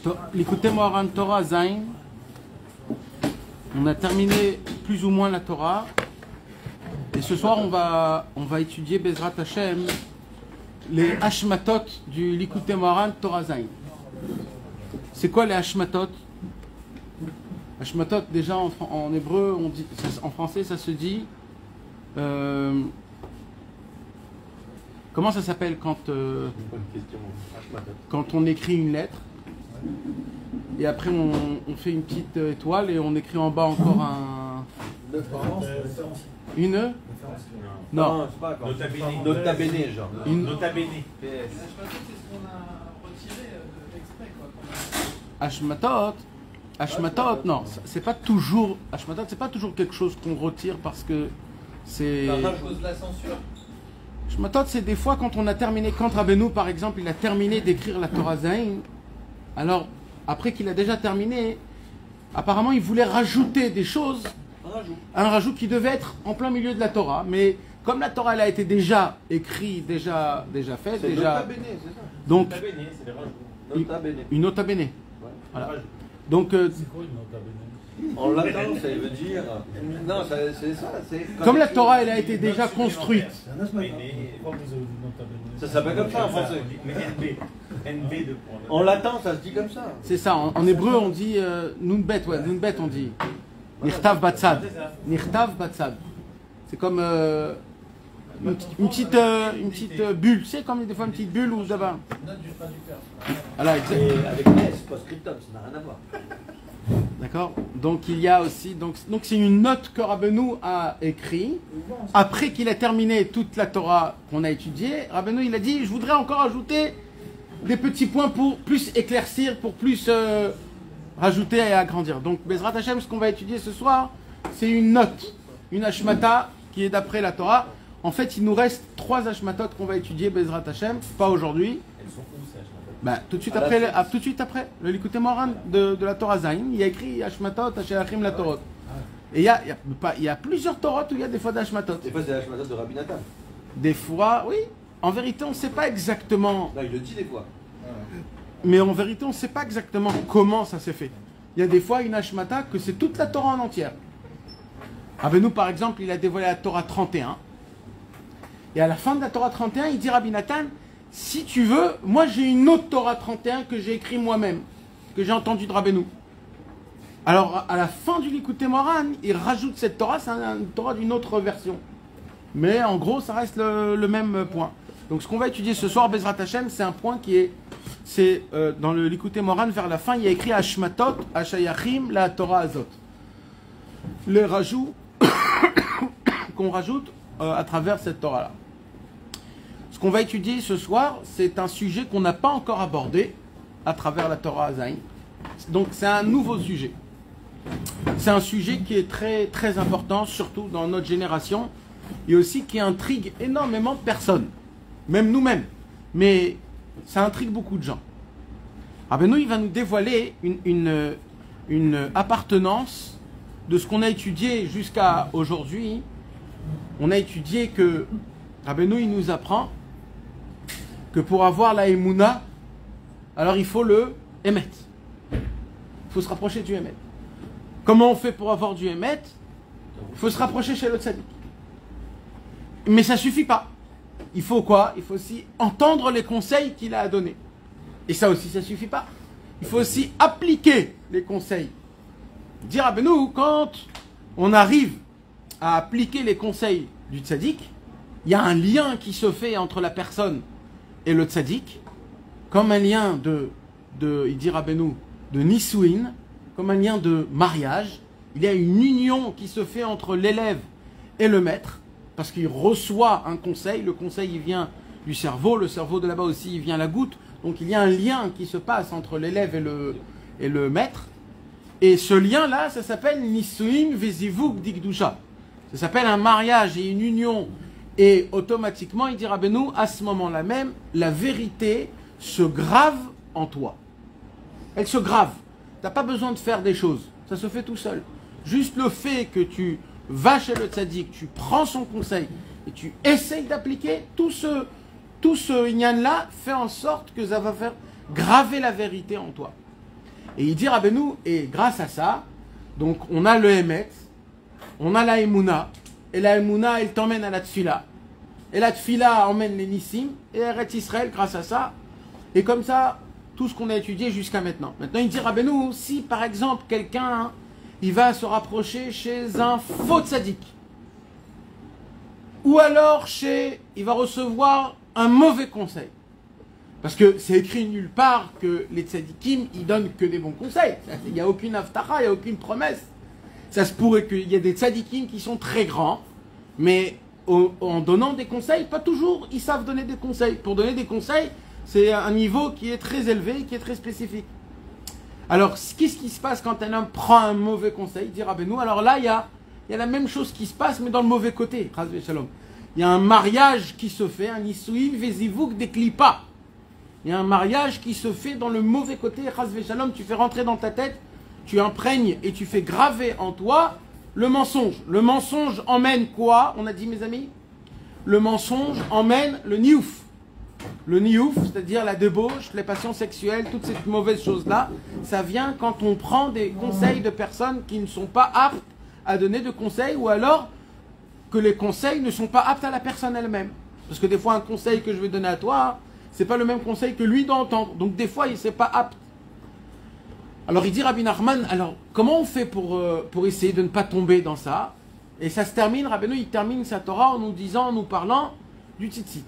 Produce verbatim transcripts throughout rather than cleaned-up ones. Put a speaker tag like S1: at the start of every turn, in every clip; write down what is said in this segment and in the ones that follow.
S1: L'écoutez Moharan Torah Zain. On a terminé plus ou moins la Torah. Et ce soir, on va, on va étudier Bezrat Hashem, les Hashmatot du Likutei Moharan Torah Zain. C'est quoi les Hashmatot? Hashmatot, déjà en, en hébreu, on dit, en français, ça se dit. Euh, comment ça s'appelle quand, euh, quand on écrit une lettre et après on, on fait une petite étoile et on écrit en bas encore un. Une Non.
S2: Non, c'est pas encore. Nota bene. Nota bene, genre.
S1: Une...
S2: Nota bene.
S3: C'est ce qu'on a retiré exprès, quoi.
S1: Hashmatot, Hashmatot, non, c'est pas toujours. Hashmatot, c'est pas toujours quelque chose qu'on retire parce que c'est.
S3: À cause de la censure.
S1: Hashmatot, c'est des fois quand on a terminé, quand Rabbeinu par exemple, il a terminé d'écrire la Torah Zain, alors après qu'il a déjà terminé, apparemment il voulait rajouter des choses.
S2: Un rajout.
S1: Un rajout qui devait être en plein milieu de la Torah, mais comme la Torah elle a été déjà écrite, déjà, déjà faite,
S2: C'est
S1: déjà.
S2: nota bene, c'est ça.
S1: Donc,
S2: Nota bene, c'est les rajouts. Nota bene.
S1: une nota bene.
S2: Ouais,
S1: Voilà.
S2: rajout.
S1: Donc, euh,
S4: C'est quoi une nota bene?
S2: En latin, ça veut dire. Non, ça- c'est ça. c'est-
S1: comme la Torah elle a été déjà construite,
S4: C'est un aspect. Pourquoi vous avez dit nota bene?
S2: Ça s'appelle comme ça en français.
S5: Mais N B. N B de
S2: En latin, ça se dit comme ça.
S1: c'est ça. En, en hébreu on dit euh, Nunbet, ouais, Nunbet on dit. Nirtav Batsad. Nirtav Batsad. C'est comme euh, une, petite- une petite, euh, une petite euh, bulle. Tu sais, comme des fois une petite bulle ou d'abord.
S3: Note du traducteur.
S1: Voilà, exact.
S2: Et avec S, post-scriptum, ça n'a rien à voir.
S1: D'accord. Donc il y a aussi, donc donc c'est une note que Rabbeinu a écrit après qu'il a terminé toute la Torah qu'on a étudiée. Rabbeinu il a dit, je voudrais encore ajouter des petits points pour plus éclaircir, pour plus euh, rajouter et agrandir. Donc Bezrat Hashem, ce qu'on va étudier ce soir, c'est une note, une hashmata qui est d'après la Torah. En fait, il nous reste trois hashmatot qu'on va étudier Bezrat Hashem, pas aujourd'hui.
S5: Elles sont où ces hashmatot?
S1: Bah, tout de suite
S2: À la
S1: après,
S2: fin.
S1: le- ah, tout de suite après, le Likutei Moharan de, de la Torah Zain, il y a écrit Hashmatot, Hashemachim, la Torah. Et il y a, il y a pas- il y a plusieurs Torahs où il y a des fois d'Hashmatot.
S2: Des fois, c'est la Hashmatot de Rabbi Nathan.
S1: Des fois, oui, en vérité, on ne sait pas exactement,
S2: Là, il le dit des fois.
S1: mais en vérité, on ne sait pas exactement comment ça s'est fait. Il y a des fois une Hashmata que c'est toute la Torah en entière. Rabbeinu, par exemple, il a dévoilé la Torah trente et un. Et à la fin de la Torah trente et un, il dit Rabbi Nathan, si tu veux, moi j'ai une autre Torah trente et un que j'ai écrit moi-même, que j'ai entendu de Rabbeinu. Alors à la fin du Likutei Moharan, il rajoute cette Torah, c'est une Torah d'une autre version. Mais en gros, ça reste le, le même point. Donc ce qu'on va étudier ce soir, Bezrat Hashem, c'est un point qui est, c'est euh, dans le Likutei Moharan, vers la fin, il y a écrit Hashmatot, Hashayachim, la Torah Azot. Les rajouts qu'on rajoute euh, à travers cette Torah-là. Ce qu'on va étudier ce soir, c'est un sujet qu'on n'a pas encore abordé à travers la Torah Zain. Donc c'est un nouveau sujet. C'est un sujet qui est très très important, surtout dans notre génération, et aussi qui intrigue énormément de personnes, même nous-mêmes. Mais ça intrigue beaucoup de gens. Rabbeinu, il va nous dévoiler une, une, une appartenance de ce qu'on a étudié jusqu'à aujourd'hui. On a étudié que Rabbeinu, il nous apprend que pour avoir la Emouna, alors il faut le Emet. Il faut se rapprocher du Emet. Comment on fait pour avoir du Emet? Il faut se rapprocher chez le Tzadik. Mais ça suffit pas. Il faut quoi? Il faut aussi entendre les conseils qu'il a à donner. Et ça aussi, ça suffit pas. Il faut aussi appliquer les conseils. Dire à Benou, quand on arrive à appliquer les conseils du Tzadik, il y a un lien qui se fait entre la personne et le Tzadik, comme un lien de, de il dit Rabbeinu, de Nisuin, comme un lien de mariage. Il y a une union qui se fait entre l'élève et le maître, parce qu'il reçoit un conseil, le conseil il vient du cerveau, le cerveau de là-bas aussi il vient à la goutte, donc il y a un lien qui se passe entre l'élève et le, et le maître, et ce lien-là, ça s'appelle Nisuin Vezivuk Dikdusha. Ça s'appelle un mariage et une union. Et automatiquement, il dit Rabbeinu, à ce moment-là même, la vérité se grave en toi. Elle se grave. Tu n'as pas besoin de faire des choses. Ça se fait tout seul. Juste le fait que tu vas chez le tzaddik, tu prends son conseil et tu essayes d'appliquer, tout ce, tout ce inyan-là fait en sorte que ça va faire graver la vérité en toi. Et il dit Rabbeinu, et grâce à ça, donc on a le Emet, on a la Emouna, et la Emouna, elle t'emmène à la Tfila. Et la Tfila emmène les Nissim, et Eretz Israël grâce à ça. Et comme ça, tout ce qu'on a étudié jusqu'à maintenant. Maintenant, il dit Rabbeinu, si par exemple quelqu'un, il va se rapprocher chez un faux tzaddik, ou alors chez, il va recevoir un mauvais conseil. Parce que c'est écrit nulle part que les tzadikim, ils donnent que des bons conseils. Il n'y a aucune aftacha, il n'y a aucune promesse. Ça se pourrait qu'il y ait des tzadikim qui sont très grands, mais au, en donnant des conseils, pas toujours ils savent donner des conseils. Pour donner des conseils, c'est un niveau qui est très élevé, qui est très spécifique. Alors, qu'est-ce qui se passe quand un homme prend un mauvais conseil, dit Rabbeinu? Alors là, il y a, il y a la même chose qui se passe, mais dans le mauvais côté. Il y a un mariage qui se fait, un isuim vezivuk des klipa. Il y a un mariage qui se fait dans le mauvais côté. Shalom, tu fais rentrer dans ta tête, tu imprègnes et tu fais graver en toi le mensonge. Le mensonge emmène quoi? On a dit, mes amis, le mensonge emmène le niouf. Le niouf, c'est-à-dire la débauche, les passions sexuelles, toutes ces mauvaises choses-là, ça vient quand on prend des conseils de personnes qui ne sont pas aptes à donner de conseils, ou alors que les conseils ne sont pas aptes à la personne elle-même. Parce que des fois, un conseil que je vais donner à toi, c'est pas le même conseil que lui doit entendre. Donc des fois, il n'est pas apte. Alors il dit Rabbi Nachman, alors comment on fait pour, euh, pour essayer de ne pas tomber dans ça? Et ça se termine, Rabbeinu, il termine sa Torah en nous disant, en nous parlant du tzitzit.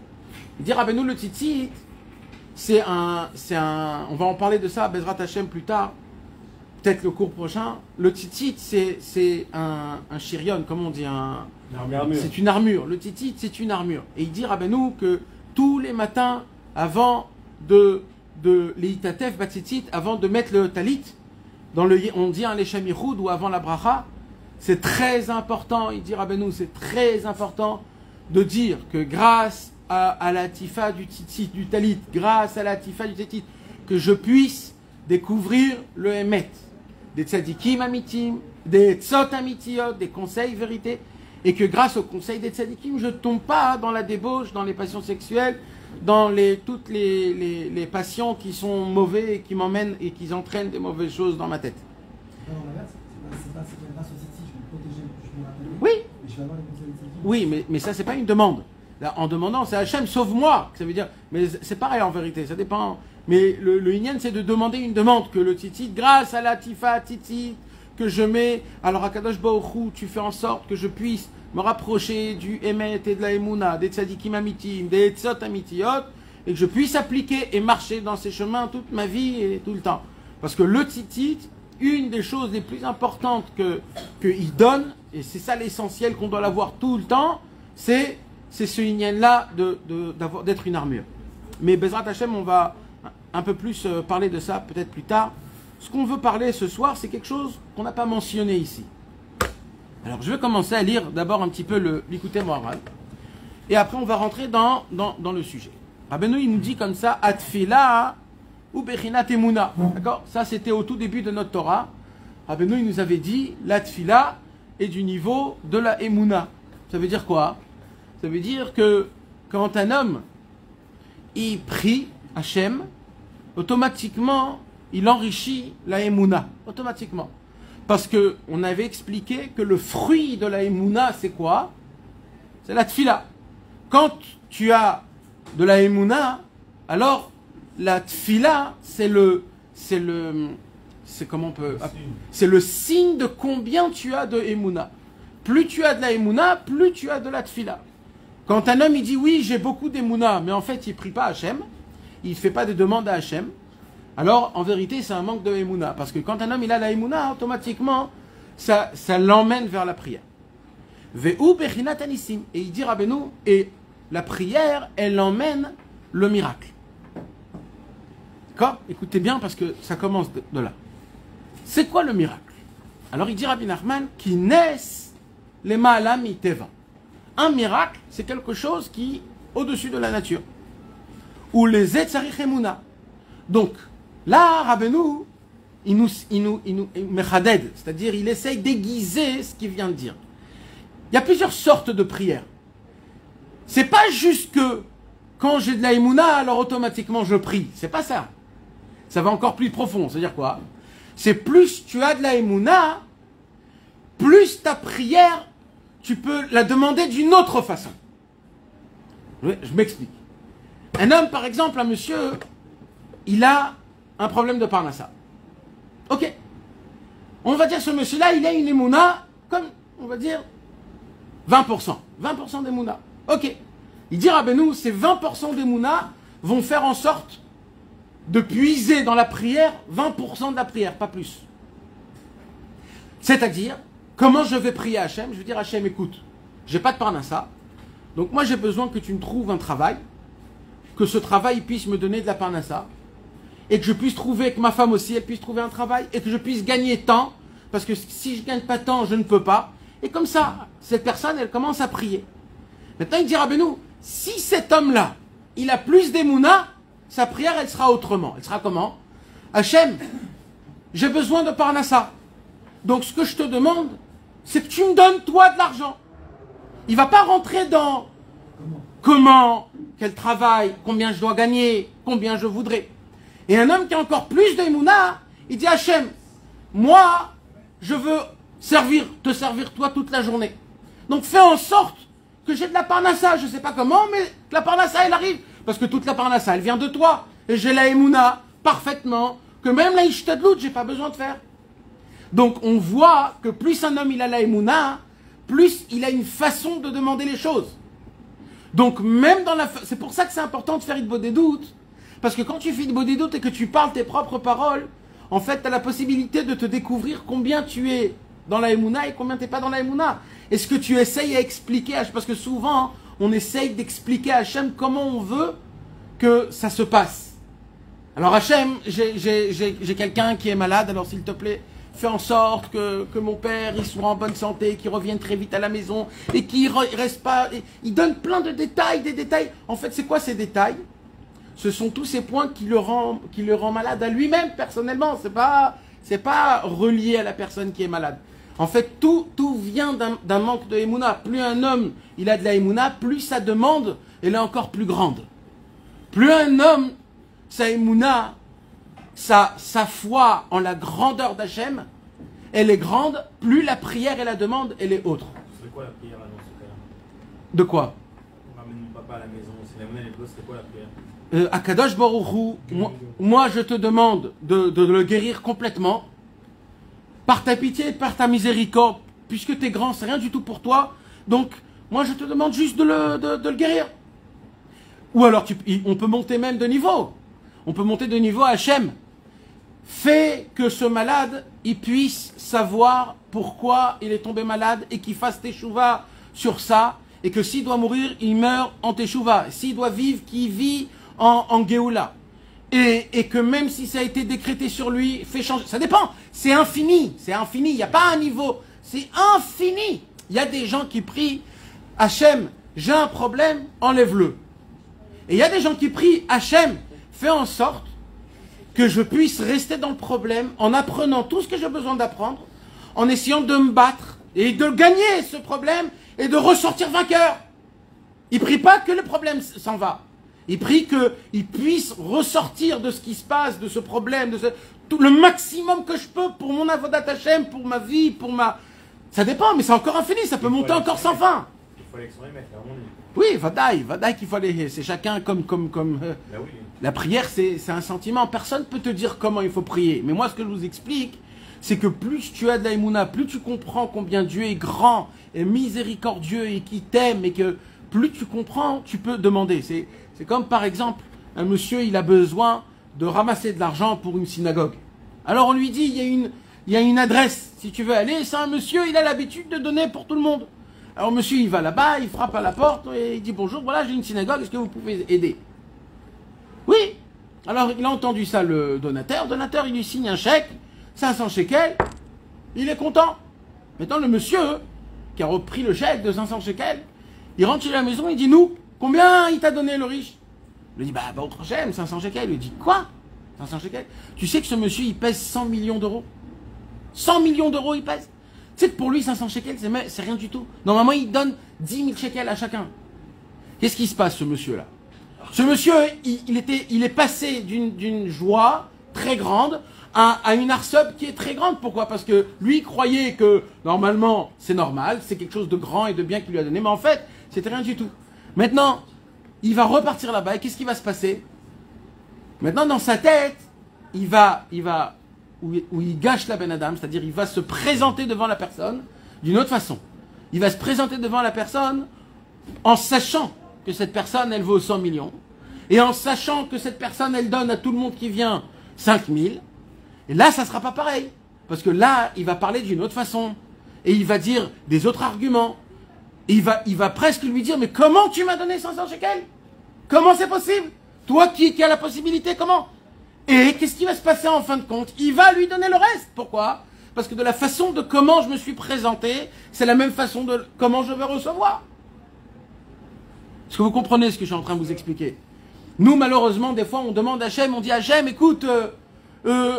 S1: Il dit Rabbeinu, le tzitzit, c'est un, c'est un, on va en parler de ça à Bezrat Hashem plus tard, peut-être le cours prochain. Le tzitzit, c'est, c'est un, un chirion, comment on dit, un, c'est une armure. Le tzitzit, c'est une armure. Et il dit Rabbeinu que tous les matins, avant de, de l'Eitatef Batzitzit, avant de mettre le talit, dans le, on dit un Leshamichoud ou avant la bracha, c'est très important, il dit Rabbeinu, c'est très important de dire que grâce à, à la tifa du tzitzit, du talit, grâce à la tifa du tzitzit, que je puisse découvrir le Emet, des tzadikim amitim, des tzot amitiot, des conseils vérités, et que grâce au conseil des tzadikim, je ne tombe pas dans la débauche, dans les passions sexuelles, dans les, toutes les, les, les passions qui sont mauvaises et qui m'emmènent et qui entraînent des mauvaises choses dans ma tête.
S6: Non, l'inverse, c'est pas grâce au tzitzit, je vais me protéger, je me rappelle.
S1: Oui.
S6: Mais je vais avoir les conseils des tzadikim.
S1: Oui, mais, mais ça, c'est pas une demande. Là, en demandant, c'est Hachem, sauve-moi. Ça veut dire, mais c'est pareil en vérité, ça dépend. Mais le, le inyan, c'est de demander une demande, que le tzitzit, grâce à la tifa tzitzit, que je mets, alors à Kadosh Baruch Hu, tu fais en sorte que je puisse me rapprocher du Emet et de la Emouna, des tzadikim amitim, des tzot amitiot, et que je puisse appliquer et marcher dans ces chemins toute ma vie et tout le temps. Parce que le tzitzit, une des choses les plus importantes que qu'il donne, et c'est ça l'essentiel qu'on doit l'avoir tout le temps, c'est c'est ce inyan-là de, de, d'avoir, d'être une armure. Mais Bezrat Hashem, on va un peu plus parler de ça peut-être plus tard. Ce qu'on veut parler ce soir, c'est quelque chose qu'on n'a pas mentionné ici. Alors, je vais commencer à lire d'abord un petit peu le l'Ikutei Moharan. Et après, on va rentrer dans, dans, dans le sujet. Rabbeinu, il nous dit comme ça, Atfila ou Bechinat Emuna. D'accord? Ça, c'était au tout début de notre Torah. Rabbeinu, il nous avait dit, l'Atfila est du niveau de la Emuna. Ça veut dire quoi? Ça veut dire que quand un homme, il prie Hachem, automatiquement, il enrichit la Emouna. Automatiquement. Parce que on avait expliqué que le fruit de la Emouna, c'est quoi? C'est la Tfila. Quand tu as de la Emouna, alors la Tfila, c'est le, c'est le, c'est comment on peut, c'est le signe de combien tu as de Emouna. Plus tu as de la Emouna, plus tu as de la Tfila. Quand un homme il dit oui, j'ai beaucoup d'Emouna, mais en fait il prie pas Hachem, il ne fait pas de demandes à Hachem, alors en vérité c'est un manque de Emouna. Parce que quand un homme il a la Emouna, automatiquement ça, ça l'emmène vers la prière. Ve'u bechinat anissim. Et il dit Rabbeinu, et la prière, elle emmène le miracle. D'accord? Écoutez bien parce que ça commence de, de là. C'est quoi le miracle? Alors il dit Rabbi Nachman, qui naissent les ma'alam miteva. Un miracle, c'est quelque chose qui au-dessus de la nature. Ou les etzarich emuna. Donc, là, Rabbeinu, il nous, il nous, il nous, mechaded, c'est-à-dire il essaye d'aiguiser ce qu'il vient de dire. Il y a plusieurs sortes de prières. C'est pas juste que quand j'ai de la emuna, alors automatiquement je prie. C'est pas ça. ça va encore plus profond. C'est-à-dire quoi? C'est plus tu as de la émouna, plus ta prière, tu peux la demander d'une autre façon. Je m'explique. Un homme, par exemple, un monsieur, il a un problème de parnassa. Ok. On va dire ce monsieur-là, il a une émouna, comme, on va dire, vingt pour cent. vingt pour cent d'émouna. Ok. Il dit, ah ben nous, ces vingt pour cent d'émouna vont faire en sorte de puiser dans la prière vingt pour cent de la prière, pas plus. C'est-à-dire, comment je vais prier à Hachem? Je vais dire, Hachem, écoute, j'ai pas de parnassa, donc moi j'ai besoin que tu me trouves un travail, que ce travail puisse me donner de la parnassa, et que je puisse trouver, que ma femme aussi, elle puisse trouver un travail, et que je puisse gagner tant, parce que si je gagne pas tant, je ne peux pas. Et comme ça, cette personne, elle commence à prier. Maintenant, il dira, ben nous, si cet homme-là, il a plus d'émouna, sa prière, elle sera autrement. Elle sera comment? Hachem, j'ai besoin de parnassa. Donc ce que je te demande, c'est que tu me donnes toi de l'argent. Il ne va pas rentrer dans comment, quel travail, combien je dois gagner, combien je voudrais. Et un homme qui a encore plus d'émouna, il dit Hachem, moi, je veux servir, te servir toi toute la journée. Donc fais en sorte que j'ai de la parnassa. Je ne sais pas comment, mais que la parnassa, elle arrive. Parce que toute la parnassa, elle vient de toi. Et j'ai la émouna parfaitement, que même la ishtadlout, je n'ai pas besoin de faire. Donc on voit que plus un homme il a la émouna, plus il a une façon de demander les choses. Donc même dans la... C'est pour ça que c'est important de faire Hitbod des doutes. Parce que quand tu fais Hitbod des doutes et que tu parles tes propres paroles, en fait tu as la possibilité de te découvrir combien tu es dans la émouna et combien tu n'es pas dans la émouna. Et ce que tu essayes à expliquer, parce que souvent on essaye d'expliquer à Hachem comment on veut que ça se passe. Alors Hachem, j'ai quelqu'un qui est malade, alors s'il te plaît, fais en sorte que, que mon père il soit en bonne santé, qu'il revienne très vite à la maison et qu'il ne reste pas... Il donne plein de détails, des détails. En fait, c'est quoi ces détails? Ce sont tous ces points qui le rend, qui le rend malade à lui-même, personnellement. Ce n'est pas, c'est pas relié à la personne qui est malade. En fait, tout, tout vient d'un manque de émouna. Plus un homme il a de la émouna, plus sa demande elle est encore plus grande. Plus un homme, sa émouna, Sa, sa foi en la grandeur d'Hachem, elle est grande, plus la prière et la demande, elle est autre.
S5: C'est quoi la prière dans ce cas-là?
S1: De quoi?
S5: On ramène mon papa à la maison, si la monnaie est grosse, c'est quoi la prière?
S1: euh, Akadosh Baruch Hu, moi, moi je te demande de, de le guérir complètement, par ta pitié et par ta miséricorde, puisque tu es grand, c'est rien du tout pour toi, donc moi je te demande juste de le, de, de le guérir. Ou alors tu, on peut monter même de niveau, on peut monter de niveau à Hachem. Fais que ce malade, il puisse savoir pourquoi il est tombé malade et qu'il fasse teshuva sur ça. Et que s'il doit mourir, il meurt en teshuva. S'il doit vivre, qu'il vit en, en Géoula. Et, et que même si ça a été décrété sur lui, fait changer. Ça dépend. C'est infini. C'est infini. Il n'y a pas un niveau. C'est infini. Il y a des gens qui prient Hachem, j'ai un problème, enlève-le. Et il y a des gens qui prient Hachem, fais en sorte que je puisse rester dans le problème en apprenant tout ce que j'ai besoin d'apprendre, en essayant de me battre et de gagner ce problème et de ressortir vainqueur. Il ne prie pas que le problème s'en va. Il prie qu'il puisse ressortir de ce qui se passe, de ce problème, de ce, tout, le maximum que je peux pour mon avodat Hachem, pour ma vie, pour ma... Ça dépend, mais c'est encore infini, ça peut monter encore sans fin.
S5: Il faut aller s'en remettre, vraiment.
S1: Oui, vadaï, vadaï qu'il faut aller... C'est chacun comme... comme, comme euh,
S5: Bah oui.
S1: La prière, c'est un sentiment. Personne ne peut te dire comment il faut prier. Mais moi, ce que je vous explique, c'est que plus tu as de la émouna, plus tu comprends combien Dieu est grand et miséricordieux et qui t'aime, et que plus tu comprends, tu peux demander. C'est comme, par exemple, un monsieur, il a besoin de ramasser de l'argent pour une synagogue. Alors on lui dit, il y a une, il y a une adresse, si tu veux aller. C'est un monsieur, il a l'habitude de donner pour tout le monde. Alors monsieur, il va là-bas, il frappe à la porte et il dit, bonjour, voilà, j'ai une synagogue, est-ce que vous pouvez aider? Oui. Alors il a entendu ça, le donateur. Le donateur, il lui signe un chèque, cinq cents shekels. Il est content. Maintenant, le monsieur qui a repris le chèque de cinq cents shekels, il rentre chez la maison, il dit, nous, combien il t'a donné le riche? Il lui dit, bah, bah autre j'aime, cinq cents shekels. Il lui dit, quoi? cinq cents shekels? Tu sais que ce monsieur, il pèse cent millions d'euros? cent millions d'euros, il pèse? Tu sais que pour lui, cinq cents shekels, c'est rien du tout. Normalement, il donne dix mille shekels à chacun. Qu'est-ce qui se passe, ce monsieur-là? Ce monsieur, il, il, était, il est passé d'une joie très grande à, à une arsub qui est très grande. Pourquoi? Parce que lui croyait que normalement c'est normal, c'est quelque chose de grand et de bien qu'il lui a donné, mais en fait c'était rien du tout. Maintenant, il va repartir là-bas et qu'est-ce qui va se passer? Maintenant dans sa tête, il va, il va, où, où il gâche la Ben Adam, c'est-à-dire il va se présenter devant la personne d'une autre façon. Il va se présenter devant la personne en sachant que cette personne, elle vaut cent millions, et en sachant que cette personne, elle donne à tout le monde qui vient cinq mille, et là, ça ne sera pas pareil. Parce que là, il va parler d'une autre façon, et il va dire des autres arguments, et il va, il va presque lui dire, mais comment tu m'as donné cinq cents shekels? Comment c'est possible? Toi qui, qui as la possibilité, comment? Et qu'est-ce qui va se passer en fin de compte? Il va lui donner le reste. Pourquoi? Parce que de la façon de comment je me suis présenté, c'est la même façon de comment je vais recevoir. Est-ce que vous comprenez ce que je suis en train de vous expliquer? Nous, malheureusement, des fois, on demande à Hachem, on dit à Hachem, écoute, euh, euh,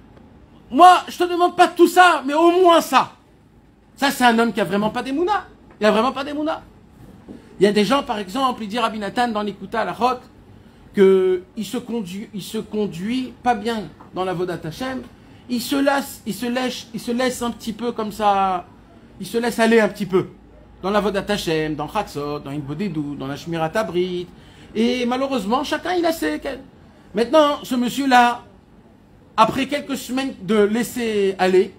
S1: moi, je te demande pas tout ça, mais au moins ça. Ça, c'est un homme qui a vraiment pas d'émouna. Il a vraiment pas d'émouna. Il y a des gens, par exemple, il dit Rabbi Nathan dans l'Ikuta à la Chot, qu'il se conduit, il se conduit pas bien dans la Vodat Hachem. Il se laisse, il se laisse, il se laisse un petit peu comme ça, il se laisse aller un petit peu dans la Vodat Hashem, dans Chatzot, dans Inbodedou, dans la Shmirat Abrit. Et malheureusement, chacun il a ses... Maintenant, ce monsieur-là, après quelques semaines de laisser aller,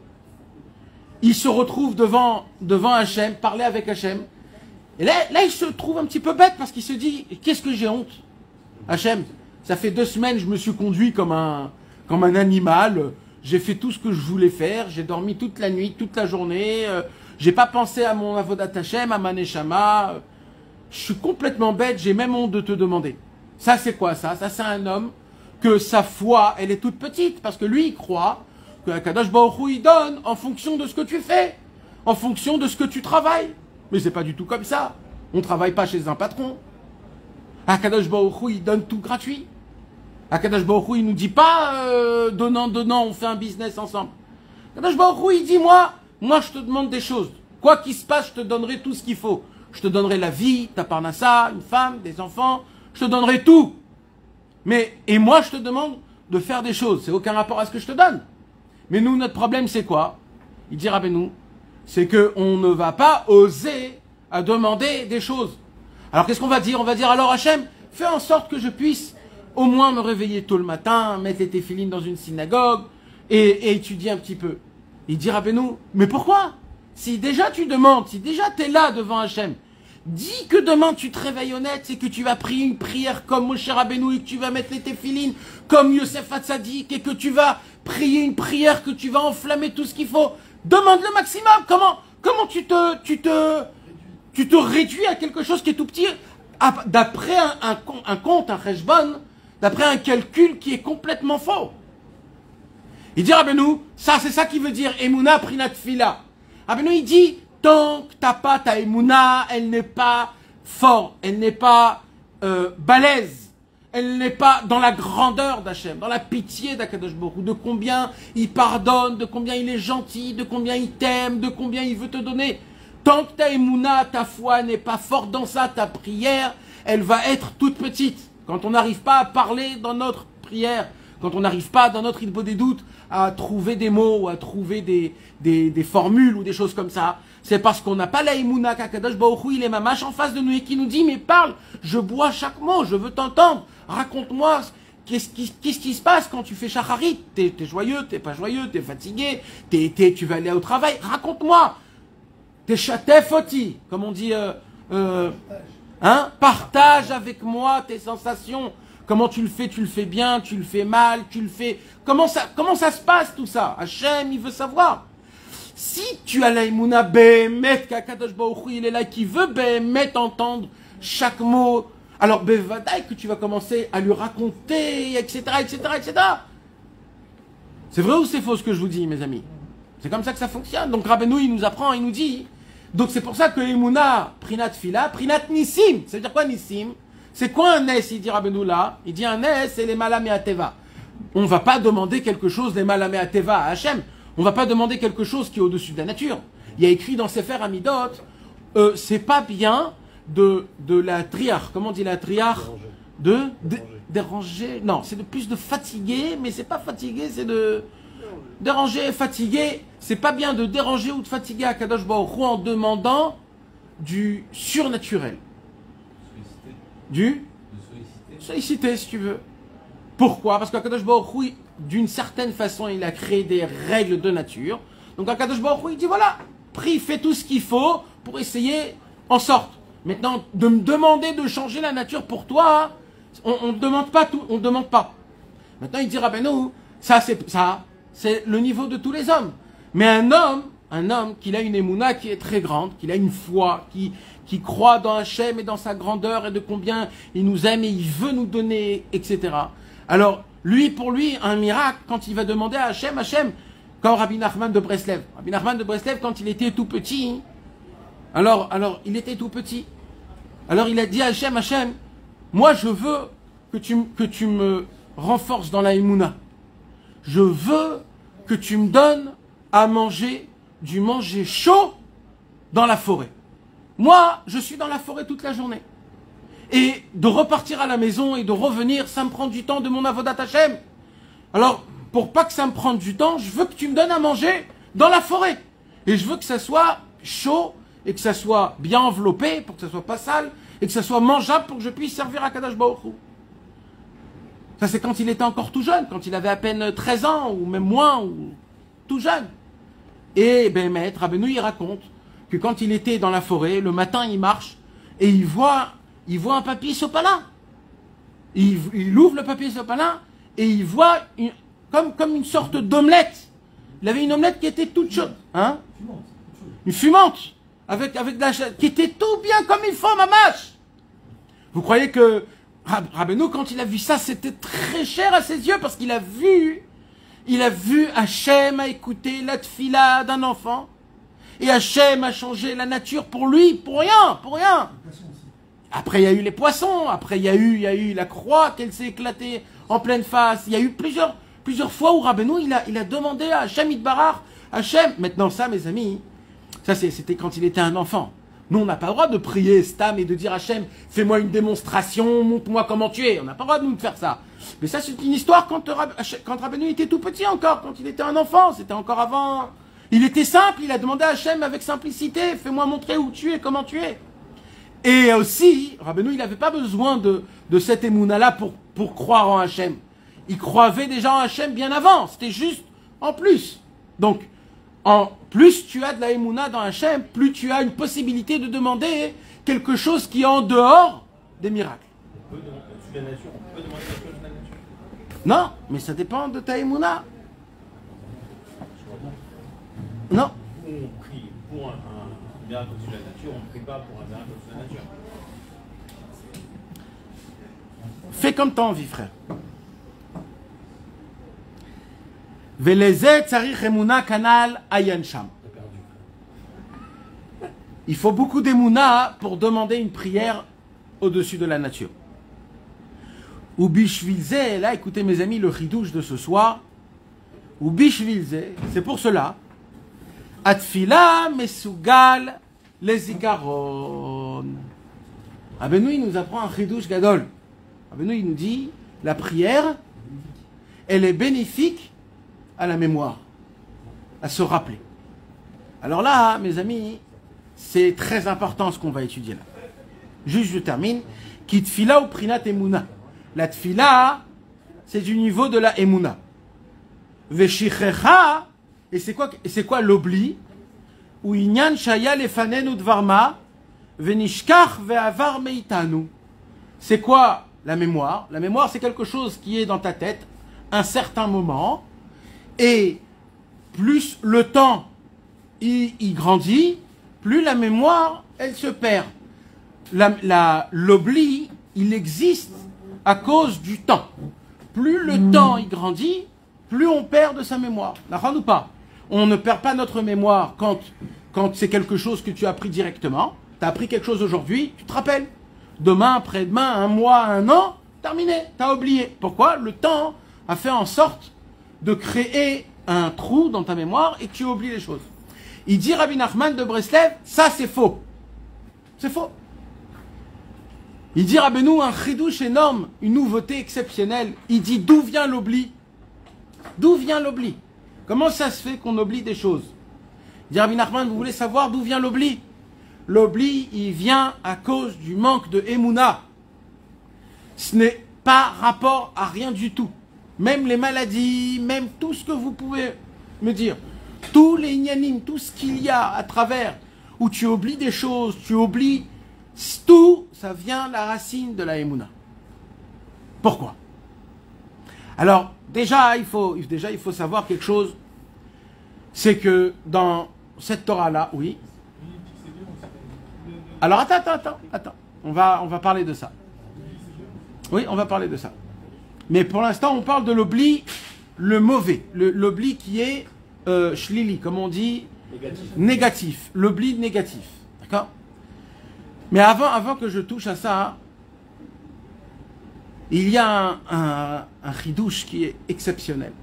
S1: il se retrouve devant, devant Hachem, parler avec Hachem. Et là, là, il se trouve un petit peu bête parce qu'il se dit, qu'est-ce que j'ai honte? Hachem, ça fait deux semaines, je me suis conduit comme un, comme un animal. J'ai fait tout ce que je voulais faire, j'ai dormi toute la nuit, toute la journée, euh, j'ai pas pensé à mon avodat Hashem, à ma neshama, euh, je suis complètement bête, j'ai même honte de te demander. Ça c'est quoi ça? Ça c'est un homme que sa foi, elle est toute petite, parce que lui il croit que Akadosh Baruch Hu il donne en fonction de ce que tu fais, en fonction de ce que tu travailles. Mais c'est pas du tout comme ça, on travaille pas chez un patron. Akadosh Baruch Hu il donne tout gratuit. Akadosh Baruch Hu, il nous dit pas euh, donnant, donnant, on fait un business ensemble. Akadosh Baruch Hu, il dit moi, moi je te demande des choses. Quoi qu'il se passe, je te donnerai tout ce qu'il faut. Je te donnerai la vie, ta parnassa, une femme, des enfants, je te donnerai tout. Mais, et moi je te demande de faire des choses. C'est aucun rapport à ce que je te donne. Mais nous, notre problème c'est quoi? Il dit Rabbeinu, c'est qu'on ne va pas oser à demander des choses. Alors qu'est-ce qu'on va dire? On va dire alors Hachem, fais en sorte que je puisse au moins me réveiller tôt le matin, mettre les téphilines dans une synagogue et, et étudier un petit peu. Il dit Rabbeinu, mais pourquoi? Si déjà tu demandes, si déjà tu es là devant Hachem, dis que demain tu te réveilles honnête, c'est que tu vas prier une prière comme Moshe Rabbeinu et que tu vas mettre les téphilines comme Yosef Hatzadik et que tu vas prier une prière, que tu vas enflammer tout ce qu'il faut. Demande le maximum. Comment, comment tu te, tu te, tu te réduis à quelque chose qui est tout petit d'après un, un, un compte, un cheshbon, d'après un calcul qui est complètement faux. Il dit Rabbeinu, ça c'est ça qui veut dire Emouna Prinat Fila. Rabbeinu il dit, tant que t'as pas ta Emouna, elle n'est pas forte, elle n'est pas euh, balèze, elle n'est pas dans la grandeur d'Hachem, dans la pitié d'Akadosh Baruch Hu, de combien il pardonne, de combien il est gentil, de combien il t'aime, de combien il veut te donner. Tant que ta Emouna, ta foi n'est pas forte dans ça, ta prière, elle va être toute petite. Quand on n'arrive pas à parler dans notre prière, quand on n'arrive pas dans notre idbo des doutes à trouver des mots ou à trouver des, des, des formules ou des choses comme ça, c'est parce qu'on n'a pas la Emouna qu'Akadosh Baruch Hu, il est mamache en face de nous et qui nous dit, mais parle, je bois chaque mot, je veux t'entendre, raconte-moi qu'est-ce qui, qu'est-ce qui se passe quand tu fais shacharit, t'es, t'es joyeux, t'es pas joyeux, t'es fatigué, t'es, t'es, tu vas aller au travail, raconte-moi, t'es chatefoti, comme on dit, euh, euh, hein, partage avec moi tes sensations. Comment tu le fais? Tu le fais bien, tu le fais mal, tu le fais... Comment ça, comment ça se passe tout ça? Hachem, il veut savoir. Si tu as la Emouna Behemet, qu'Akadosh Baruch Hu, il est là, qui veut Behemet entendre chaque mot, alors Bevadaï que tu vas commencer à lui raconter, et cetera, et cetera, et cetera. C'est vrai ou c'est faux ce que je vous dis, mes amis? C'est comme ça que ça fonctionne. Donc Rabbeinu, il nous apprend, il nous dit... Donc c'est pour ça que Emouna, Prinat Fila, Prinat Nissim. Ça veut dire quoi Nissim? C'est quoi un Nes? Il dit Rabbeinu là. Il dit un Nes, c'est les Malamé Ateva. On ne va pas demander quelque chose, les Malamé Ateva à Hachem. On ne va pas demander quelque chose qui est au-dessus de la nature. Il y a écrit dans Sefer Amidot, euh, c'est pas bien de, de la triarche. Comment on dit la triarche? de, de déranger. Non, c'est de plus de fatiguer, mais c'est pas fatiguer, c'est de déranger, fatiguer. C'est pas bien de déranger ou de fatiguer Akadosh Baruch Hu en demandant du surnaturel. Du solliciter, si tu veux. Pourquoi? Parce qu'Akadosh Baruch Hu, d'une certaine façon, il a créé des règles de nature. Donc Akadosh Baruch Hu, il dit voilà, prie, fais tout ce qu'il faut pour essayer en sorte. Maintenant, de me demander de changer la nature pour toi, on ne demande pas tout, on ne demande pas. Maintenant, il dira, ben non, ça c'est ça, c'est le niveau de tous les hommes. Mais un homme, un homme qui a une émouna qui est très grande, qui a une foi, qui, qui croit dans Hachem et dans sa grandeur et de combien il nous aime et il veut nous donner, et cetera. Alors, lui, pour lui, un miracle, quand il va demander à Hachem, Hachem, comme Rabbi Nachman de Breslev. Rabbi Nachman de Breslev, quand il était tout petit, alors, alors, il était tout petit. Alors, il a dit à Hachem, Hachem, moi, je veux que tu, que tu me renforces dans la émouna. Je veux que tu me donnes à manger du manger chaud dans la forêt. Moi, je suis dans la forêt toute la journée. Et de repartir à la maison et de revenir, ça me prend du temps de mon avodat Hachem. Alors, pour pas que ça me prenne du temps, je veux que tu me donnes à manger dans la forêt. Et je veux que ça soit chaud et que ça soit bien enveloppé pour que ça soit pas sale et que ça soit mangeable pour que je puisse servir à Kadosh Baruch Hu. Ça, c'est quand il était encore tout jeune, quand il avait à peine treize ans ou même moins, ou tout jeune. Et ben, maître Rabbeinu, il raconte que quand il était dans la forêt, le matin, il marche et il voit, il voit un papier sopalin. Il, il ouvre le papier sopalin et il voit une, comme, comme une sorte d'omelette. Il avait une omelette qui était toute chaude, hein, une fumante, avec, avec de la, qui était tout bien comme il faut, ma mâche. Vous croyez que Rabbeinu, quand il a vu ça, c'était très cher à ses yeux parce qu'il a vu, il a vu Hachem a écouté la tfila d'un enfant et Hachem a changé la nature pour lui, pour rien, pour rien. Après, il y a eu les poissons, après, il y a eu, il y a eu la croix qu'elle s'est éclatée en pleine face. Il y a eu plusieurs, plusieurs fois où Rabbeinu, il a, il a demandé à Hachem Yitbarach, Hachem, maintenant ça, mes amis, ça c'était quand il était un enfant. Nous, on n'a pas le droit de prier Stam et de dire Hachem, fais-moi une démonstration, montre-moi comment tu es. On n'a pas le droit de nous faire ça. Mais ça, c'est une histoire quand, quand Rabbeinu était tout petit encore, quand il était un enfant. C'était encore avant. Il était simple, il a demandé à Hachem avec simplicité, fais-moi montrer où tu es, comment tu es. Et aussi, Rabbeinu, il n'avait pas besoin de, de cette émouna-là pour, pour croire en Hachem. Il croyait déjà en Hachem bien avant. C'était juste en plus. Donc, en plus tu as de la émouna dans Hachem, plus tu as une possibilité de demander quelque chose qui est en dehors des miracles.
S5: On peut demander au-dessus de la nature, on peut demander quelque chose de la nature.
S1: Non, mais ça dépend de ta émouna. Non.
S5: Nous, on prie pour un, un miracle au-dessus de la nature, on ne prie pas pour un miracle au-dessus de la nature.
S1: Fais comme t'as envie, frère. Velezet tzarich emuna kanal ayan sham. Il faut beaucoup d'émouna pour demander une prière au-dessus de la nature. Ou bishvilze, là, écoutez mes amis, le chidouche de ce soir. Ou bishvilze, c'est pour cela. Atfila mesugal lezikaron. Rabbeinu, il nous apprend un chidouche gadol. Rabbeinu, il nous dit, la prière, elle est bénéfique à la mémoire, à se rappeler. Alors là, mes amis, c'est très important ce qu'on va étudier là. Juste, je termine. Ki tfila ou prinat emuna. La tfila, c'est du niveau de la emuna. Veshichecha, et c'est quoi, c'est quoi l'obli? Ou inyan shaya lefanenu dvarma, venishkach ve'avar meitanu. C'est quoi la mémoire? La mémoire, c'est quelque chose qui est dans ta tête, un certain moment. Et plus le temps il, il grandit, plus la mémoire, elle se perd. La, la, l'oubli, il existe à cause du temps. Plus le mmh. temps il grandit, plus on perd de sa mémoire. D'accord ou pas? On ne perd pas notre mémoire quand, quand c'est quelque chose que tu as appris directement. Tu as appris quelque chose aujourd'hui, tu te rappelles. Demain, après-demain, un mois, un an, terminé, tu as oublié. Pourquoi? Le temps a fait en sorte de créer un trou dans ta mémoire et que tu oublies les choses. Il dit, Rabbi Nachman de Breslev, ça c'est faux. C'est faux. Il dit Rabbeinu un chidouche énorme, une nouveauté exceptionnelle. Il dit d'où vient l'oubli? D'où vient l'oubli? Comment ça se fait qu'on oublie des choses? Il dit Rabbi Nachman, vous voulez savoir d'où vient l'oubli? L'oubli, il vient à cause du manque de Emouna. Ce n'est pas rapport à rien du tout. Même les maladies, même tout ce que vous pouvez me dire. Tous les ignanim, tout ce qu'il y a à travers, où tu oublies des choses, tu oublies, tout, ça vient la racine de la Emouna. Pourquoi? Alors, déjà il, faut, déjà, il faut savoir quelque chose. C'est que dans cette Torah-là, oui. Alors, attends, attends, attends, attends. On va, on va parler de ça. Oui, on va parler de ça. Mais pour l'instant, on parle de l'oubli, le mauvais. L'oubli qui est euh, shlili, comme on dit, négatif. négatif l'oubli négatif. D'accord? Mais avant, avant que je touche à ça, il y a un, un, un chidouche qui est exceptionnel.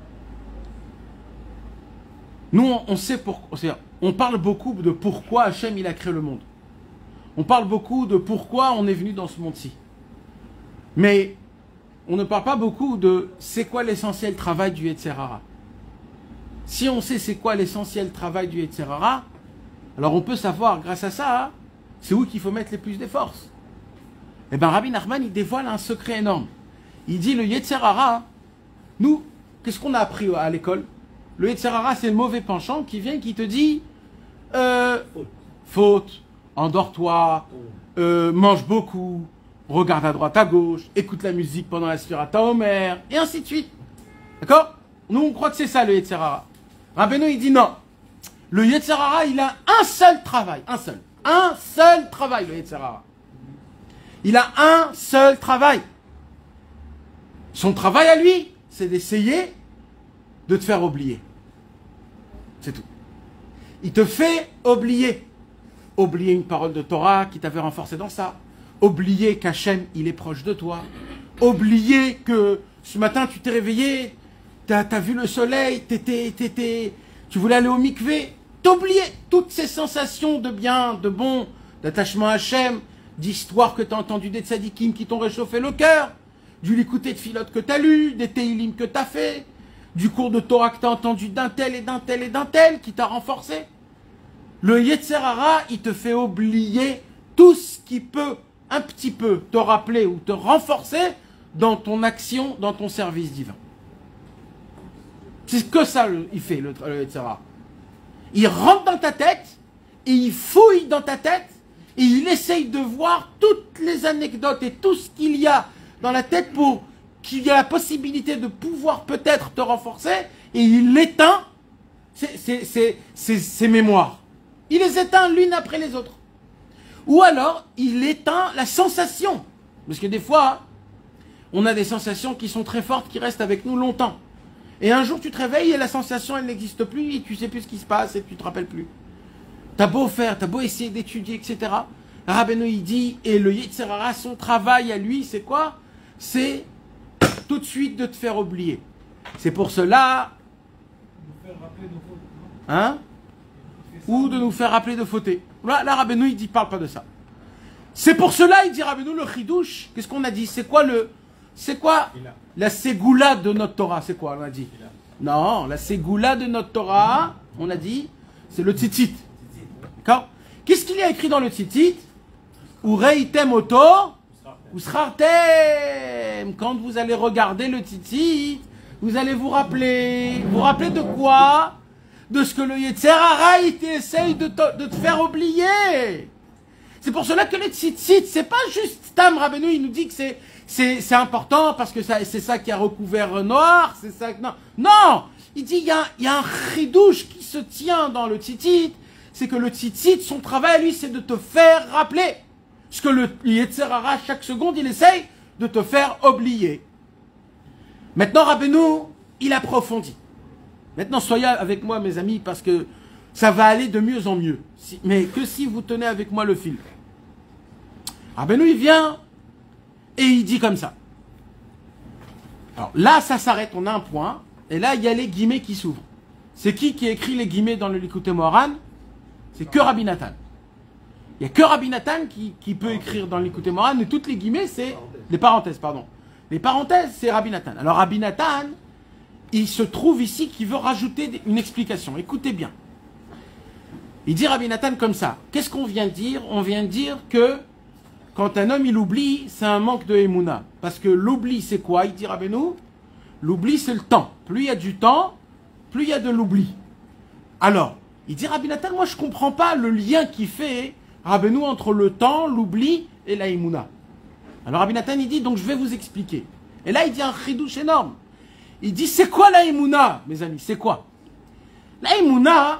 S1: Nous, on, on sait pourquoi. On parle beaucoup de pourquoi Hachem il a créé le monde. On parle beaucoup de pourquoi on est venu dans ce monde-ci. Mais on ne parle pas beaucoup de c'est quoi l'essentiel travail du Yetzer Hara. Si on sait c'est quoi l'essentiel travail du Yetzer Hara, alors on peut savoir grâce à ça, c'est où qu'il faut mettre les plus de forces. Et bien Rabbi Nachman il dévoile un secret énorme. Il dit le Yetzer Hara, nous, qu'est-ce qu'on a appris à l'école? Le Yetzer Hara c'est le mauvais penchant qui vient qui te dit euh, faute, faute endors-toi, euh, mange beaucoup, regarde à droite à gauche, écoute la musique pendant la Sfirata Omer, et ainsi de suite. D'accord? Nous, on croit que c'est ça le Yetzer Hara. Rabbeinu, il dit non. Le Yetzer Hara, il a un seul travail. Un seul. Un seul travail, le Yetzer Hara. Il a un seul travail. Son travail à lui, c'est d'essayer de te faire oublier. C'est tout. Il te fait oublier. Oublier une parole de Torah qui t'avait renforcé dans ça. Oublier qu'Hachem, il est proche de toi. Oublier que ce matin, tu t'es réveillé, tu as, as vu le soleil, t'étais, t'étais, tu voulais aller au mikvé. T'oublier toutes ces sensations de bien, de bon, d'attachement à Hachem, d'histoires que tu as entendues des tzadikim qui t'ont réchauffé le cœur, du likuté de filote que tu as lu, des téhilim que tu as fait, du cours de Torah que tu as entendu d'un tel et d'un tel et d'un tel qui t'a renforcé. Le Yetzer Hara, il te fait oublier tout ce qui peut un petit peu te rappeler ou te renforcer dans ton action, dans ton service divin. C'est que ça il fait, le, le Yetzer Hara. Il rentre dans ta tête, et il fouille dans ta tête, et il essaye de voir toutes les anecdotes et tout ce qu'il y a dans la tête pour qu'il y ait la possibilité de pouvoir peut-être te renforcer, et il éteint ses mémoires. Il les éteint l'une après les autres. Ou alors, il éteint la sensation. Parce que des fois, on a des sensations qui sont très fortes, qui restent avec nous longtemps. Et un jour, tu te réveilles et la sensation, elle n'existe plus, et tu ne sais plus ce qui se passe, et tu ne te rappelles plus. T'as beau faire, t'as beau essayer d'étudier, et cetera. Rabbeinu, il dit, et le Yetzer Hara, son travail à lui, c'est quoi? C'est tout de suite de te faire oublier. C'est pour cela... Hein? Ou de nous faire rappeler de fauter. Là, là Rabbeinu, il dit, parle pas de ça. C'est pour cela, il dit Rabbeinu, le chidouche, qu'est-ce qu'on a dit? C'est quoi le... C'est quoi la ségoula de notre Torah? C'est quoi, on a dit? Non, la ségoula de notre Torah, on a dit, c'est le tzitzit. D'accord? Qu'est-ce qu'il y a écrit dans le tzitzit? Ureitem oto, usrartem. Quand vous allez regarder le tzitzit, vous allez vous rappeler. Vous rappeler de quoi? De ce que le Yetzer Hara, il essaye de te, de te faire oublier. C'est pour cela que le tzitzit, c'est pas juste Tam Rabbeinu, il nous dit que c'est c'est important parce que c'est ça qui a recouvert noir, c'est ça que... Non, non, il dit il y a, il y a un chidouche qui se tient dans le tzitzit, c'est que le tzitzit, son travail, lui, c'est de te faire rappeler. Ce que le Yetzer Hara, chaque seconde, il essaye de te faire oublier. Maintenant, Rabbeinu, il approfondit. Maintenant, soyez avec moi, mes amis, parce que ça va aller de mieux en mieux. Si, mais que si vous tenez avec moi le fil. Rabbeinu, il vient et il dit comme ça. Alors là, ça s'arrête, on a un point. Et là, il y a les guillemets qui s'ouvrent. C'est qui qui écrit les guillemets dans le Likutei Moharan? C'est que Rabbi Nathan. Il n'y a que Rabbi Nathan qui, qui peut écrire dans l'Écoute Moran, mais toutes les guillemets, c'est... Les parenthèses, pardon. Les parenthèses, c'est Rabbi Nathan. Alors Rabbi Nathan, il se trouve ici qu'il veut rajouter une explication. Écoutez bien. Il dit Rabbi Nathan comme ça. Qu'est-ce qu'on vient de dire? On vient de dire que quand un homme il oublie, c'est un manque de Emouna. Parce que l'oubli, c'est quoi? Il dit Rabbeinu, l'oubli, c'est le temps. Plus il y a du temps, plus il y a de l'oubli. Alors, il dit Rabbi Nathan, moi je ne comprends pas le lien qui fait Rabbeinu entre le temps, l'oubli et la Emouna. Alors Rabbi Nathan, il dit, donc je vais vous expliquer. Et là, il dit un chidouche énorme. Il dit, c'est quoi la Emouna, mes amis? C'est quoi? La Emouna,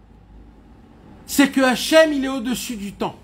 S1: c'est que Hachem, il est au-dessus du temps.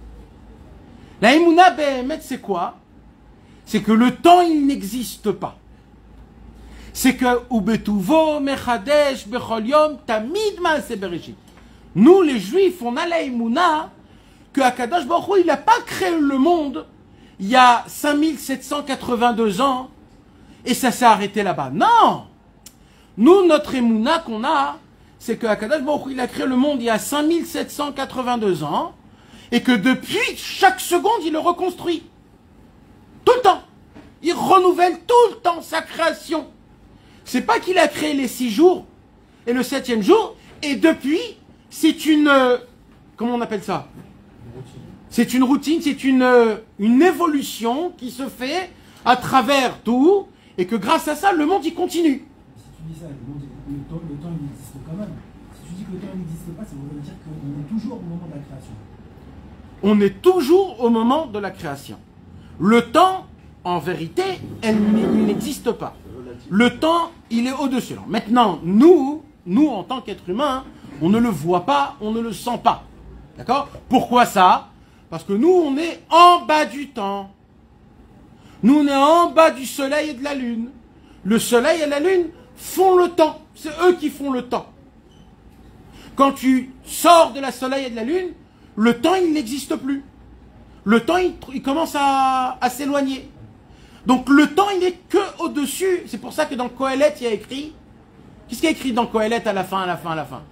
S1: La Emouna, Behemet, c'est quoi? C'est que le temps, il n'existe pas. C'est que Ubetuvo, Mechadesh, Bechol Yom, Tamid Maaseh Bereshit. Nous, les Juifs, on a la Emouna que Akadosh Baruch Hu, il n'a pas créé le monde il y a cinq mille sept cent quatre-vingt-deux ans et ça s'est arrêté là-bas. Non! Nous, notre Emouna qu'on a, c'est que Akadosh Baruch Hu, il a créé le monde il y a cinq mille sept cent quatre-vingt-deux ans et que depuis, chaque seconde, il le reconstruit. Tout le temps. Il renouvelle tout le temps sa création. C'est pas qu'il a créé les six jours et le septième jour, et depuis, c'est une... Euh, comment on appelle ça? C'est une routine, c'est une, euh, une évolution qui se fait à travers tout, et que grâce à ça, le monde, il continue.
S6: Si tu dis ça, le, monde, le, temps, le temps, il existe quand même. Si tu dis que le temps n'existe pas, ça veut dire qu'on est toujours au moment de la création.
S1: On est toujours au moment de la création. Le temps, en vérité, elle, il n'existe pas. Le temps, il est au-dessus. Maintenant, nous, nous, en tant qu'êtres humains, on ne le voit pas, on ne le sent pas. D'accord? Pourquoi ça? Parce que nous, on est en bas du temps. Nous, on est en bas du soleil et de la lune. Le soleil et la lune font le temps. C'est eux qui font le temps. Quand tu sors de la soleil et de la lune, le temps, il n'existe plus. Le temps, il, il commence à, à s'éloigner. Donc, le temps, il n'est que au-dessus. C'est pour ça que dans Kohelet, il y a écrit... Qu'est-ce qu'il y a écrit dans Kohelet à la fin, à la fin, à la fin?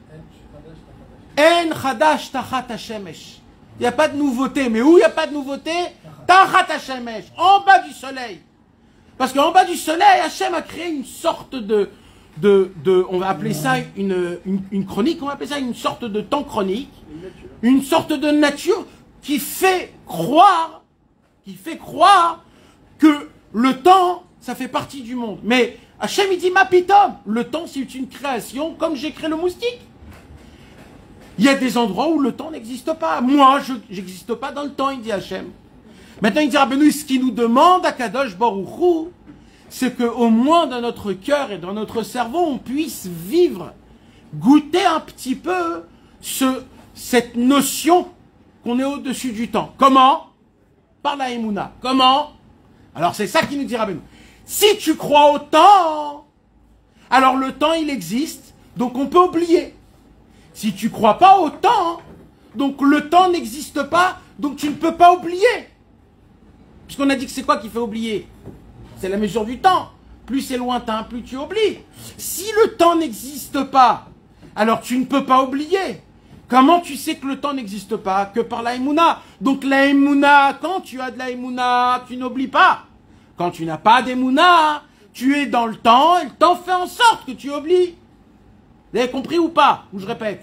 S1: En chadash tachat hashemesh. Il n'y a pas de nouveauté. Mais où il n'y a pas de nouveauté? Tachat hashemesh. En bas du soleil. Parce qu'en bas du soleil, Hachem a créé une sorte de... de, de on va appeler ça une, une, une chronique. On va appeler ça une sorte de temps chronique. Une sorte de nature qui fait croire, qui fait croire que le temps, ça fait partie du monde. Mais Hachem, il dit, ma pitom, le temps, c'est une création, comme j'ai créé le moustique. Il y a des endroits où le temps n'existe pas. Moi, je n'existe pas dans le temps, il dit Hachem. Maintenant, il dit, Rabbeinu, ce qu'il nous demande à Kadosh Baruch Hu, c'est qu'au moins dans notre cœur et dans notre cerveau, on puisse vivre, goûter un petit peu ce, cette notion qu'on est au-dessus du temps. Comment? Par la Emouna. Comment? Alors c'est ça qui nous dit Rabbeinu. Si tu crois au temps, alors le temps il existe, donc on peut oublier. Si tu crois pas au temps, donc le temps n'existe pas, donc tu ne peux pas oublier. Puisqu'on a dit que c'est quoi qui fait oublier? C'est la mesure du temps. Plus c'est lointain, plus tu oublies. Si le temps n'existe pas, alors tu ne peux pas oublier. Comment tu sais que le temps n'existe pas? Que par la Emouna. Donc la Emouna, quand tu as de la Emouna, tu n'oublies pas. Quand tu n'as pas d'Emouna, tu es dans le temps et le temps fait en sorte que tu oublies. Vous avez compris ou pas? Ou je répète?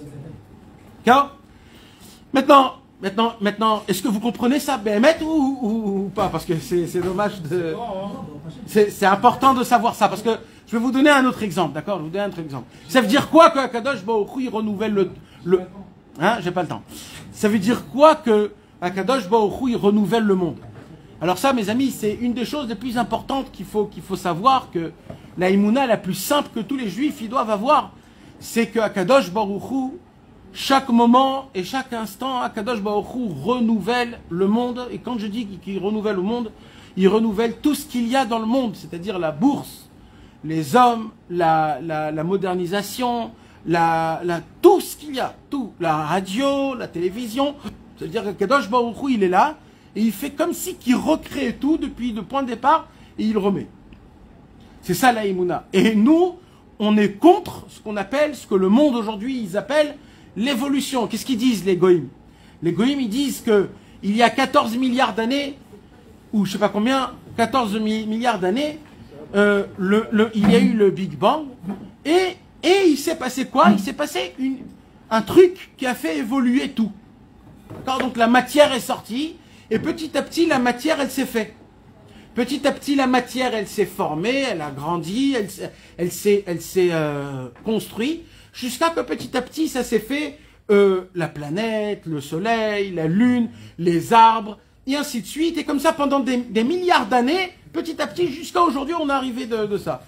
S1: D'accord? Maintenant, maintenant, maintenant, est-ce que vous comprenez ça, Béhémet, ou, ou, ou pas? Parce que c'est dommage de... C'est important de savoir ça, parce que je vais vous donner un autre exemple, d'accord? Je vais vous donner un autre exemple. Ça veut dire quoi que Akadosh Baruch Hu, il renouvelle le... le... Hein? J'ai pas le temps. Ça veut dire quoi que Akadosh Baruch Hu, il renouvelle le monde? Alors ça, mes amis, c'est une des choses les plus importantes qu'il faut, qu'il faut savoir, que la Emouna la plus simple que tous les Juifs ils doivent avoir, c'est que Akadosh Baruch Hu, chaque moment et chaque instant, Akadosh Baruch Hu renouvelle le monde. Et quand je dis qu'il renouvelle le monde, il renouvelle tout ce qu'il y a dans le monde, c'est-à-dire la bourse, les hommes, la, la, la modernisation, la, la, tout ce qu'il y a, tout, la radio, la télévision. C'est-à-dire qu'Akadosh Baruch Hu, il est là, et il fait comme si qu'il recrée tout depuis le point de départ, et il remet. C'est ça la Emouna. Et nous, on est contre ce qu'on appelle, ce que le monde aujourd'hui, ils appellent l'évolution. Qu'est-ce qu'ils disent les goïms? Les goïms, ils disent que il y a quatorze milliards d'années, ou je sais pas combien, quatorze milliards d'années, euh, le, le, il y a eu le Big Bang, et, et il s'est passé quoi? Il s'est passé une, un truc qui a fait évoluer tout. Donc la matière est sortie, et petit à petit, la matière, elle s'est faite. Petit à petit, la matière, elle s'est formée, elle a grandi, elle, elle s'est elle s'est euh, construite, jusqu'à que petit à petit, ça s'est fait euh, la planète, le soleil, la lune, les arbres, et ainsi de suite. Et comme ça, pendant des, des milliards d'années, petit à petit, jusqu'à aujourd'hui, on est arrivé de, de ça.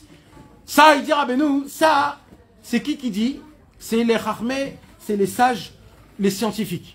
S1: Ça, il dira, ben nous, ça, c'est qui qui dit? C'est les Chachmé, c'est les sages, les scientifiques.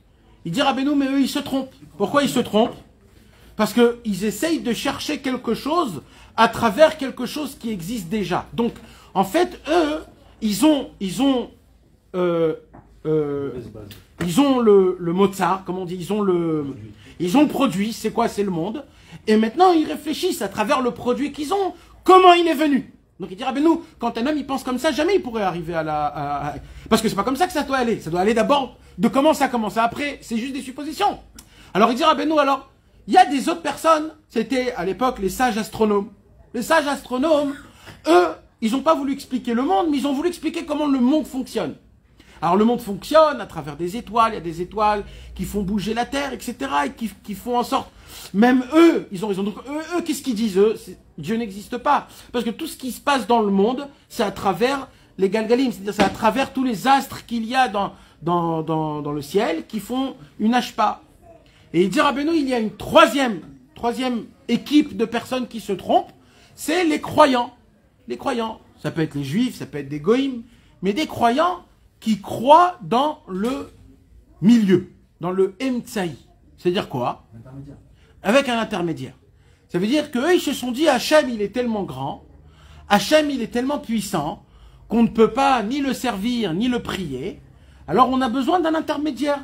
S1: Il dira, ben nous, mais eux, ils se trompent. Pourquoi ils se trompent? Parce qu'ils essayent de chercher quelque chose à travers quelque chose qui existe déjà. Donc, en fait, eux, ils ont, ils ont, euh, euh, ils ont le, le Mozart, comme on dit, ils ont le, ils ont le produit. C'est quoi? C'est le monde. Et maintenant, ils réfléchissent à travers le produit qu'ils ont, comment il est venu. Donc, il dira, ben nous, quand un homme il pense comme ça, jamais il pourrait arriver à la, à, à... parce que c'est pas comme ça que ça doit aller. Ça doit aller d'abord de comment ça commence. Après, c'est juste des suppositions. Alors, il dira, ben nous, alors. Il y a des autres personnes, c'était à l'époque les sages astronomes. Les sages astronomes, eux, ils n'ont pas voulu expliquer le monde, mais ils ont voulu expliquer comment le monde fonctionne. Alors le monde fonctionne à travers des étoiles, il y a des étoiles qui font bouger la Terre, et cetera, et qui, qui font en sorte, même eux, ils ont raison. Donc eux, eux qu'est-ce qu'ils disent, eux? Dieu n'existe pas. Parce que tout ce qui se passe dans le monde, c'est à travers les Galgalim, c'est-à-dire c'est à travers tous les astres qu'il y a dans, dans, dans, dans le ciel qui font une ashpa. Et il dit, Rabbeinu, il y a une troisième, troisième équipe de personnes qui se trompent, c'est les croyants. Les croyants, ça peut être les juifs, ça peut être des goïms, mais des croyants qui croient dans le milieu, dans le emtsaï. C'est-à-dire quoi? Avec un intermédiaire. Ça veut dire qu'eux, ils se sont dit, Hachem, il est tellement grand, Hachem, il est tellement puissant, qu'on ne peut pas ni le servir, ni le prier, alors on a besoin d'un intermédiaire.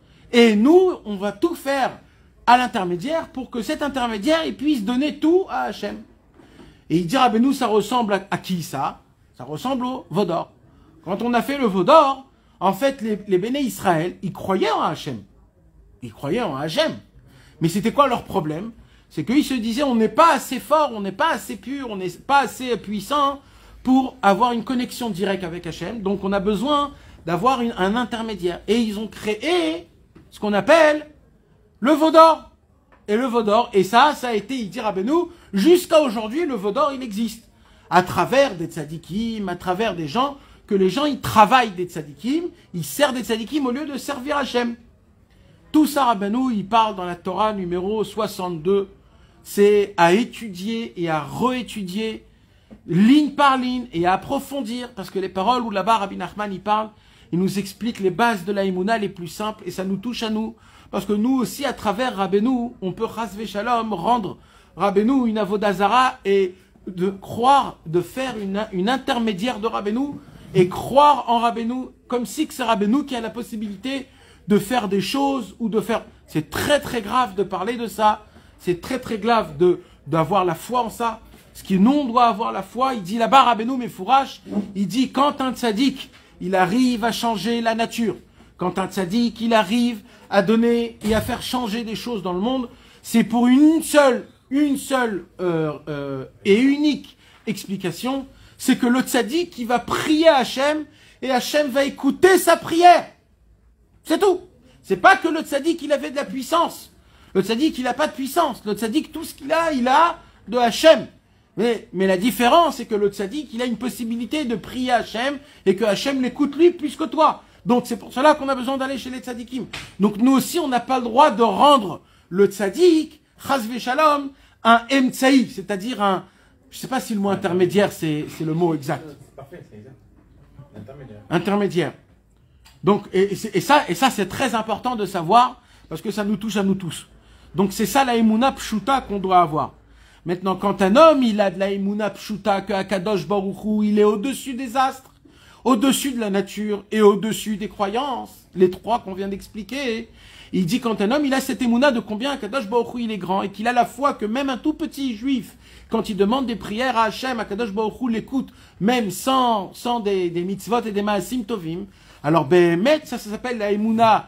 S1: Et nous, on va tout faire à l'intermédiaire pour que cet intermédiaire il puisse donner tout à Hachem. Et il dira, ben nous, ça ressemble à, à qui ça? Ça ressemble au Vaudor. Quand on a fait le Vaudor, en fait, les, les Béné Israël, ils croyaient en Hachem. Ils croyaient en Hachem. Mais c'était quoi leur problème? C'est qu'ils se disaient, on n'est pas assez fort, on n'est pas assez pur, on n'est pas assez puissant pour avoir une connexion directe avec Hachem. Donc on a besoin d'avoir un intermédiaire. Et ils ont créé ce qu'on appelle le Vaudor. Et le Vaudor, et ça, ça a été, il dit Rabbeinu, jusqu'à aujourd'hui, le Vaudor, il existe. À travers des tzadikim, à travers des gens, que les gens, ils travaillent des tzadikim, ils servent des tzadikim au lieu de servir Hachem. Tout ça, Rabbeinu, il parle dans la Torah numéro soixante-deux. C'est à étudier et à réétudier, ligne par ligne, et à approfondir, parce que les paroles où là-bas, Rabbi Nachman, il parle, il nous explique les bases de la Emouna les plus simples, et ça nous touche à nous. Parce que nous aussi, à travers Rabbeinu, on peut chasvé shalom, rendre Rabbeinu une avodazara, et de croire, de faire une, une intermédiaire de Rabbeinu, et croire en Rabbeinu, comme si c'est Rabbeinu qui a la possibilité de faire des choses, ou de faire... C'est très très grave de parler de ça, c'est très très grave de d'avoir la foi en ça. Ce qui nous, on doit avoir la foi, il dit là-bas, Rabbeinu Mefourash, il dit quand un tzaddik, il arrive à changer la nature. Quand un tzaddik, il arrive à donner et à faire changer des choses dans le monde, c'est pour une seule, une seule euh, euh, et unique explication, c'est que le tzaddik, il va prier à Hachem, et Hachem va écouter sa prière. C'est tout. C'est pas que le tzaddik, il avait de la puissance. Le tzaddik, il n'a pas de puissance. Le tzaddik, tout ce qu'il a, il a de Hachem. Mais, mais la différence, c'est que le tzaddik, il a une possibilité de prier à Hachem et que Hachem l'écoute lui plus que toi. Donc c'est pour cela qu'on a besoin d'aller chez les tzaddikim. Donc nous aussi, on n'a pas le droit de rendre le tzaddik, chasvé shalom, un emtsaï, c'est-à-dire un... Je ne sais pas si le mot intermédiaire, c'est le mot exact.
S5: Parfait, c'est exact. Intermédiaire.
S1: Intermédiaire. Donc, et, et ça, et ça c'est très important de savoir, parce que ça nous touche à nous tous. Donc c'est ça la Emouna Pshuta qu'on doit avoir. Maintenant, quand un homme, il a de la Emouna Pshuta, que Akadosh Baruch Hu, il est au-dessus des astres, au-dessus de la nature et au-dessus des croyances, les trois qu'on vient d'expliquer, il dit quand un homme, il a cette Emouna de combien Akadosh Baruch Hu, il est grand, et qu'il a la foi que même un tout petit juif, quand il demande des prières à Hachem, Akadosh Baruch Hu l'écoute, même sans, sans des, des mitzvot et des maasim tovim, alors Behemet, ça, ça s'appelle la Emouna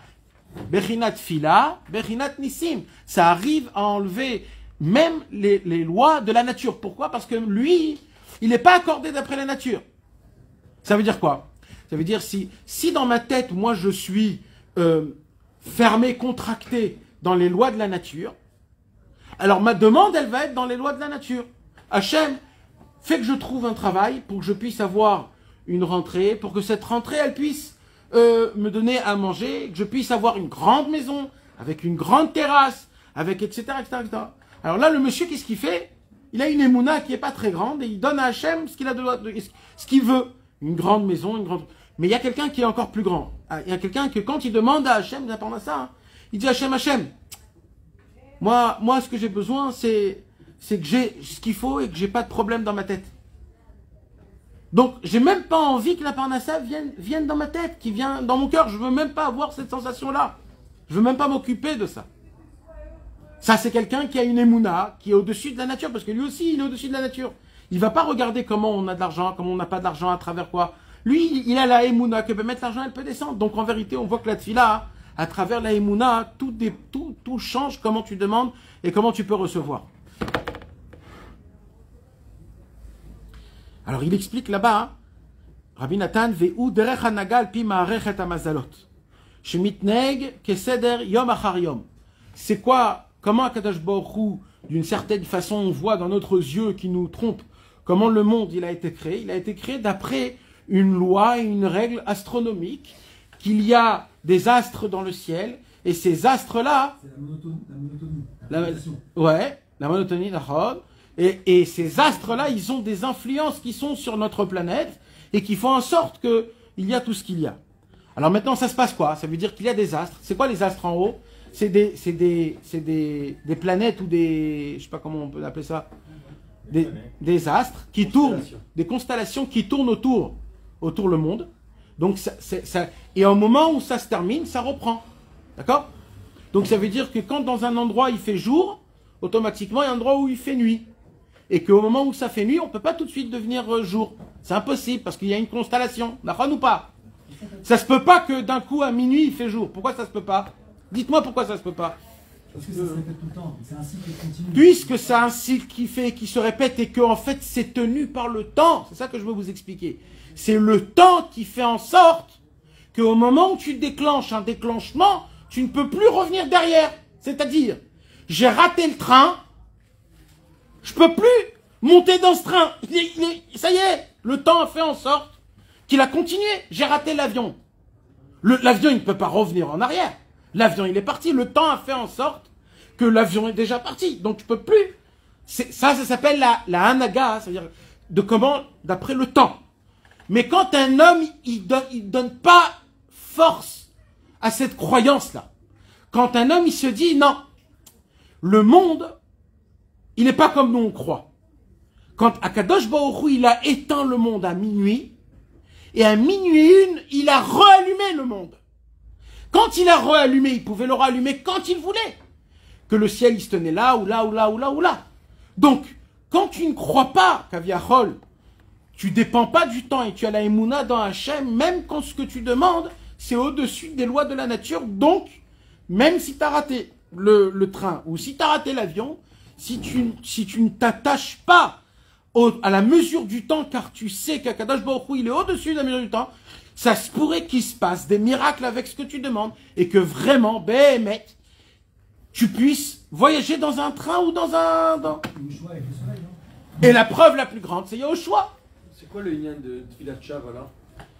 S1: Bechinat fila, bechinat nissim. Ça arrive à enlever même les, les lois de la nature. Pourquoi? Parce que lui, il n'est pas accordé d'après la nature. Ça veut dire quoi? Ça veut dire si, si dans ma tête, moi je suis euh, fermé, contracté dans les lois de la nature, alors ma demande, elle va être dans les lois de la nature. Hachem, fait que je trouve un travail pour que je puisse avoir une rentrée, pour que cette rentrée, elle puisse euh, me donner à manger, que je puisse avoir une grande maison, avec une grande terrasse, avec et cetera, et cetera, et cetera. Alors là, le monsieur, qu'est-ce qu'il fait? Il a une émouna qui n'est pas très grande et il donne à Hachem ce qu'il a de, de, ce qu'il veut. Une grande maison, une grande... Mais il y a quelqu'un qui est encore plus grand. Il y a quelqu'un que quand il demande à Hachem, d'apprendre à ça, hein, il dit à Hachem, Hachem, moi, moi, ce que j'ai besoin, c'est... c'est que j'ai ce qu'il faut et que j'ai pas de problème dans ma tête. Donc, j'ai même pas envie que la parnassa vienne, vienne dans ma tête, qui vient dans mon cœur. Je veux même pas avoir cette sensation-là. Je veux même pas m'occuper de ça. Ça, c'est quelqu'un qui a une émouna, qui est au-dessus de la nature, parce que lui aussi, il est au-dessus de la nature. Il va pas regarder comment on a de l'argent, comment on n'a pas d'argent, à travers quoi. Lui, il a la émouna, que peut mettre l'argent, elle peut descendre. Donc, en vérité, on voit que la tfila, à travers la émouna, tout, des, tout, tout change comment tu demandes et comment tu peux recevoir. Alors il explique là-bas, hein, Rabbi Nathan, Ve'u derech hanagal pi ma'arechet hamazalot, shemitneg keseder yom achar yom. C'est quoi, comment Akadosh Baruch Hu, d'une certaine façon, on voit dans notre yeux qui nous trompe, comment le monde il a été créé. Il a été créé d'après une loi et une règle astronomique, qu'il y a des astres dans le ciel, et ces astres-là...
S6: C'est la monotonie. La monotonie.
S1: La,
S6: La rotation.
S1: ouais, la monotonie, d'accord. Et, et ces astres-là, ils ont des influences qui sont sur notre planète et qui font en sorte qu'il y a tout ce qu'il y a. Alors maintenant, ça se passe quoi? Ça veut dire qu'il y a des astres. C'est quoi les astres en haut? C'est des, c'est des, c'est des, des planètes ou des... Je sais pas comment on peut appeler ça. Des, des astres qui tournent, des constellations qui tournent autour, autour le monde. Donc ça, c'est, ça, et au moment où ça se termine, ça reprend. D'accord? Donc ça veut dire que quand dans un endroit il fait jour, automatiquement il y a un endroit où il fait nuit. Et qu'au moment où ça fait nuit, on ne peut pas tout de suite devenir jour. C'est impossible, parce qu'il y a une constellation. D'accord ou pas? Ça se peut pas que d'un coup, à minuit, il fait jour. Pourquoi ça se peut pas? Dites-moi pourquoi ça se peut pas.
S6: Parce que ça se répète tout le temps. C'est un cycle continu.
S1: Puisque c'est un cycle qui fait, qui se répète et que, en fait, c'est tenu par le temps. C'est ça que je veux vous expliquer. C'est le temps qui fait en sorte qu'au moment où tu déclenches un déclenchement, tu ne peux plus revenir derrière. C'est-à-dire, j'ai raté le train, je peux plus monter dans ce train. Il est, il est, ça y est, le temps a fait en sorte qu'il a continué. J'ai raté l'avion. L'avion, il ne peut pas revenir en arrière. L'avion, il est parti. Le temps a fait en sorte que l'avion est déjà parti. Donc, je peux plus. Ça, ça s'appelle la, la hanaga, c'est-à-dire de comment, d'après le temps. Mais quand un homme, il donne, il donne pas force à cette croyance-là. Quand un homme, il se dit, non, le monde, il n'est pas comme nous on croit. Quand Akadosh Baruch Hu, il a éteint le monde à minuit, et à minuit une, il a rallumé le monde. Quand il a rallumé, il pouvait le rallumer quand il voulait. Que le ciel, il se tenait là, ou là, ou là, ou là, ou là. Donc, quand tu ne crois pas qu'Aviachol, tu dépends pas du temps et tu as la émouna dans Hachem, même quand ce que tu demandes, c'est au-dessus des lois de la nature. Donc, même si tu as raté le, le train, ou si tu as raté l'avion, si tu, si tu ne t'attaches pas au, à la mesure du temps, car tu sais qu'Akadosh Baruch Hu, il est au-dessus de la mesure du temps, ça se pourrait qu'il se passe des miracles avec ce que tu demandes, et que vraiment, ben, mec, tu puisses voyager dans un train ou dans un... Dans...
S6: Yoshua avec le soleil, non?
S1: Et la preuve la plus grande, c'est Yoshua.
S2: C'est quoi le lien de Tfilat Shav alors?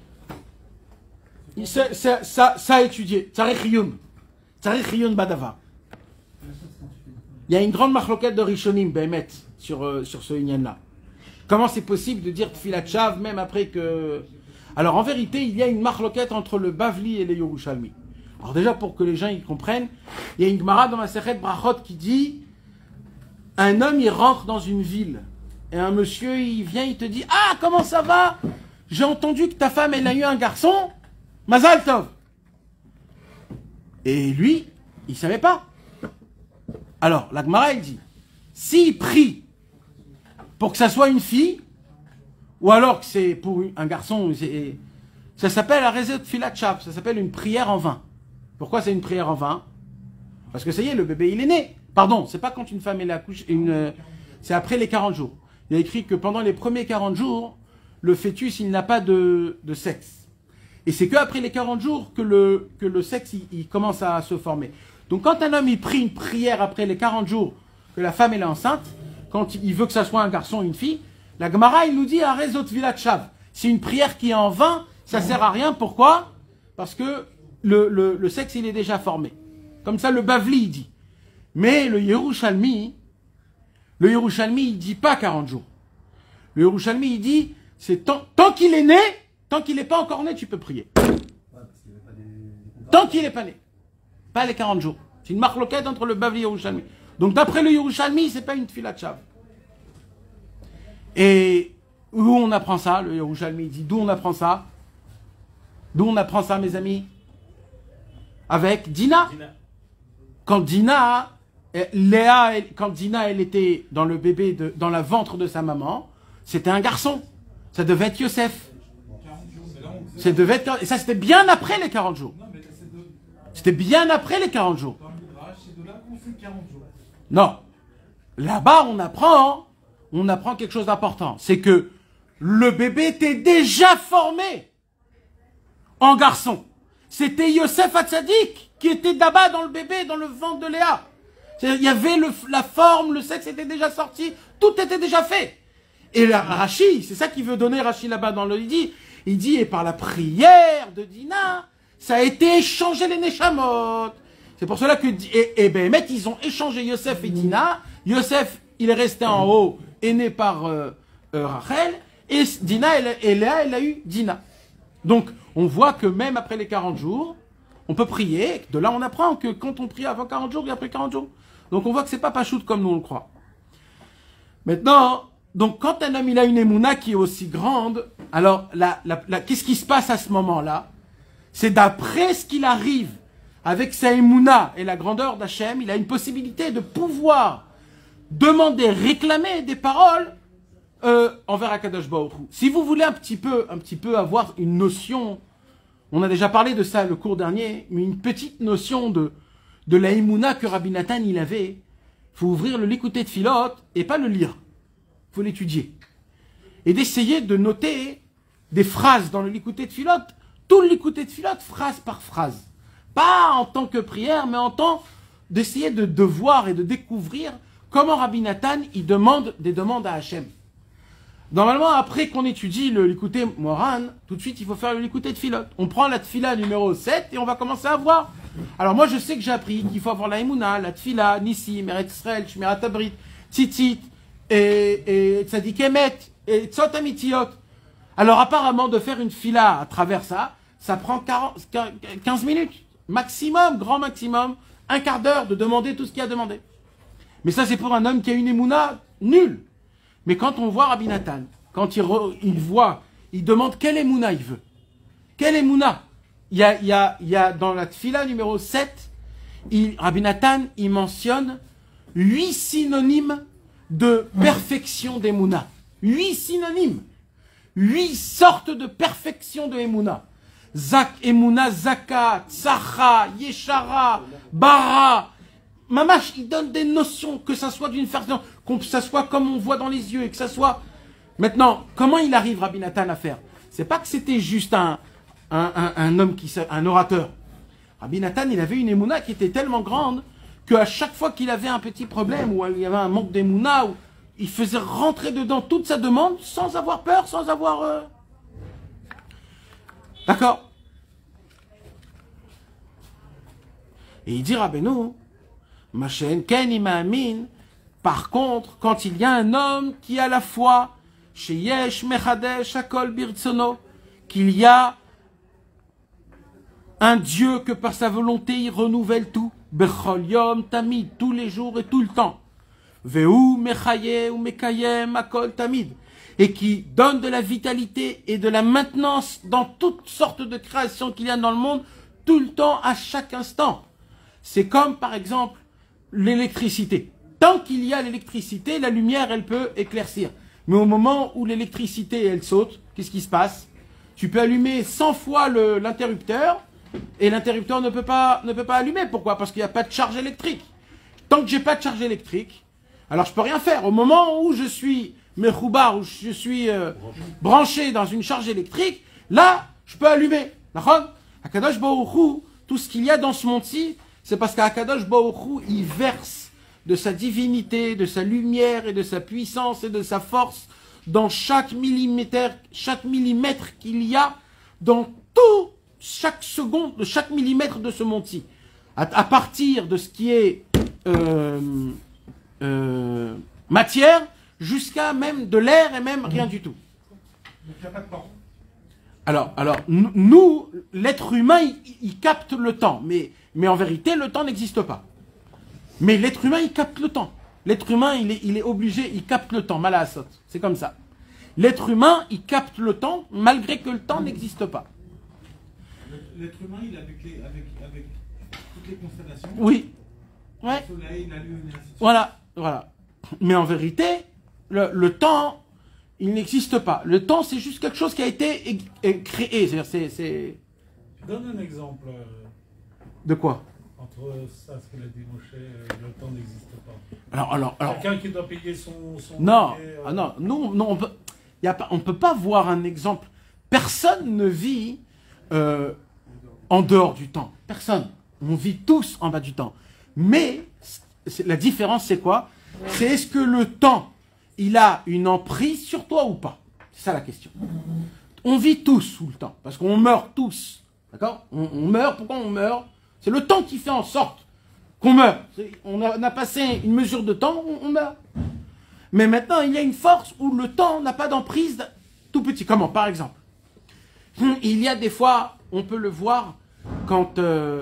S1: C'est, c'est, ça, ça a étudié. Tzarech Riyun. Tzarech Riyun Badava. Il y a une grande marloquette de Rishonim, Behemet, sur, euh, sur ce Inyan-là. Comment c'est possible de dire Tfilat Shav même après que... Alors en vérité, il y a une marloquette entre le Bavli et le Yerushalmi. Alors déjà, pour que les gens y comprennent, il y a une Gemara dans ma Sechet Brachot qui dit un homme, il rentre dans une ville. Et un monsieur, il vient, il te dit « Ah, comment ça va? J'ai entendu que ta femme, elle a eu un garçon. Mazal Tov. » Et lui, il ne savait pas. Alors, la Gemara, elle dit « S'il prie pour que ça soit une fille, ou alors que c'est pour un garçon, ça s'appelle la Rezet Tfilat Shav, ça s'appelle une prière en vain. Pourquoi c'est une prière en vain? Parce que ça y est, le bébé il est né. Pardon, c'est pas quand une femme elle accouche, une, c'est après les quarante jours. Il y a écrit que pendant les premiers quarante jours, le fœtus il n'a pas de, de sexe. Et c'est qu'après les quarante jours que le, que le sexe il, il commence à se former. Donc quand un homme il prie une prière après les quarante jours, que la femme elle est enceinte, quand il veut que ça soit un garçon ou une fille, la Gemara il nous dit à Rezot Vilat Shav. C'est une prière qui est en vain, ça sert à rien. Pourquoi? Parce que le, le, le sexe il est déjà formé. Comme ça le Bavli il dit. Mais le Yerushalmi, le Yerushalmi il dit pas quarante jours. Le Yerushalmi il dit, c'est tant, tant qu'il est né, tant qu'il n'est pas encore né, tu peux prier. Tant qu'il n'est pas né. Pas les quarante jours. C'est une marloquette entre le Bavli et le Yerushalmi. Donc d'après le Yerushalmi, c'est pas une tfilat shav. Et où on apprend ça? Le Yerushalmi dit, d'où on apprend ça? D'où on apprend ça, mes amis? Avec Dina.
S5: Dina.
S1: Quand Dina, Léa, elle- quand Dina, elle était dans le bébé, de, dans la ventre de sa maman, c'était un garçon. Ça devait être Yosef. Ça devait être, et ça, c'était bien après les quarante jours.
S6: Non, mais c'est de,
S1: C'était bien après les quarante jours.
S6: dans le Midrash, c'est de là qu'on fait quarante jours.
S1: Non. Là-bas, on apprend, on apprend quelque chose d'important. C'est que le bébé était déjà formé en garçon. C'était Yosef Hatzadik qui était là-bas dans le bébé, dans le ventre de Léa. C'est-à-dire, il y avait le, la forme, le sexe était déjà sorti, tout était déjà fait. Et là, Rashi, c'est ça qu'il veut donner Rashi là-bas dans le, il dit, il dit, et par la prière de Dina, ça a été échangé les Neshamot. C'est pour cela que, et, et ben, ils ont échangé Yosef et Dina. Yosef, il est resté en haut, est né par euh, euh, Rachel, et Dina, elle, et Léa, elle a eu Dina. Donc, on voit que même après les quarante jours, on peut prier. De là, on apprend que quand on prie avant quarante jours et après quarante jours. Donc, on voit que c'est pas pachout comme nous on le croit. Maintenant, donc, quand un homme il a une émouna qui est aussi grande, alors, la, la, la, qu'est-ce qui se passe à ce moment-là? C'est d'après ce qu'il arrive avec sa émouna et la grandeur d'Hachem, il a une possibilité de pouvoir demander, réclamer des paroles euh, envers Akadosh Baruch Hu. Si vous voulez un petit peu, un petit peu avoir une notion, on a déjà parlé de ça le cours dernier, mais une petite notion de, de la émouna que Rabbi Nathan il avait, il faut ouvrir le Likutei Tfilot et pas le lire. Il faut l'étudier. Et d'essayer de noter des phrases dans le Likutei Tfilot, tout le Likutei Tfilot, phrase par phrase. Pas en tant que prière, mais en tant d'essayer de, de voir et de découvrir comment Rabbi Nathan il demande des demandes à Hachem. Normalement, après qu'on étudie le Likutei Moran, tout de suite, il faut faire le Likutei Tfilot. On prend la Tfila numéro sept et on va commencer à voir. Alors moi, je sais que j'ai appris qu'il faut avoir la Emouna, la Tfila, Nissim, Eretz Israël, Shmirat Abrit, Tzitzit, et, et Tzadik Emet, et Tzot Amitiot. Alors apparemment, de faire une Tfila à travers ça, ça prend quarante, quinze minutes. Maximum, grand maximum, un quart d'heure de demander tout ce qu'il y a demandé. Mais ça, c'est pour un homme qui a une Emouna nulle. Mais quand on voit Rabbi Nathan, quand il, re, il voit, il demande quelle Emouna il veut. Quelle Emouna? Il y a, il y a, il y a dans la Tfila numéro sept, il, Rabbi Nathan, il mentionne huit synonymes de perfection d'Emouna. Huit synonymes. Huit sortes de perfection de Emouna. Zak, Emouna, Zaka, Tsacha, Yeshara, Bara. Mamash, il donne des notions, que ça soit d'une façon, que ça soit comme on voit dans les yeux, et que ça soit... Maintenant, comment il arrive, Rabbi Nathan, à faire? C'est pas que c'était juste un, un, un, un homme, qui, un orateur. Rabbi Nathan, il avait une émouna qui était tellement grande, qu'à chaque fois qu'il avait un petit problème, ou il y avait un manque d'émouna, il faisait rentrer dedans toute sa demande, sans avoir peur, sans avoir... Euh... D'accord? Et il dit, Rabbeinu, Machen, Ken Imaamin, par contre, quand il y a un homme qui a la foi, chez Yesh Mechadesh Akol Birtsono, qu'il y a un Dieu que par sa volonté il renouvelle tout, Bechol Yom Tamid, tous les jours et tout le temps, Veu Mechaye ou Mekayem Akol Tamid, et qui donne de la vitalité et de la maintenance dans toutes sortes de créations qu'il y a dans le monde, tout le temps, à chaque instant. C'est comme, par exemple, l'électricité. Tant qu'il y a l'électricité, la lumière, elle peut éclaircir. Mais au moment où l'électricité, elle saute, qu'est-ce qui se passe? Tu peux allumer cent fois l'interrupteur, et l'interrupteur ne peut pas, ne peut pas allumer. Pourquoi? Parce qu'il n'y a pas de charge électrique. Tant que j'ai pas de charge électrique, alors je peux rien faire. Au moment où je suis mechoubar, où je suis euh, branché dans une charge électrique, là, je peux allumer. D'accord? Akadosh Baruch Hu, tout ce qu'il y a dans ce monde-ci, c'est parce qu'Akadosh Baruch Hu, il verse de sa divinité, de sa lumière et de sa puissance et de sa force dans chaque millimètre, chaque millimètre qu'il y a dans tout, chaque seconde, de chaque millimètre de ce monde-ci. À, à partir de ce qui est euh, euh, matière, jusqu'à même de l'air et même rien du tout.
S6: Donc il n'y a pas de temps.
S1: Alors, alors nous, l'être humain, il, il capte le temps, mais, mais en vérité, le temps n'existe pas. Mais l'être humain, il capte le temps. L'être humain, il est, il est obligé, il capte le temps, malasot. C'est comme ça. L'être humain, il capte le temps, malgré que le temps n'existe pas.
S6: L'être humain, il est avec, les, avec, avec toutes les constellations.
S1: Oui. Ouais.
S6: Le soleil, la lune, et ainsi de suite.
S1: Voilà, voilà. Mais en vérité, le, le temps, il n'existe pas. Le temps, c'est juste quelque chose qui a été é- é- créé. C'est-à-dire, c'est, c'est...
S4: Donne un exemple euh,
S1: De quoi?
S4: entre ça, ce qu'il a dit Moshe, euh, le temps n'existe pas.
S1: Alors, alors, alors...
S4: Quelqu'un qui doit payer son... son
S1: Non,
S4: billet, euh,
S1: ah non, nous, non, on peut, y a pas, on peut pas voir un exemple. Personne ne vit euh, en dehors du temps. Personne. On vit tous en bas du temps. Mais c'est- la différence, c'est quoi? C'est est-ce que le temps, il a une emprise sur toi ou pas? C'est ça la question. On vit tous sous le temps, parce qu'on meurt tous. D'accord? on, on meurt, pourquoi on meurt? C'est le temps qui fait en sorte qu'on meurt. C'est- On a, on a passé une mesure de temps, on, on meurt. Mais maintenant, il y a une force où le temps n'a pas d'emprise tout petit. Comment? Par exemple, il y a des fois, on peut le voir quand... euh,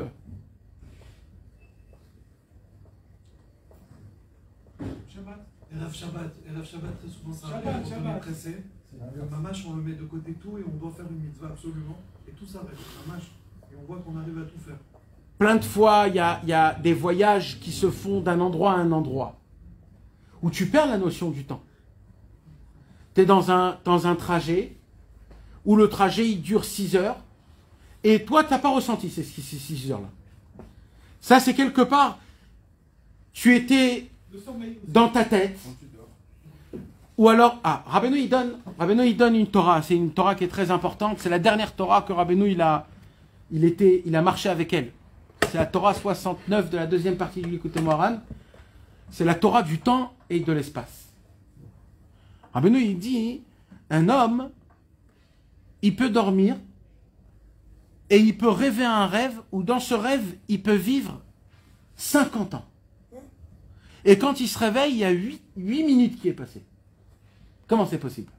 S7: Shabbat. Erev Shabbat. Erev Shabbat, très souvent, ça
S6: Shabbat,
S7: arrive quand on
S6: Shabbat.
S7: est pressé. Mamash, on le met de côté tout et on doit faire une mitzvah absolument. Et tout s'arrête. Mamash. Et on voit qu'on arrive à tout faire.
S1: plein de fois, il y a, il y a des voyages qui se font d'un endroit à un endroit, où tu perds la notion du temps. Tu es dans un, dans un trajet, où le trajet il dure six heures, et toi, tu n'as pas ressenti ces six heures-là. Ça, c'est quelque part, tu étais
S6: Le sommeil.
S1: dans ta tête, ou alors, ah, Rabbeinu, il donne, Rabbeinu, il donne une Torah, c'est une Torah qui est très importante, c'est la dernière Torah que Rabbeinu, il a, il était, il a marché avec elle. C'est la Torah soixante-neuf de la deuxième partie du Likutei Moharan. C'est la Torah du temps et de l'espace. Rabbeinu, il dit, un homme, il peut dormir et il peut rêver un rêve où dans ce rêve, il peut vivre cinquante ans. Et quand il se réveille, il y a huit minutes qui est passé. Comment c'est possible?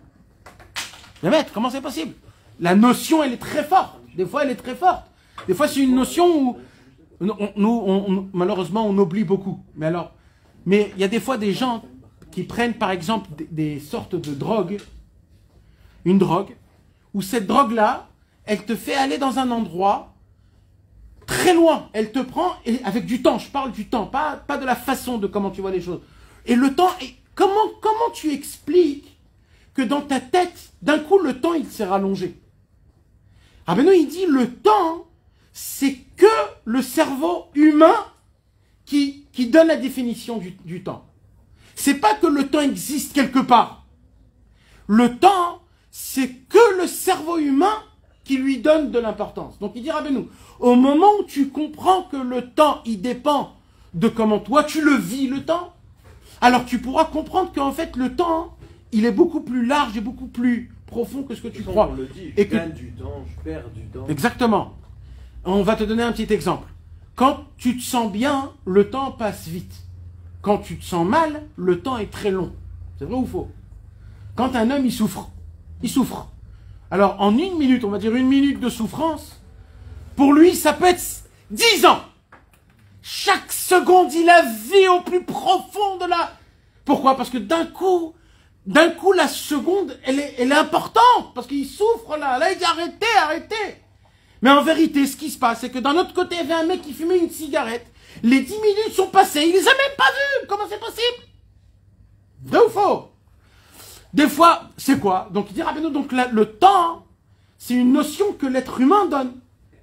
S1: Les maîtres, comment c'est possible? La notion, elle est très forte. Des fois, elle est très forte. Des fois, c'est une notion où, nous, on, on- on- malheureusement, on oublie beaucoup. Mais alors, mais il y a des fois des gens qui prennent, par exemple, des, des sortes de drogues, une drogue, où cette drogue-là, elle te fait aller dans un endroit très loin. Elle te prend, et avec du temps, je parle du temps, pas, pas de la façon de comment tu vois les choses. Et le temps, est, comment, comment tu expliques que dans ta tête, d'un coup, le temps, il s'est rallongé? Rabbeinu, il dit, le temps, c'est que le cerveau humain qui, qui donne la définition du, du temps. C'est pas que le temps existe quelque part. Le temps, c'est que le cerveau humain qui lui donne de l'importance. Donc il dit, Rabbeinu, au moment où tu comprends que le temps, il dépend de comment toi tu le vis, le temps, alors tu pourras comprendre qu'en fait, le temps, il est beaucoup plus large et beaucoup plus profond que ce que tu crois.
S2: On le dit,
S1: Et
S2: je
S1: que-
S2: gagne du temps, je perds du temps.
S1: Exactement. On va te donner un petit exemple. Quand tu te sens bien, le temps passe vite. Quand tu te sens mal, le temps est très long. C'est vrai ou faux? Quand un homme, il souffre, il souffre. Alors, en une minute, on va dire une minute de souffrance, pour lui, ça peut être dix ans. Chaque seconde, il a vie au plus profond de la... Pourquoi? Parce que d'un coup, d'un coup, la seconde, elle est, elle est importante. Parce qu'il souffre là. Là, il dit arrêtez, arrêtez. Mais en vérité, ce qui se passe, c'est que d'un autre côté, il y avait un mec qui fumait une cigarette. Les dix minutes sont passées, il les a même pas vues. Comment c'est possible? Vrai ou faux? Des fois, c'est quoi? Donc il dit Rabbeinu, donc la- le temps, c'est une notion que l'être humain donne.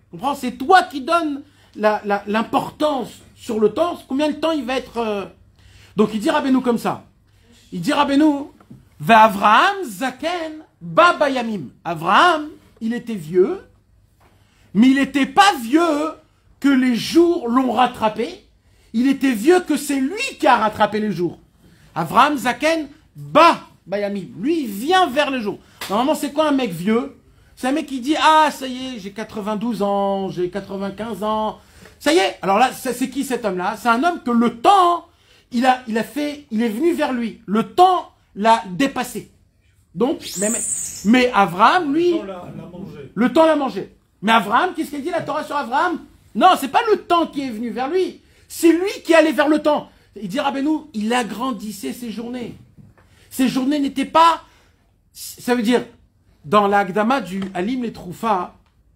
S1: Comprends? C'est toi qui donnes la, la, l'importance sur le temps, combien de temps il va être... Euh... Donc il dit Rabbeinu comme ça. Il dit Rabbeinu, va Avraham zaken ba bayamim. Avraham, il était vieux, mais il n'était pas vieux que les jours l'ont rattrapé. Il était vieux que c'est lui qui a rattrapé les jours. Avraham zaken ba bayamim. Lui, il vient vers les jours. Normalement, c'est quoi un mec vieux? C'est un mec qui dit, ah, ça y est, j'ai quatre-vingt-douze ans, j'ai quatre-vingt-quinze ans. Ça y est. Alors là, c'est qui cet homme-là? C'est un homme que le temps, il a, il a fait, il est venu vers lui. Le temps l'a dépassé. Donc, mais, mais Avraham, lui,
S4: Le temps l'a l'a mangé.
S1: le temps l'a mangé. Mais Avraham, qu'est-ce qu'il dit la Torah sur Avraham? Non, c'est pas le temps qui est venu vers lui. C'est lui qui allait vers le temps. Il dit Rabbeinu, il agrandissait ses journées. Ses journées n'étaient pas... Ça veut dire, dans l'Agdama du Halim les Troufa,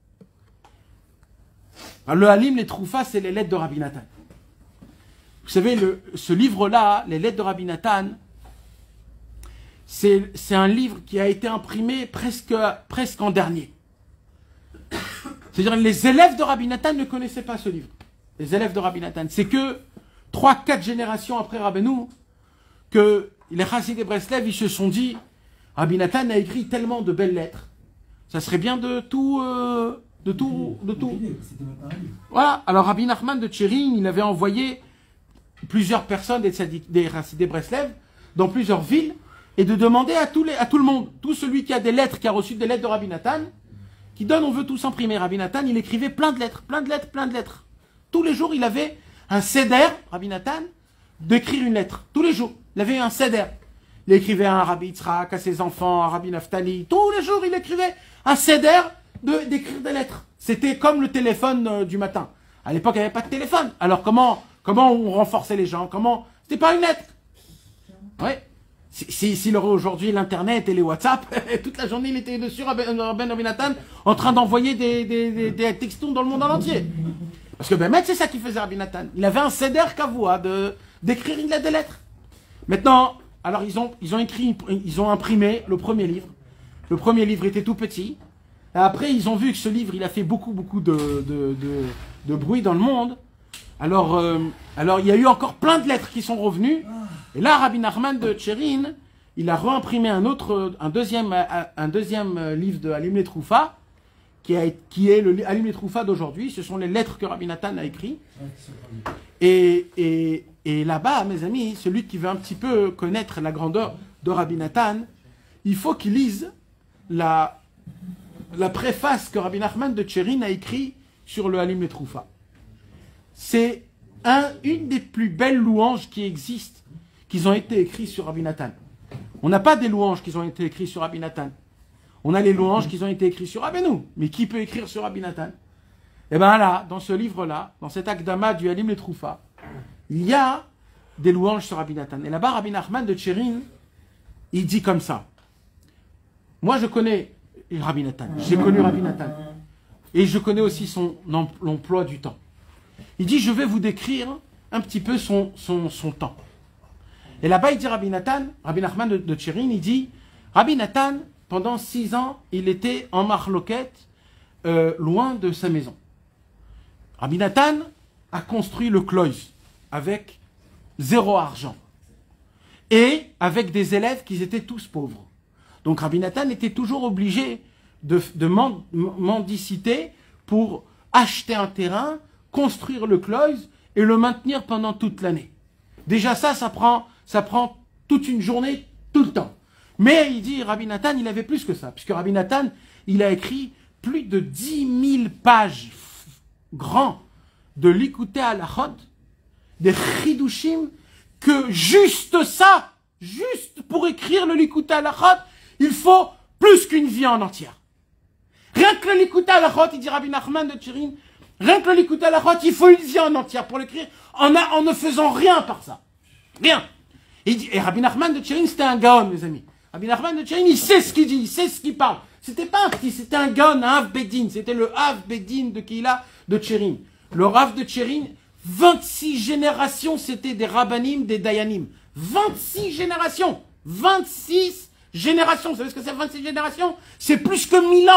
S1: le Halim les Troufa, c'est les lettres de Rabbi Nathan. Vous savez, le, ce livre-là, les lettres de Rabbi Nathan, c'est un livre qui a été imprimé presque, presque en dernier. C'est-à-dire, les élèves de Rabbi Nathan ne connaissaient pas ce livre. Les élèves de Rabbi Nathan. C'est que trois quatre générations après Rabbeinu, que les Chassidés Breslev, ils se sont dit, Rabbi Nathan a écrit tellement de belles lettres, ça serait bien de tout, euh, de tout, de tout. Voilà. Alors Rabbi Nachman de Tchérin, il avait envoyé plusieurs personnes des, des Chassidés Breslev dans plusieurs villes et de demander à, tous les, à tout le monde, tout celui qui a des lettres, qui a reçu des lettres de Rabbi Nathan, qui donne, on veut tous imprimer. Rabbi Nathan, il écrivait plein de lettres, plein de lettres, plein de lettres. Tous les jours, il avait un seder, Rabbi Nathan, d'écrire une lettre. Tous les jours, il avait un seder. Il écrivait à un Rabbi Yitzhak, à ses enfants, à Rabbi Naftali. Tous les jours, il écrivait un seder de, d'écrire des lettres. C'était comme le téléphone euh, du matin. À l'époque, il n'y avait pas de téléphone. Alors, comment, comment on renforçait les gens? Comment? C'était pas une lettre. Ouais. S'il si, si, aurait aujourd'hui l'Internet et les WhatsApp, toute la journée, il était dessus, Rabbi Nathan, en train d'envoyer des, des, des, des textos dans le monde en entier. Parce que ben, c'est ça qu'il faisait Rabbi Nathan. Il avait un seder kavua de d'écrire une lettre des lettres. Maintenant, alors ils ont, ils ont écrit, ils ont imprimé le premier livre. Le premier livre était tout petit. Et après, ils ont vu que ce livre, il a fait beaucoup, beaucoup de, de, de, de bruit dans le monde. Alors, euh, alors, il y a eu encore plein de lettres qui sont revenues. Et là, Rabbi Nachman de Tchérin, il a réimprimé un autre, un deuxième, un deuxième livre de Halim les Troufa, qui, a, qui est le Halim les Troufa d'aujourd'hui. Ce sont les lettres que Rabbi Nathan a écrites. Et, et, et là-bas, mes amis, celui qui veut un petit peu connaître la grandeur de Rabbi Nathan, il faut qu'il lise la, la préface que Rabbi Nachman de Tchérin a écrite sur le Halim les Troufa. C'est un, une des plus belles louanges qui existent, qui ont été écrites sur Rabbi Nathan. On n'a pas des louanges qui ont été écrites sur Rabbi Nathan. On a les louanges qui ont été écrites sur Rabbeinu. Mais qui peut écrire sur Rabbi Nathan? Eh bien là, dans ce livre-là, dans cet Akdama du Halim les Troufa, il y a des louanges sur Rabbi Nathan. Et là-bas, Rabbi Nachman de Tchérin, il dit comme ça. Moi, je connais Rabbi Nathan. J'ai connu Rabbi Nathan. Et je connais aussi son emploi du temps. Il dit, je vais vous décrire un petit peu son, son, son temps. Et là-bas, il dit Rabbi Nathan, Rabbi Nachman de, de Tchérin, il dit, Rabbi Nathan, pendant six ans, il était en marloquette, euh, loin de sa maison. Rabbi Nathan a construit le Kloïs avec zéro argent. Et avec des élèves qui étaient tous pauvres. Donc Rabbi Nathan était toujours obligé de, de mendiciter pour acheter un terrain, construire le Kloïs et le maintenir pendant toute l'année. Déjà ça, ça prend, ça prend toute une journée, tout le temps. Mais il dit, Rabbi Nathan, il avait plus que ça. Puisque Rabbi Nathan, il a écrit plus de dix mille pages grands de l'Ikouté Halachot, des Chidushim, que juste ça, juste pour écrire le l'Ikouté Halachot, il faut plus qu'une vie en entière. Rien que le l'Ikouté Halachot, il dit Rabbi Nachman de Tchérin, rien que le l'Ikouté Halachot, il faut une vie en entière pour l'écrire, en, en ne faisant rien par ça. Rien. Et, et Rabbi Nachman de Tchérin, c'était un gaon, mes amis. Rabbi Nachman de Tchérin, il sait ce qu'il dit, il sait ce qu'il parle. C'était pas un petit, c'était un gaon, un Hav Bedin. C'était le Hav Bedin de Kehila de Tchérin. Le Rav de Tchérin, vingt-six générations, c'était des Rabbanim, des Dayanim. vingt-six générations. vingt-six générations. Vous savez ce que c'est vingt-six générations? C'est plus que mille ans.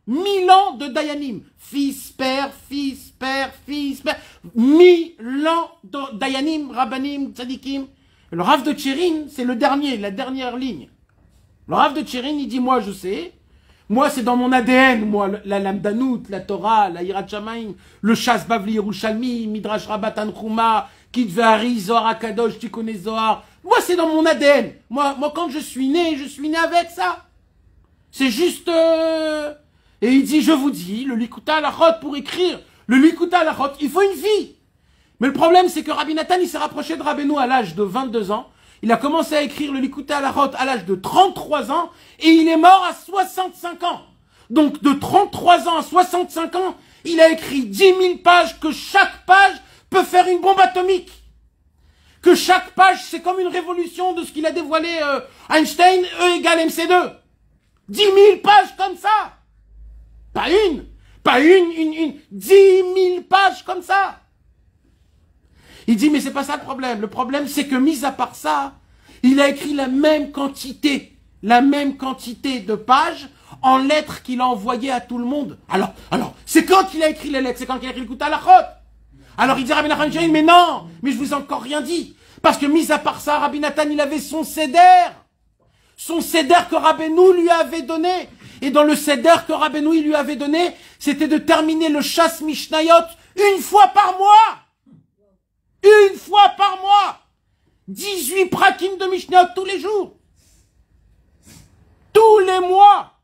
S1: Mille ans de Dayanim. Fils, père, fils, père, fils, père. Mille ans de Dayanim, Rabbanim, Tzadikim. Le Rav de Tchérin, c'est le dernier, la dernière ligne. Le Rav de Tchérin, il dit, moi je sais, moi c'est dans mon A D N, moi, la Lamdanout, la Torah, la Yirat Shamayim, le Shas Bavli Yerushalmi, Midrash Rabat Tanchuma, Kitvari, Zohar Akadosh, tu connais Zohar. Moi c'est dans mon A D N. Moi, moi quand je suis né, je suis né avec ça. C'est juste... Euh... Et il dit, je vous dis, le Likuta Alachot, pour écrire le Likuta Alachot, il faut une fille. Mais le problème, c'est que Rabbi Nathan, il s'est rapproché de Rabbeinu à l'âge de vingt-deux ans. Il a commencé à écrire le Likuta Alachot à l'âge de trente-trois ans. Et il est mort à soixante-cinq ans. Donc, de trente-trois ans à soixante-cinq ans, il a écrit dix mille pages, que chaque page peut faire une bombe atomique. Que chaque page, c'est comme une révolution de ce qu'il a dévoilé euh, Einstein, E égale M C deux. dix mille pages comme ça. Pas une, pas une, une, une, dix mille pages comme ça. Il dit, mais c'est pas ça le problème. Le problème, c'est que, mis à part ça, il a écrit la même quantité, la même quantité de pages en lettres qu'il a envoyées à tout le monde. Alors, alors, c'est quand il a écrit les lettres, c'est quand il a écrit le Likuta Alachot. Alors il dit, Rabbi Nachman, mais non, mais je vous ai encore rien dit. Parce que, mis à part ça, Rabbi Nathan, il avait son Seder. Son Seder que Rabbeinu lui avait donné. Et dans le Seder que Rabbeinu lui avait donné, c'était de terminer le Shas Mishnayot une fois par mois. Une fois par mois. dix-huit prakim de Mishnayot tous les jours. Tous les mois.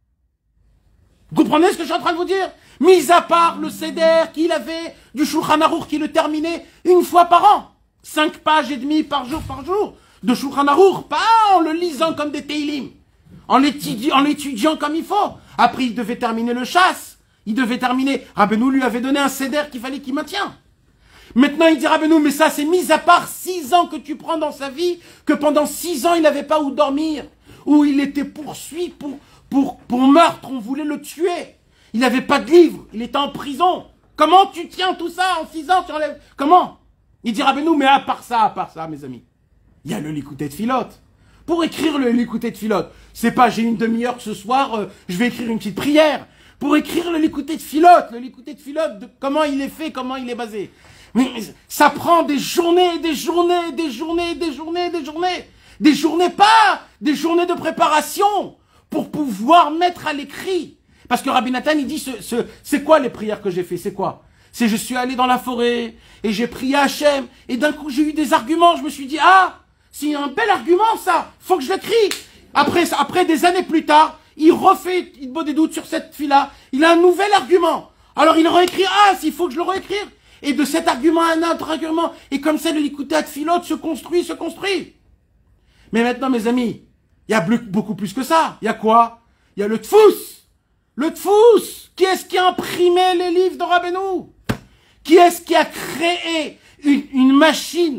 S1: Vous comprenez ce que je suis en train de vous dire? Mis à part le Seder qu'il avait du Shulchan Aruch qui le terminait une fois par an. Cinq pages et demie par jour par jour. De Shulchan Aruch, pas en le lisant comme des Teilim. En l'étudiant comme il faut. Après, il devait terminer le chasse. Il devait terminer. Rabbeinu lui avait donné un Seder qu'il fallait qu'il maintienne. Maintenant, il dit Rabbeinu, mais ça, c'est mis à part six ans que tu prends dans sa vie, que pendant six ans, il n'avait pas où dormir, où il était poursuivi pour, pour, pour meurtre, on voulait le tuer. Il n'avait pas de livre, il était en prison. Comment tu tiens tout ça en six ans, tu enlèves... Comment? Il dit Rabbeinu, mais à part ça, à part ça, mes amis, il y a le Likutei Tfilot. Pour écrire le Likutei Tfilot, c'est pas j'ai une demi-heure ce soir, euh, je vais écrire une petite prière. Pour écrire le Likutei Tfilot, le Likutei Tfilot, de comment il est fait, comment il est basé. Mais ça prend des journées, des journées, des journées, des journées, des journées. Des journées pas, des journées de préparation pour pouvoir mettre à l'écrit. Parce que Rabbi Nathan, il dit, ce, ce, c'est quoi les prières que j'ai fait? C'est quoi? C'est je suis allé dans la forêt et j'ai prié Hachem et d'un coup j'ai eu des arguments. Je me suis dit, ah, c'est un bel argument ça, faut que je l'écris. Après, après des années plus tard, il refait, il boit des doutes sur cette fille-là. Il a un nouvel argument. Alors il réécrit, ah, s'il faut que je le réécrire. Et de cet argument à un autre argument. Et comme ça, le Likutei Tfilot se construit, se construit. Mais maintenant, mes amis, il y a beaucoup plus que ça. Il y a quoi? Il y a le Tfous. Le Tfous. Qui est-ce qui a imprimé les livres de Rabbeinu? Qui est-ce qui a créé une, une machine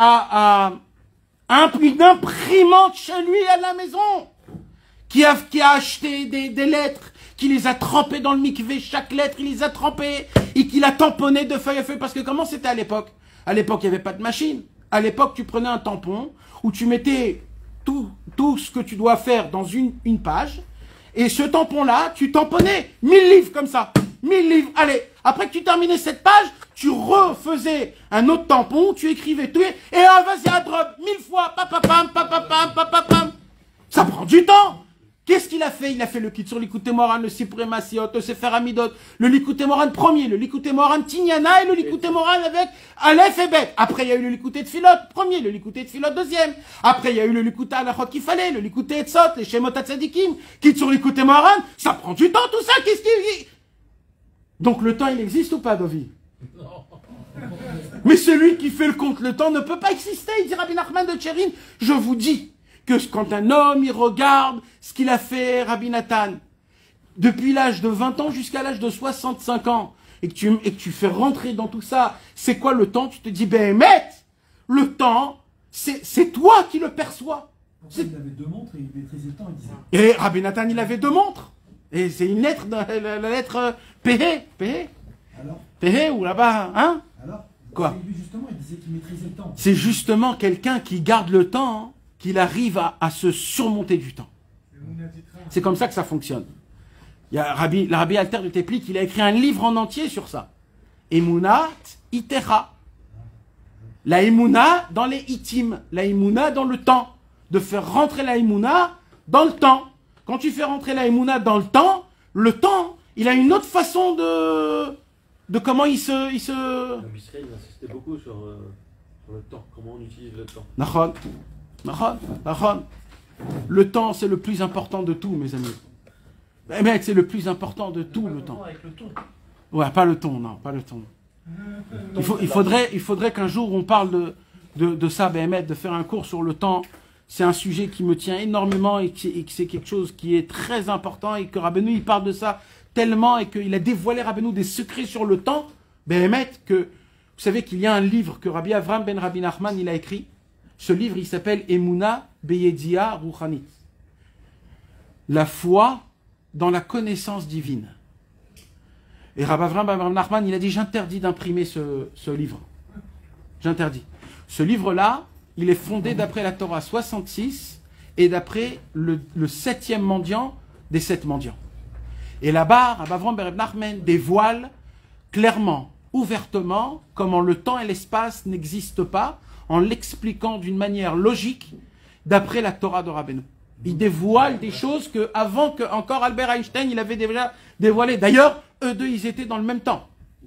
S1: à, à, à une imprimante chez lui à la maison? Qui a, qui a acheté des, des lettres, qui les a trempées dans le mikvé, chaque lettre, il les a trempées, et qui l'a tamponné de feuille à feuille. Parce que comment c'était à l'époque? À l'époque, il n'y avait pas de machine. À l'époque, tu prenais un tampon, où tu mettais tout, tout ce que tu dois faire dans une, une page, et ce tampon-là, tu tamponnais mille livres comme ça. Mille livres. Allez, après que tu terminais cette page, tu refaisais un autre tampon, tu écrivais tout, et ah, vas-y, à drop, mille fois, papapam, papapam, papapam. Ça prend du temps. Qu'est-ce qu'il a fait? Il a fait le kit sur l'Likutei Moharan, le Siprei Massiot, le Sefer Amidot, le Likutei Moharan premier, le Likutei Moharan Tignana et le Likutei Moharan avec Aleph et Bet. Après, il y a eu le Likutei Tfilot premier, le Likutei Tfilot deuxième. Après, il y a eu le Likutei Alachot qu'il fallait, le Likutei Etzot, les Shemot HaTzadikim, kit sur Likutei Moharan. Ça prend du temps, tout ça. Qu'est-ce qu'il... Donc, le temps, il existe ou pas, Dovi? Non. Mais celui qui fait le compte, le temps ne peut pas exister. Il dit Rabbi Nachman de Tchérin, je vous dis que quand un homme, il regarde ce qu'il a fait, Rabbi Nathan, depuis l'âge de vingt ans jusqu'à l'âge de soixante-cinq ans, et que, tu, et que tu fais rentrer dans tout ça, c'est quoi le temps? Tu te dis, ben, mec, le temps, c'est toi qui le perçois.
S6: Il avait deux montres et il maîtrisait le temps, il disait.
S1: Et Rabbi Nathan, il avait deux montres. Et c'est une lettre, la, la, la lettre Péhé, Péhé.
S6: Alors
S1: Péhé, ou là-bas, hein?
S6: Alors
S1: Quoi?
S6: Lui, justement, il disait qu'il maîtrisait le temps.
S1: C'est justement quelqu'un qui garde le temps, hein, qu'il arrive à, à se surmonter du temps. C'est comme ça que ça fonctionne. Il y a Rabbi, le Rabbi Alter de Teplik, il a écrit un livre en entier sur ça. Emunat Itera. La Emuna dans les itim, la Emuna dans le temps. De faire rentrer la Emuna dans le temps. Quand tu fais rentrer la Emuna dans le temps, le temps, il a une autre façon de, de comment il se... Il se...
S2: Le Bisraël, il insistait beaucoup sur, euh, sur le temps, comment on utilise le temps.
S1: Nachon, nachon, nachon. Le temps, c'est le plus important de tout, mes amis. Eh bien, c'est le plus important de tout, le temps.
S3: Avec le ton.
S1: Ouais, pas le ton, non, pas le ton. Il, faut, il faudrait, il faudrait qu'un jour on parle de, de, de ça, Béhémet, de faire un cours sur le temps. C'est un sujet qui me tient énormément et que, et que c'est quelque chose qui est très important et que Rabbeinu, il parle de ça tellement et qu'il a dévoilé, Rabbeinu, des secrets sur le temps. Béhémet, que vous savez qu'il y a un livre que Rabbi Avram ben Rabbi Nachman, il a écrit. Ce livre, il s'appelle Emuna Beyedia Ruchanit. La foi dans la connaissance divine. Et Rabbi Avram ben Rabbi Nachman, il a dit, j'interdis d'imprimer ce, ce livre. J'interdis. Ce livre-là, il est fondé d'après la Torah soixante-six et d'après le, le septième mendiant des sept mendiants. Et là-bas, Rabbi Avram ben Rabbi Nachman dévoile clairement, ouvertement, comment le temps et l'espace n'existent pas, en l'expliquant d'une manière logique d'après la Torah de Rabbeinu. Il dévoile des choses que avant que encore Albert Einstein il avait déjà dévoilé. D'ailleurs, eux deux, ils étaient dans le même temps.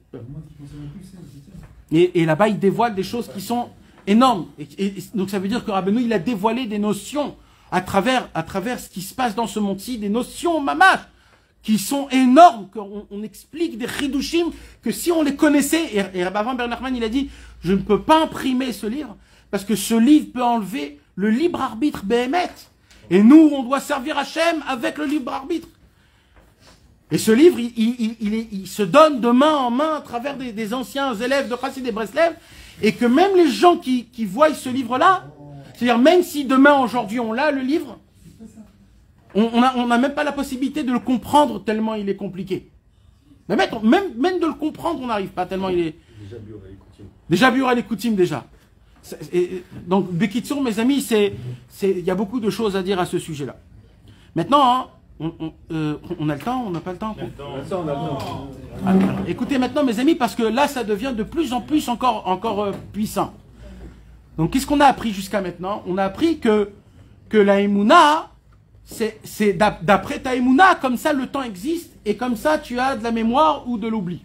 S1: Et, et là-bas, il dévoile des choses qui sont énormes. Et, et, donc ça veut dire que Rabbeinu, il a dévoilé des notions à travers, à travers ce qui se passe dans ce monde-ci, des notions mamash, qui sont énormes, qu'on on explique des chidushim, que si on les connaissait, et, et Rabbi Avram ben Nachman, il a dit, je ne peux pas imprimer ce livre, parce que ce livre peut enlever le libre arbitre Béhémet. Et nous, on doit servir Hachem avec le libre arbitre. Et ce livre, il, il, il, il, il se donne de main en main à travers des, des anciens élèves de Chassid et Breslev, et que même les gens qui, qui voient ce livre-là, c'est-à-dire même si demain, aujourd'hui, on l'a, le livre, on n'a on a même pas la possibilité de le comprendre tellement il est compliqué. Mais même, même, même de le comprendre, on n'arrive pas tellement il est...
S2: Déjà Biur à l'écoutim.
S1: Déjà Biur à l'écoutim, déjà. Et, et, donc, Bekitsour, mes amis, c'est, c'est, il y a beaucoup de choses à dire à ce sujet-là. Maintenant, hein, on, on, euh, on a le temps, on n'a pas le temps.
S2: Ça, on a le temps.
S1: Alors, écoutez maintenant, mes amis, parce que là, ça devient de plus en plus encore, encore euh, puissant. Donc, qu'est-ce qu'on a appris jusqu'à maintenant? On a appris que, que la Emouna, c'est, c'est d'après ta Emouna, comme ça, le temps existe, et comme ça, tu as de la mémoire ou de l'oubli.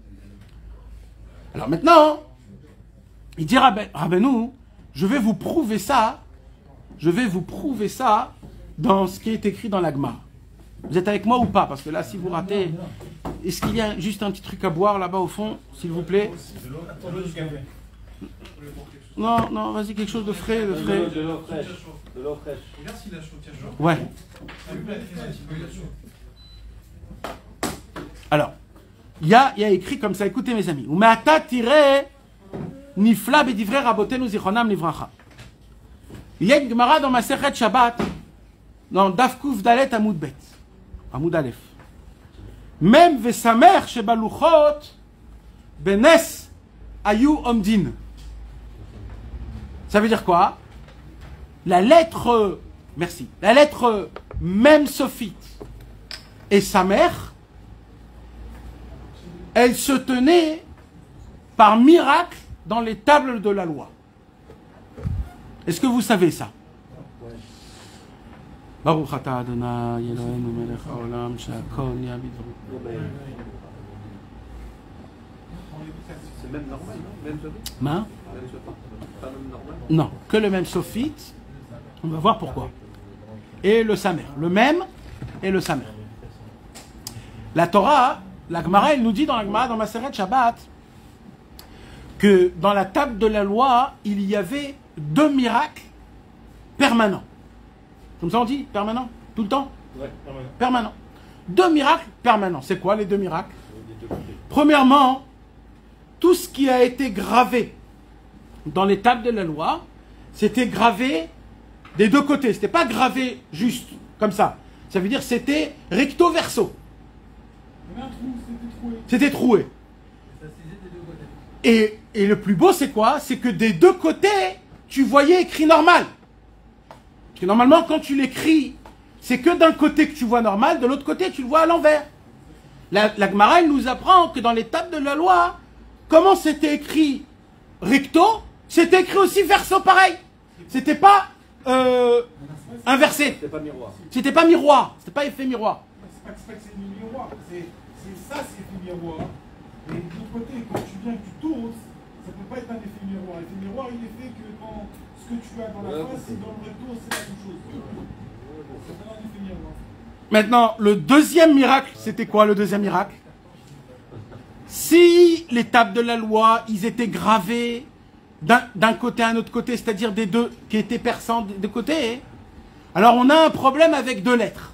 S1: Alors maintenant, il dit Rabbeinu, je vais vous prouver ça, je vais vous prouver ça dans ce qui est écrit dans l'Agma. Vous êtes avec moi ou pas? Parce que là, si vous ratez, est-ce qu'il y a juste un petit truc à boire là-bas au fond, s'il vous plaît? Non, non, vas-y, quelque chose de frais, de frais.
S2: De l'eau fraîche. De l'eau fraîche.
S7: Regarde s'il a chaud, tiens, chaud.
S1: Ouais.
S7: S'il vous plaît, un petit peu, il a chaud.
S1: Alors, il y a, y a écrit comme ça, écoutez mes amis. Umeata tiré nifla bedivrei rabotenu zichronam livracha. Il y a une Gemara dans Masechet Shabbat, dans Daf Kuf Dalet Amud Bet, Amud Aleph. Même vesamer shebaluchot benes ayu omdin. Ça veut dire quoi? La lettre, merci, la lettre même sophite et sa mère, elle se tenait par miracle dans les tables de la loi. Est-ce que vous savez ça? Baruch atah Adonai Eloheinu melech haolam she'akol nהיה bidvaro.
S2: C'est même normal, non? Même sophite?
S1: Ma?
S2: Même sophite? Pas même normal?
S1: Non, que le même sophite. On va voir pourquoi. Et le samer. Le même et le samer. La Torah, la Gemara, elle nous dit dans la Gemara, dans Masechet Shabbat, que dans la table de la loi, il y avait deux miracles permanents. Comme ça on dit? Permanent? Tout le temps?
S5: Ouais, permanent.
S1: Permanent. Deux miracles permanents. C'est quoi les deux miracles? Premièrement, tout ce qui a été gravé dans les tables de la loi, c'était gravé des deux côtés. C'était pas gravé juste comme ça. Ça veut dire c'était recto verso.
S6: Il y avait un trou, c'était troué.
S1: C'était troué.
S3: Ça se faisait des deux côtés.
S1: Et, et le plus beau, c'est quoi? C'est que des deux côtés, tu voyais écrit normal. Parce que normalement, quand tu l'écris, c'est que d'un côté que tu vois normal, de l'autre côté, tu le vois à l'envers. La, la Gemara, elle nous apprend que dans les tables de la loi, comment c'était écrit recto, c'était écrit aussi verso pareil. C'était pas euh, inversé.
S2: C'était pas miroir.
S1: C'était pas miroir. C'était pas effet miroir.
S4: C'est pas, c'est pas que c'est du miroir, c'est c'est- ça c'est du miroir. Et de l'autre côté, quand tu viens, que tu tournes, ça peut pas être un effet miroir. L'effet miroir, il est fait que quand ce que tu as dans la
S2: Ouais,
S4: face et dans le retour, c'est la même chose. C'est pas un effet miroir.
S1: Maintenant, le deuxième miracle, c'était quoi le deuxième miracle? Si les tables de la loi, ils étaient gravés d'un d'un côté à un autre côté, c'est-à-dire des deux qui étaient persans des deux côtés, alors on a un problème avec deux lettres.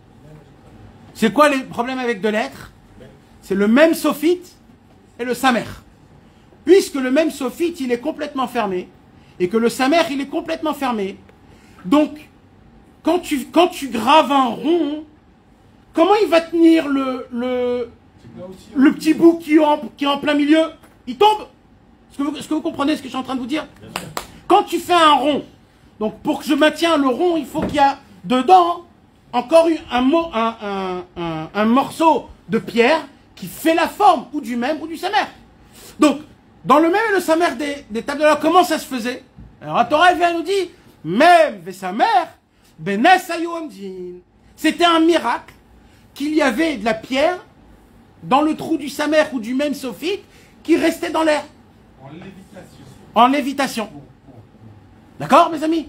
S1: C'est quoi les problèmes avec deux lettres? C'est le même sophite et le samer. Puisque le même sophite, il est complètement fermé, et que le samer, il est complètement fermé, donc, quand tu, quand tu graves un rond, comment il va tenir le, le, le petit bout qui est, en, qui est en plein milieu? Il tombe. Est-ce que, vous, est-ce que vous comprenez ce que je suis en train de vous dire? Quand tu fais un rond, donc pour que je maintienne le rond, il faut qu'il y a dedans encore un, mot, un, un, un, un morceau de pierre qui fait la forme ou du même ou du samer. Donc, dans le même et le samer des, des tables de la loi, comment ça se faisait? Alors la Torah elle vient nous dire, même ve samer, benes ayomdin. C'était un miracle qu'il y avait de la pierre dans le trou du samer ou du même sophite qui restait dans l'air.
S4: En lévitation.
S1: En lévitation. D'accord, mes amis?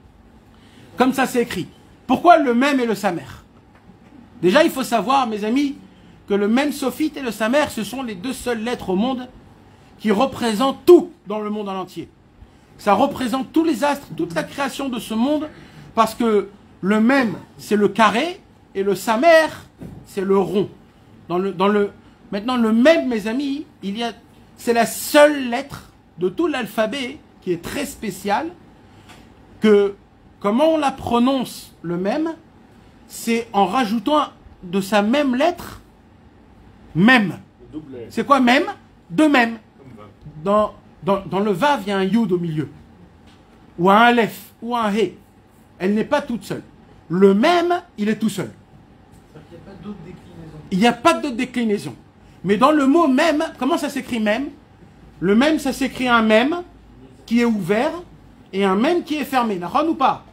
S1: Comme ça, c'est écrit. Pourquoi le même et le samer? Déjà, il faut savoir, mes amis, que le même sophite et le samer, ce sont les deux seules lettres au monde qui représentent tout dans le monde en entier. Ça représente tous les astres, toute la création de ce monde, parce que le même, c'est le carré, et le samer, c'est le rond. Dans le, dans le, maintenant, le même, mes amis, il y a, c'est la seule lettre de tout l'alphabet qui est très spéciale, que comment on la prononce le même, c'est en rajoutant de sa même lettre, même. C'est quoi même? De même. Dans, dans, dans le vav, il y a un yud au milieu, ou un aleph, ou un he. Elle n'est pas toute seule. Le même, il est tout seul.
S3: Il n'y a pas d'autres déclinaisons.
S1: Il n'y a pas d'autre déclinaison. Mais dans le mot même, comment ça s'écrit même? Le même, ça s'écrit un même qui est ouvert et un même qui est fermé. D'accord ou pas?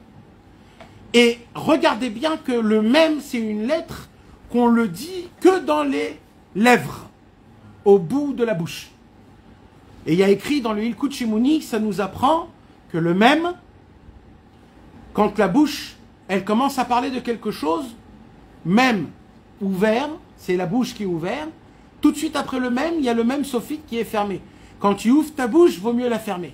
S1: Et regardez bien que le même, c'est une lettre qu'on le dit que dans les lèvres, au bout de la bouche. Et il y a écrit dans le Hilkut Shimoni, ça nous apprend que le même, quand la bouche, elle commence à parler de quelque chose, même ouvert, c'est la bouche qui est ouverte, tout de suite après le même, il y a le même sophite qui est fermé. Quand tu ouvres ta bouche, vaut mieux la fermer.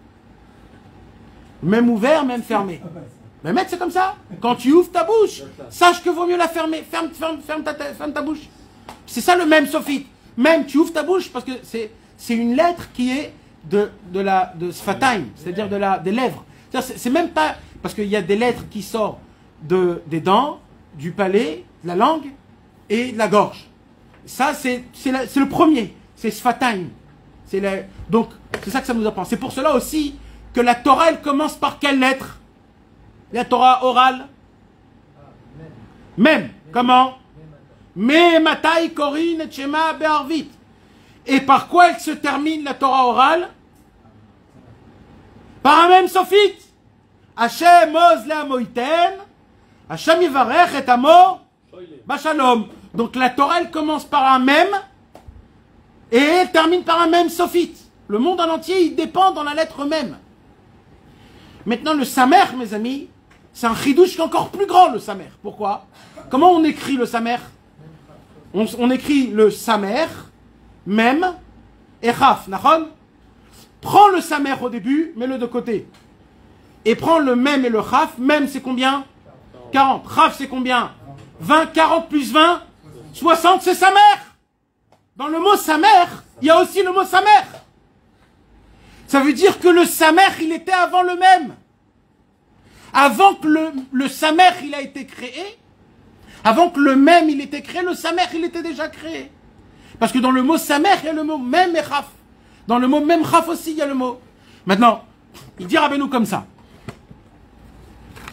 S1: Même ouvert, même fermé. Mais mec, c'est comme ça. Quand tu ouvres ta bouche, sache que vaut mieux la fermer. Ferme, ferme, ferme, ta, ferme ta bouche. C'est ça le même sophite. Même, tu ouvres ta bouche parce que c'est, c'est une lettre qui est de, de la de sfataim, c'est-à-dire de la, des lèvres. C'est, c'est même pas... Parce qu'il y a des lettres qui sortent de, des dents, du palais, de la langue et de la gorge. Ça, c'est, c'est, la, c'est le premier. C'est sfataim. C'est la, donc, c'est ça que ça nous apprend. C'est pour cela aussi que la Torah, elle commence par quelle lettre? La Torah orale. Même. Comment? Me matai korin et shema be'arvit. Et par quoi elle se termine, la Torah orale? Par un même sophite. Hashem oz le'amoiten. Hashem yivarech et amo b'shalom. Donc la Torah, elle commence par un même et elle termine par un même sophite. Le monde en entier, il dépend dans la lettre même. Maintenant, le samer, mes amis, c'est un chidouche qui est encore plus grand, le samer. Pourquoi? Comment on écrit le samer? on, on écrit le samer, même, et chaf, nachon? Prends le samer au début, mets-le de côté. Et prends le même et le chaf. Même, c'est combien? quarante. Chaf, c'est combien? vingt, quarante plus vingt, soixante, c'est samer. Dans le mot samer, il y a aussi le mot samer. Ça veut dire que le samer, il était avant le même. Avant que le, le samer, il a été créé, avant que le même, il était créé, le samer, il était déjà créé. Parce que dans le mot samer, il y a le mot même et chaf. Dans le mot même chaf aussi, il y a le mot. Maintenant, il dit Rabbeinu comme ça.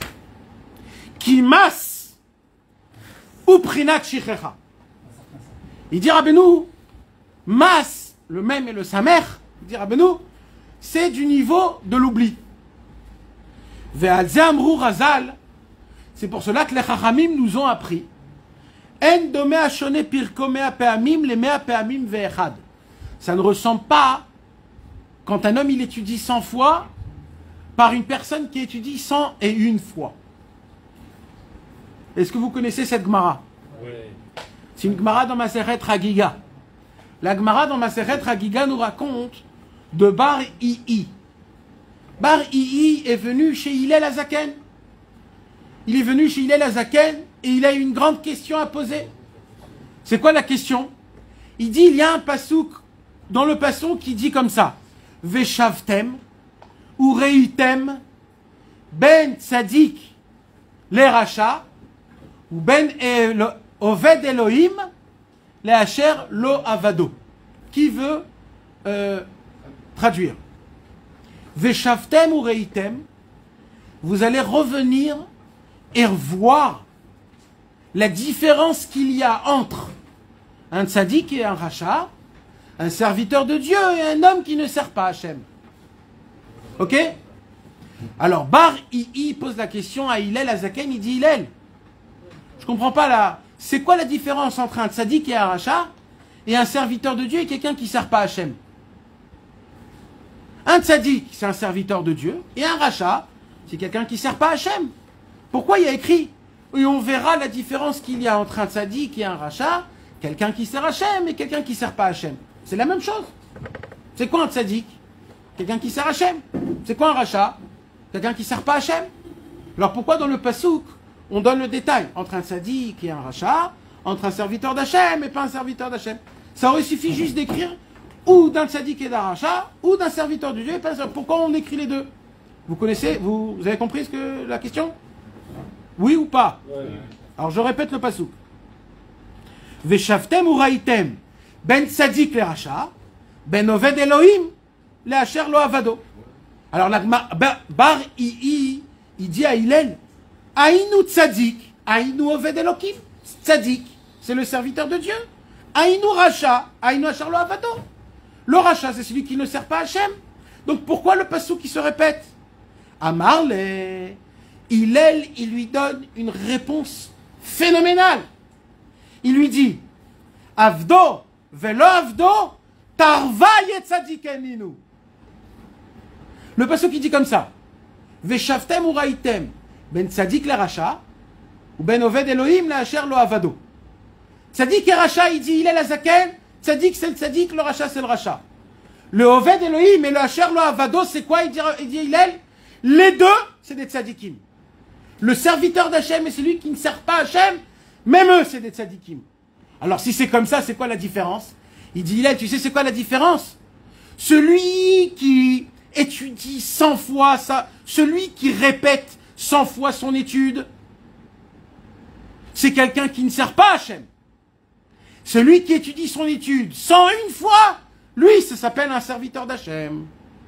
S1: Kimas ou prinat shichecha. Il dit Rabbeinu, Mas, le même et le Samer, il dit Rabbeinu, c'est du niveau de l'oubli. Ve'al amru razal, c'est pour cela que les Chachamim nous ont appris En dome ashone pirko mea peamim le mea peamim ve'echad. Ça ne ressemble pas quand un homme il étudie cent fois par une personne qui étudie cent et une fois. Est-ce que vous connaissez cette Gemara?
S5: Oui.
S1: C'est une Gemara dans Masechet Hagiga. La Gemara dans Masechet Hagiga nous raconte de Bar Ii. Bar Ii est venu chez Hillel Azaken. Il est venu chez Hillel Azaken et il a une grande question à poser. C'est quoi la question? Il dit, il y a un pasouk dans le passon qui dit comme ça. Veshavtem, ou reitem, ben tzadik, le racha, ou ben elo, oved Elohim, le hacher lo avado. Qui veut euh, traduire? Veshavtem ou reitem, vous allez revenir et voir la différence qu'il y a entre un tzadik et un racha, un serviteur de Dieu et un homme qui ne sert pas Hachem. Ok? Alors, Bar Ii pose la question à Hillel Azaken, il dit Hillel, je comprends pas là, c'est quoi la différence entre un tzadik et un racha et un serviteur de Dieu et quelqu'un qui ne sert pas Hachem? Un tzadik, c'est un serviteur de Dieu, et un racha, c'est quelqu'un qui ne sert pas Hachem. Pourquoi il y a écrit? Et on verra la différence qu'il y a entre un tzadik et un racha, quelqu'un qui sert Hachem et quelqu'un qui ne sert pas Hachem. C'est la même chose. C'est quoi un tzadik? Quelqu'un qui sert Hachem. C'est quoi un racha? Quelqu'un qui ne sert pas Hachem. Alors pourquoi dans le pasouk, on donne le détail entre un tzadik et un racha, entre un serviteur d'Hachem et pas un serviteur d'Hachem? Ça aurait suffi juste d'écrire ou d'un tzadik et d'un racha, ou d'un serviteur de Dieu et pas d'un. Pourquoi on écrit les deux? Vous connaissez, vous, vous avez compris ce que la question? Oui ou pas?
S5: Ouais.
S1: Alors je répète le pasouk. Veshavtem ou raïtem, ben tzadik le racha, ben oved Elohim, le hacher lo avado. Alors la Bar Ii, il dit à Hillel, Aïnou tzadik, Aïnou oved Elohim, tzadik, c'est le serviteur de Dieu. Aïnou racha, Aïnou hacher lo avado. Le racha, c'est celui qui ne sert pas Hachem. Donc pourquoi le pasouk qui se répète? Amarle, Hillel, il lui donne une réponse phénoménale. Il lui dit, Avdo, velo avdo, tarva yetzadikeninu. Le pasouk qui dit comme ça, Veshavtem ou raïtem, ben tzadik le racha, ou ben oved Elohim le hacher lo avado. Tzadik et racha, il dit, Hillel Azaken, tzadik c'est le tzadik, le racha c'est le racha. Le oved Elohim et le hacher lo avado, c'est quoi? Il dit, il dit Hillel, les deux, c'est des tzadikim. Le serviteur d'Hachem et celui qui ne sert pas Hachem, même eux, c'est des tzadikim. Alors si c'est comme ça, c'est quoi la différence? Il dit, Hillel, tu sais c'est quoi la différence? Celui qui étudie cent fois ça, celui qui répète cent fois son étude, c'est quelqu'un qui ne sert pas Hachem. Celui qui étudie son étude cent une fois, lui, ça s'appelle un serviteur d'Hachem.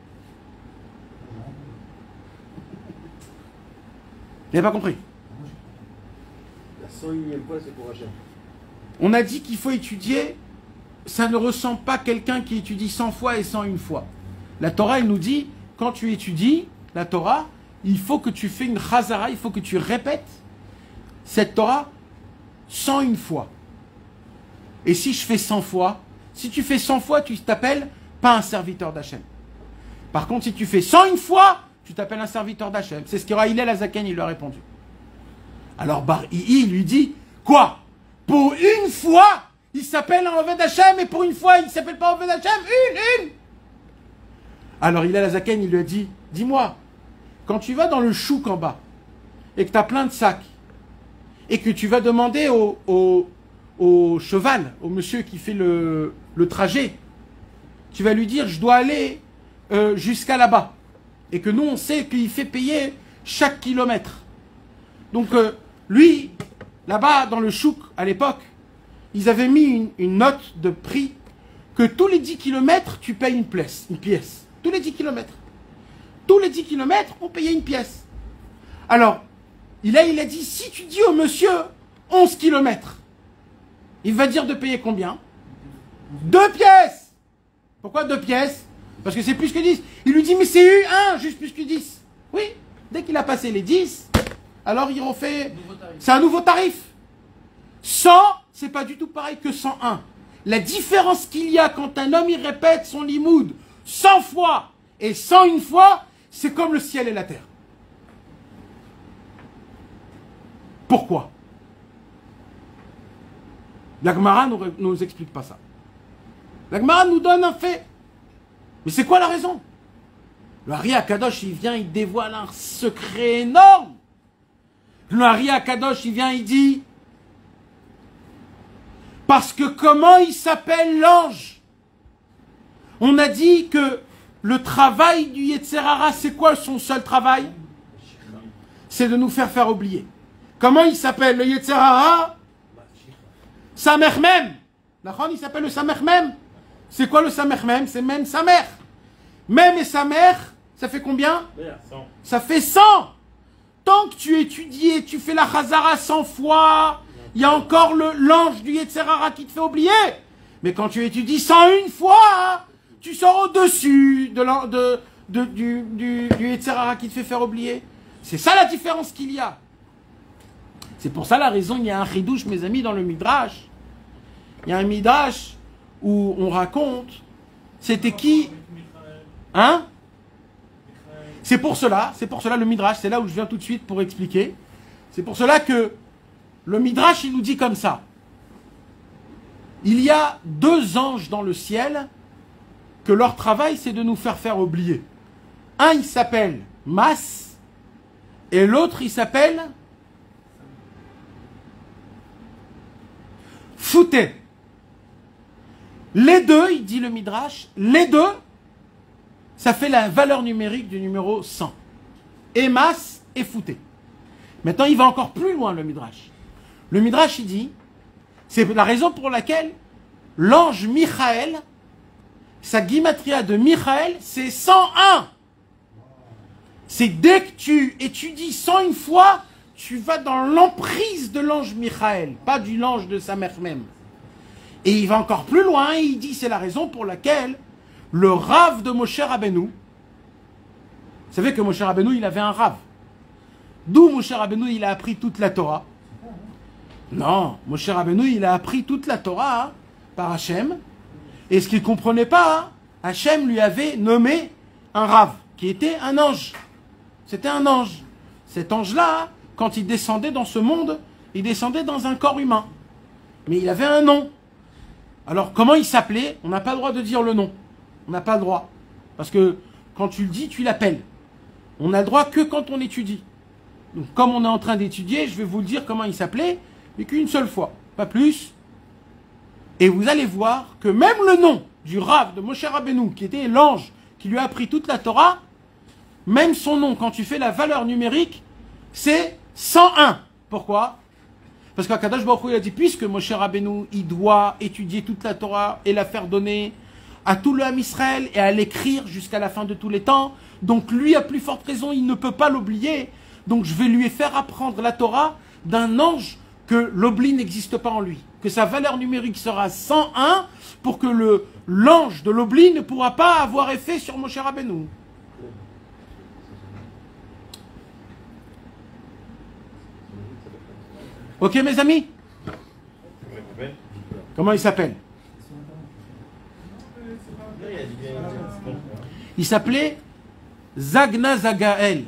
S1: Vous n'avez pas compris?
S2: La cent unième fois, c'est pour Hachem.
S1: On a dit qu'il faut étudier, ça ne ressemble pas à quelqu'un qui étudie cent fois et cent une fois. La Torah, elle nous dit, quand tu étudies la Torah, il faut que tu fais une chazara, il faut que tu répètes cette Torah cent une fois. Et si je fais cent fois, si tu fais cent fois, tu t'appelles pas un serviteur d'Hachem. Par contre, si tu fais cent une fois, tu t'appelles un serviteur d'Hachem. C'est ce qu'aura Hillel Azaken, il lui a répondu. Alors Bar Ii lui dit, quoi? Pour une fois, il s'appelle un Oved Hachem, et pour une fois, il ne s'appelle pas Oved Hachem? Une, une! Alors Hillel Azaken, il lui a dit, dis-moi, quand tu vas dans le chouk en bas, et que tu as plein de sacs, et que tu vas demander au, au, au cheval, au monsieur qui fait le, le trajet, tu vas lui dire, je dois aller euh, jusqu'à là-bas. Et que nous, on sait qu'il fait payer chaque kilomètre. Donc, euh, lui, là-bas, dans le chouk, à l'époque, ils avaient mis une, une note de prix que tous les dix kilomètres, tu payes une pièce. Une pièce. Tous les dix kilomètres. Tous les dix kilomètres, on payait une pièce. Alors, il a, il a dit, si tu dis au monsieur onze kilomètres, il va dire de payer combien? Deux pièces. Pourquoi deux pièces? Parce que c'est plus que dix. Il lui dit, mais c'est eu un, juste plus que dix. Oui, dès qu'il a passé les dix, alors il refait... C'est un nouveau tarif. cent, c'est pas du tout pareil que cent un. La différence qu'il y a quand un homme il répète son limoud cent fois et cent une fois, c'est comme le ciel et la terre. Pourquoi? La Gemara ne nous, nous explique pas ça. La Gemara nous donne un fait. Mais c'est quoi la raison? Le Hari Akadosh, il vient, il dévoile un secret énorme. Le Hari Akadosh, il vient, il dit... Parce que comment il s'appelle l'ange? On a dit que le travail du Yetzer Hara, c'est quoi son seul travail? C'est de nous faire faire oublier. Comment il s'appelle le Yetzer Hara? Samer Mem. Il s'appelle le Samer Mem. C'est quoi le Samer Mem? C'est même sa mère. Mem et sa mère, ça fait combien? Ça fait cent. Tant que tu étudies et tu fais la Chazara cent fois, il y a encore l'ange du Yetzer Hara qui te fait oublier. Mais quand tu étudies cent une fois, tu sors au-dessus de, de, de, du, du, du Yetzer Hara qui te fait faire oublier. C'est ça la différence qu'il y a. C'est pour ça la raison, il y a un chidouche, mes amis, dans le Midrash. Il y a un Midrash où on raconte, c'était qui? Hein? C'est pour cela, c'est pour cela le Midrash, c'est là où je viens tout de suite pour expliquer. C'est pour cela que le Midrash, il nous dit comme ça. Il y a deux anges dans le ciel que leur travail, c'est de nous faire faire oublier. Un, il s'appelle Mas, et l'autre, il s'appelle Fouté. Les deux, il dit le Midrash, les deux, ça fait la valeur numérique du numéro cent. Et Mas et Fouté. Maintenant, il va encore plus loin, le Midrash. Le Midrash, il dit, c'est la raison pour laquelle l'ange Michael, sa guimatria de Michael, c'est cent un. C'est dès que tu étudies cent une fois, tu vas dans l'emprise de l'ange Michael, pas du l'ange de sa mère même. Et il va encore plus loin, il dit, c'est la raison pour laquelle le Rav de Moshe Rabbeinu, vous savez que Moshe Rabbeinu, il avait un Rav. D'où Moshe Rabbeinu, il a appris toute la Torah. Non, Moshe Rabbeinu, il a appris toute la Torah hein, par Hachem. Et ce qu'il ne comprenait pas, hein, Hachem lui avait nommé un Rav, qui était un ange. C'était un ange. Cet ange-là, quand il descendait dans ce monde, il descendait dans un corps humain. Mais il avait un nom. Alors, comment il s'appelait? On n'a pas le droit de dire le nom. On n'a pas le droit. Parce que quand tu le dis, tu l'appelles. On n'a le droit que quand on étudie. Donc, comme on est en train d'étudier, je vais vous le dire comment il s'appelait, mais qu'une seule fois, pas plus. Et vous allez voir que même le nom du Rav de Moshe Rabbeinu, qui était l'ange qui lui a appris toute la Torah, même son nom, quand tu fais la valeur numérique, c'est cent un. Pourquoi? Parce qu'Akadosh Baruch Hu, il a dit, puisque Moshe Rabbeinu, il doit étudier toute la Torah et la faire donner à tout le Ham Israël et à l'écrire jusqu'à la fin de tous les temps, donc lui, à plus forte raison, il ne peut pas l'oublier. Donc je vais lui faire apprendre la Torah d'un ange que l'oubli n'existe pas en lui. Que sa valeur numérique sera cent un pour que le l'ange de l'oubli ne pourra pas avoir effet sur Moshe Rabbeinu. Ok mes amis? Comment il s'appelle? Il s'appelait Zagna Zagael.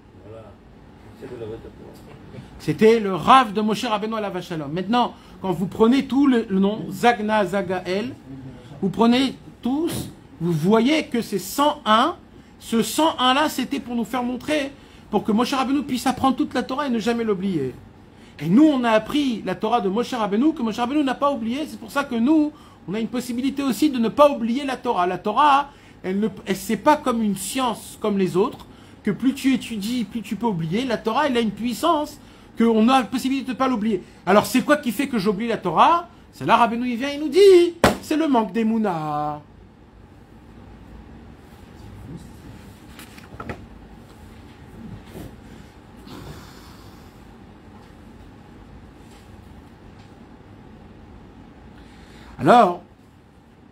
S1: C'était le Rav de Moshe Rabbeinu alav shalom. Maintenant, quand vous prenez tout le, le nom, Zagna Zagael, vous prenez tous, vous voyez que c'est cent un. Ce cent un là, c'était pour nous faire montrer, pour que Moshe Rabbeinu puisse apprendre toute la Torah et ne jamais l'oublier. Et nous, on a appris la Torah de Moshe Rabbeinu, que Moshe Rabbeinu n'a pas oublié. C'est pour ça que nous, on a une possibilité aussi de ne pas oublier la Torah. La Torah, elle ne, elle, c'est pas comme une science comme les autres, que plus tu étudies, plus tu peux oublier. La Torah, elle a une puissance qu'on a la possibilité de ne pas l'oublier. Alors, c'est quoi qui fait que j'oublie la Torah? C'est là, Rabbeinu, il vient, il nous dit, c'est le manque d'Emouna. Alors,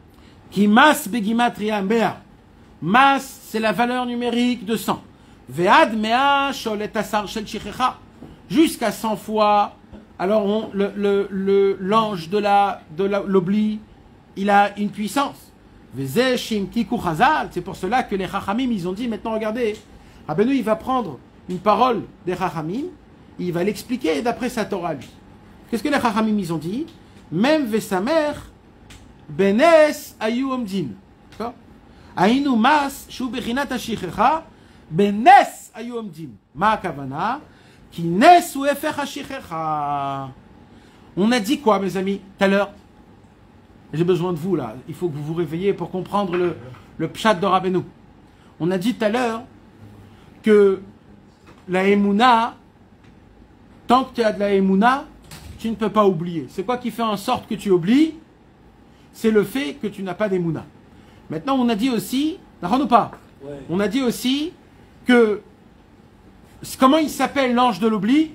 S1: Qui mas begimatria mea. Mas, c'est la valeur numérique de cent. Ve'ad mea sholet asar shel shichecha. Jusqu'à cent fois, alors on, le, le, le, l'ange de la, de la, l'oubli, il a une puissance. Ve'zeh shim tiku chazal. C'est pour cela que les chachamim, ils ont dit, maintenant regardez, Rabbeinu, il va prendre une parole des chachamim, il va l'expliquer d'après sa Torah, lui. Qu'est-ce que les chachamim, ils ont dit? Même ve'samer benes ayu omdin. D'accord? Ainu mas shu bechinat hashichecha benes ayu omdin. Ma kavana ki nes ou efech hashichecha. On a dit quoi, mes amis, tout à l'heure? J'ai besoin de vous, là. Il faut que vous vous réveillez pour comprendre le, le pshat de Rabbeinu. On a dit tout à l'heure que la émouna, tant que tu as de la émouna, tu ne peux pas oublier. C'est quoi qui fait en sorte que tu oublies? C'est le fait que tu n'as pas d'émouna. Maintenant, on a dit aussi, d'accord ou pas? Ouais. On a dit aussi que, comment il s'appelle l'ange de l'oubli?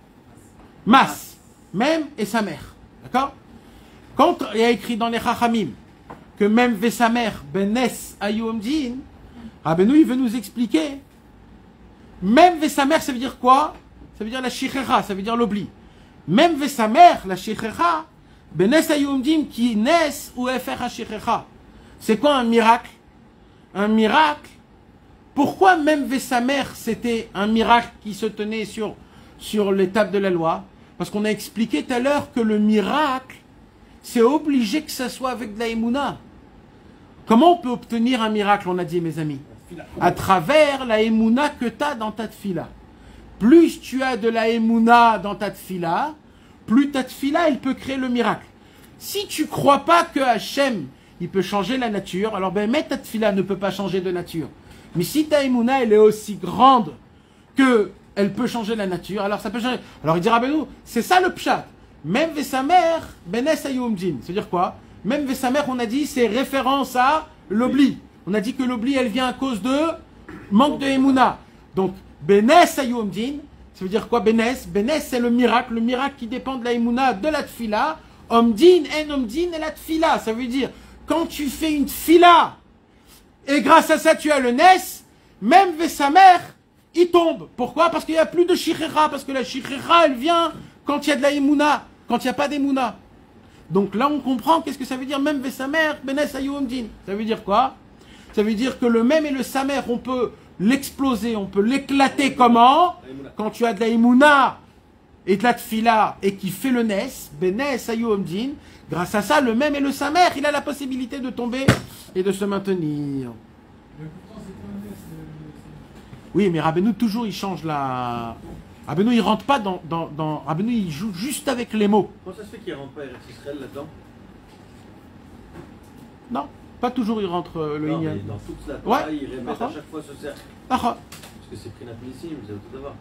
S1: Mas, même et sa mère. D'accord? Quand il y a écrit dans les Chachamim que même ve sa mère, benes ayu omdin, Rabbeinu, il veut nous expliquer. Même ve sa mère, ça veut dire quoi? Ça veut dire la shichecha, ça veut dire l'oubli. Même ve sa mère, la shichecha, benes ayu omdin qui nes ou efer ha shichecha. C'est quoi un miracle? Un miracle. Pourquoi même ve sa mère, c'était un miracle qui se tenait sur, sur l'étape de la loi? Parce qu'on a expliqué tout à l'heure que le miracle, c'est obligé que ça soit avec de la émouna. Comment on peut obtenir un miracle, on a dit, mes amis? À travers la émouna que tu as dans ta tfila. Plus tu as de la émouna dans ta tfila, plus ta tfila, elle peut créer le miracle. Si tu ne crois pas que Hachem, il peut changer la nature, alors ben, mais ta tfila ne peut pas changer de nature. Mais si ta émouna, elle est aussi grande qu'elle peut changer la nature, alors ça peut changer. Alors il dira, ben nous, c'est ça le pshat. Même ve sa mère, benes ayu omdin. C'est-à-dire quoi? Même ve sa mère, on a dit, c'est référence à l'oubli. On a dit que l'oubli, elle vient à cause de manque de émouna. Donc, benes ayu omdin, ça veut dire quoi? Benes, benes, c'est le miracle. Le miracle qui dépend de la émouna, de la tfila. Omdin, en omdin, et la tfila. Ça veut dire, quand tu fais une tfila, et grâce à ça, tu as le nes, même ve sa mère, il tombe. Pourquoi? Parce qu'il n'y a plus de shichecha. Parce que la shichecha, elle vient quand il y a de la émouna. Quand il n'y a pas d'émouna. Donc là, on comprend qu'est-ce que ça veut dire, même ve sa mère, benes ayu omdin. Ça veut dire quoi? Ça veut dire que le même et le samer, on peut l'exploser, on peut l'éclater comment? Quand tu as de la émouna et de la tfila et qui fait le nes, benes ayu omdin, grâce à ça, le même et le samer, il a la possibilité de tomber et de se maintenir. Oui, mais Rabbeinu, toujours, il change la... Rabbeinu, il rentre pas dans... dans, dans... Rabbeinu, il joue juste avec les mots.
S2: Comment ça se fait qu'il ne rentre pas Eretz Israël là-dedans?
S1: Non, pas toujours il rentre euh, le
S2: non,
S1: Inyan.
S2: mais dans toute la Torah,
S1: Ouais.
S2: il répète
S1: Ah,
S2: à chaque fois ce cercle.
S1: Ah,
S2: Parce que c'est pris napilissim, vous avez tout d'abord.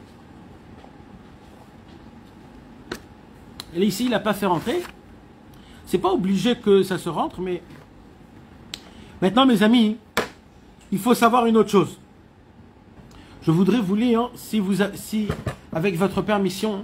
S1: et ici, il n'a pas fait rentrer. C'est pas obligé que ça se rentre, mais... Maintenant, mes amis, il faut savoir une autre chose. Je voudrais vous lire, si vous, a, si, avec votre permission,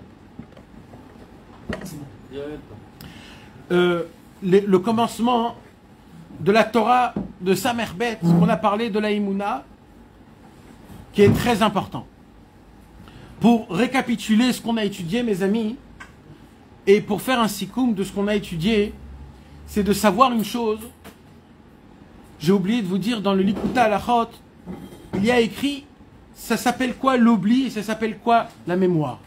S1: euh, le, le commencement de la Torah de Samer Bet, qu'on a parlé de la Imuna, qui est très important. Pour récapituler ce qu'on a étudié, mes amis, et pour faire un sikoum de ce qu'on a étudié, c'est de savoir une chose. J'ai oublié de vous dire, dans le Likuta Halachot, il y a écrit, ça s'appelle quoi l'oubli et ça s'appelle quoi la mémoire.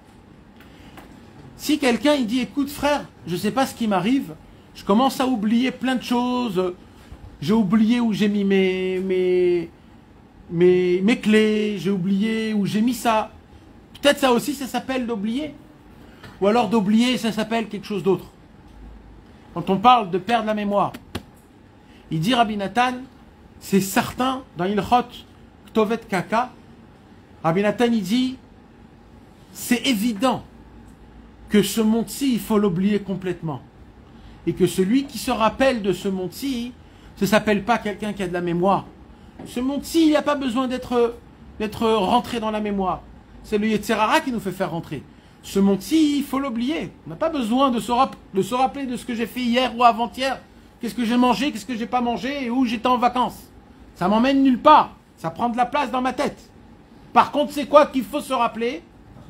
S1: Si quelqu'un il dit, écoute frère, je ne sais pas ce qui m'arrive, je commence à oublier plein de choses, j'ai oublié où j'ai mis mes, mes, mes, mes clés, j'ai oublié où j'ai mis ça. Peut-être ça aussi, ça s'appelle d'oublier. Ou alors d'oublier, ça s'appelle quelque chose d'autre. Quand on parle de perdre la mémoire, il dit Rabbi Nathan, c'est certain, dans Ilchot Ktovet Kaka, Rabbi Nathan il dit, c'est évident que ce monde-ci, il faut l'oublier complètement. Et que celui qui se rappelle de ce monde-ci, ce ne s'appelle pas quelqu'un qui a de la mémoire. Ce monde-ci, il n'y a pas besoin d'être d'être rentré dans la mémoire. C'est le Yetzer Hara qui nous fait faire rentrer. Ce monde-ci, il faut l'oublier. On n'a pas besoin de se, rap- de se rappeler de ce que j'ai fait hier ou avant-hier. qu'est-ce que j'ai mangé, qu'est-ce que j'ai pas mangé et où j'étais en vacances. Ça m'emmène nulle part. Ça prend de la place dans ma tête. Par contre, c'est quoi qu'il faut se rappeler?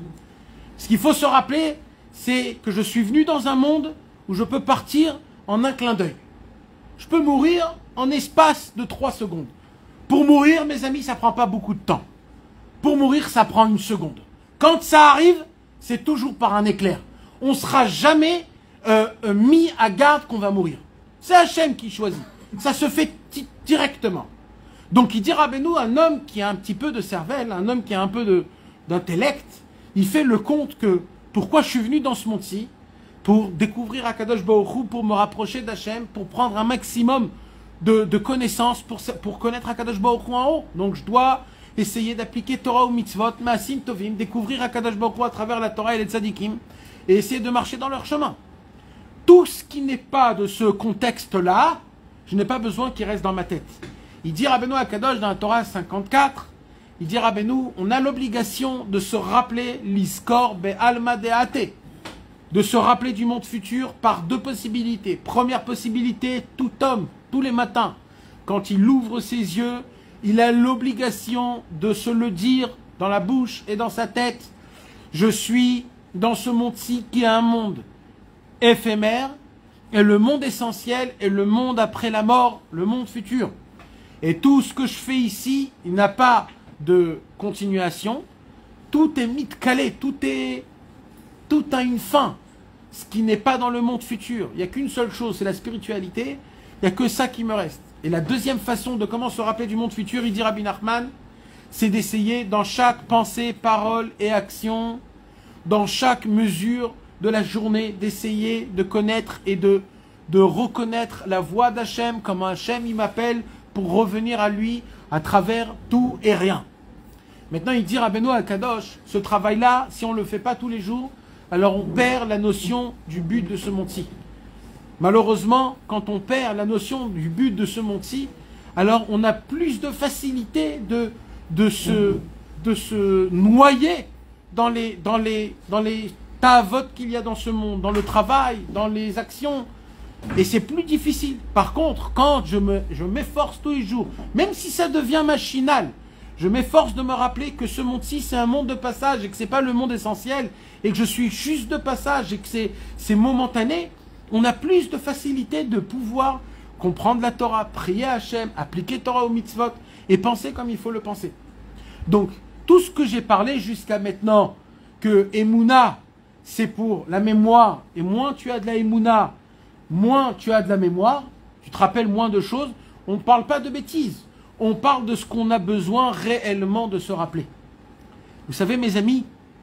S1: Ce qu'il faut se rappeler, c'est que je suis venu dans un monde où je peux partir en un clin d'œil. Je peux mourir en espace de trois secondes. Pour mourir, mes amis, ça prend pas beaucoup de temps. Pour mourir, ça prend une seconde. Quand ça arrive, c'est toujours par un éclair. On ne sera jamais euh, euh, mis à garde qu'on va mourir. C'est Hachem qui choisit. Ça se fait directement. Donc il dit Rabbeinu, un homme qui a un petit peu de cervelle, un homme qui a un peu d'intellect, il fait le compte que pourquoi je suis venu dans ce monde-ci, pour découvrir Akadosh Baruch Hu, pour me rapprocher d'Hachem, pour prendre un maximum de, de connaissances, pour, pour connaître Akadosh Baruch Hu en haut. Donc je dois essayer d'appliquer Torah ou Mitzvot, Maasim Tovim, découvrir Akadosh Baruch Hu à travers la Torah et les Tzadikim, et essayer de marcher dans leur chemin. Tout ce qui n'est pas de ce contexte-là, je n'ai pas besoin qu'il reste dans ma tête. Il dit Rabbeinu Akadosh dans la Torah cinquante-quatre, il dit Rabbeinu, on a l'obligation de se rappeler l'Iskor Be'alma De'ate, de se rappeler du monde futur par deux possibilités. Première possibilité, tout homme, tous les matins, quand il ouvre ses yeux, il a l'obligation de se le dire dans la bouche et dans sa tête. Je suis dans ce monde-ci qui est un monde éphémère, et le monde essentiel est le monde après la mort, le monde futur. Et tout ce que je fais ici, il n'a pas de continuation. Tout est mis de calé, tout est, tout a une fin. Ce qui n'est pas dans le monde futur. Il n'y a qu'une seule chose, c'est la spiritualité. Il n'y a que ça qui me reste. Et la deuxième façon de comment se rappeler du monde futur, il dit Rabbi Nachman, c'est d'essayer dans chaque pensée, parole et action, dans chaque mesure de la journée, d'essayer de connaître et de, de reconnaître la voix d'Hachem, comme Hachem il m'appelle pour revenir à lui à travers tout et rien. Maintenant, il dit Rabbeinu Akadosh, ce travail-là, si on ne le fait pas tous les jours, alors on perd la notion du but de ce monde-ci. Malheureusement, quand on perd la notion du but de ce monde-ci, alors on a plus de facilité de, de, se, de se noyer dans les, dans les, dans les ta'avot qu'il y a dans ce monde, dans le travail, dans les actions. Et c'est plus difficile. Par contre, quand je me, je m'efforce tous les jours, même si ça devient machinal, je m'efforce de me rappeler que ce monde-ci, c'est un monde de passage et que ce n'est pas le monde essentiel et que je suis juste de passage et que c'est momentané, on a plus de facilité de pouvoir comprendre la Torah, prier à Hachem, appliquer Torah au mitzvot et penser comme il faut le penser. Donc, tout ce que j'ai parlé jusqu'à maintenant, que Emouna, c'est pour la mémoire, et moins tu as de la Emouna, moins tu as de la mémoire, tu te rappelles moins de choses, on ne parle pas de bêtises, on parle de ce qu'on a besoin réellement de se rappeler. Vous savez mes amis,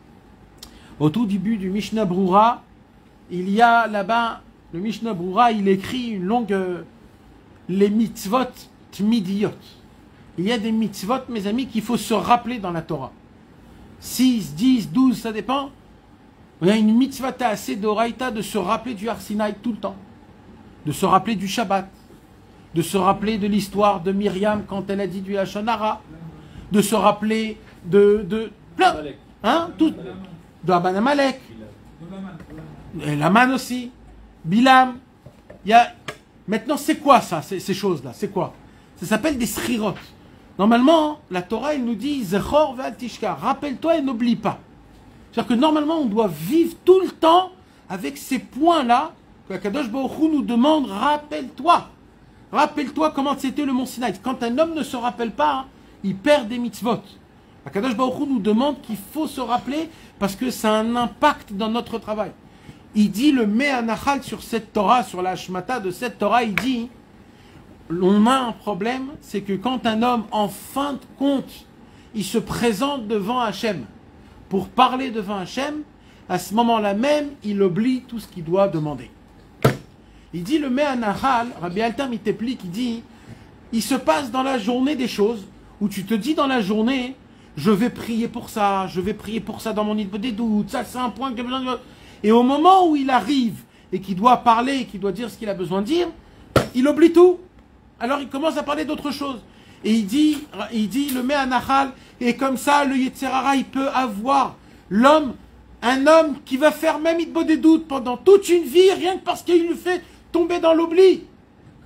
S1: au tout début du Mishnah Brura, il y a là-bas, le Mishnah Brura, il écrit une longue, euh, les mitzvot tmidiyot. Il y a des mitzvot, mes amis, qu'il faut se rappeler dans la Torah. six, dix, douze, ça dépend. Il y a une mitzvah assez d'oraïta de se rappeler du Har Sinaï tout le temps. De se rappeler du Shabbat. De se rappeler de l'histoire de Myriam quand elle a dit du Lashon Hara. De se rappeler de... de plein. Hein, tout. De Aban Amalek. Et Laman aussi. Bilam. Il y a... Maintenant, c'est quoi ça, ces, ces choses-là? C'est quoi? Ça s'appelle des srirot. Normalement, la Torah, elle nous dit Zechor ve'al tishka. Rappelle-toi et n'oublie pas. C'est-à-dire que normalement, on doit vivre tout le temps avec ces points-là que Akadosh Baruch Hu nous demande, rappelle-toi. Rappelle-toi comment c'était le mont Sinaï. Quand un homme ne se rappelle pas, hein, il perd des mitzvot. Akadosh Baruch Hu nous demande qu'il faut se rappeler parce que ça a un impact dans notre travail. Il dit le Me'anachal sur cette Torah, sur la Shmata de cette Torah, il dit, on a un problème, c'est que quand un homme, en fin de compte, il se présente devant Hachem, pour parler devant Hachem, à ce moment-là même, il oublie tout ce qu'il doit demander. Il dit le Me'anachal, Rabbi Alter Miteplik, il dit, il se passe dans la journée des choses, où tu te dis dans la journée, je vais prier pour ça, je vais prier pour ça dans mon idée des doutes, ça c'est un point que j'ai besoin de... Et au moment où il arrive, et qu'il doit parler, et qu'il doit dire ce qu'il a besoin de dire, il oublie tout. Alors il commence à parler d'autre chose. Et il dit, il dit le Me'anachal, et comme ça, le Yetzer Hara, il peut avoir l'homme, un homme qui va faire même Itbo des doutes pendant toute une vie, rien que parce qu'il lui fait tomber dans l'oubli.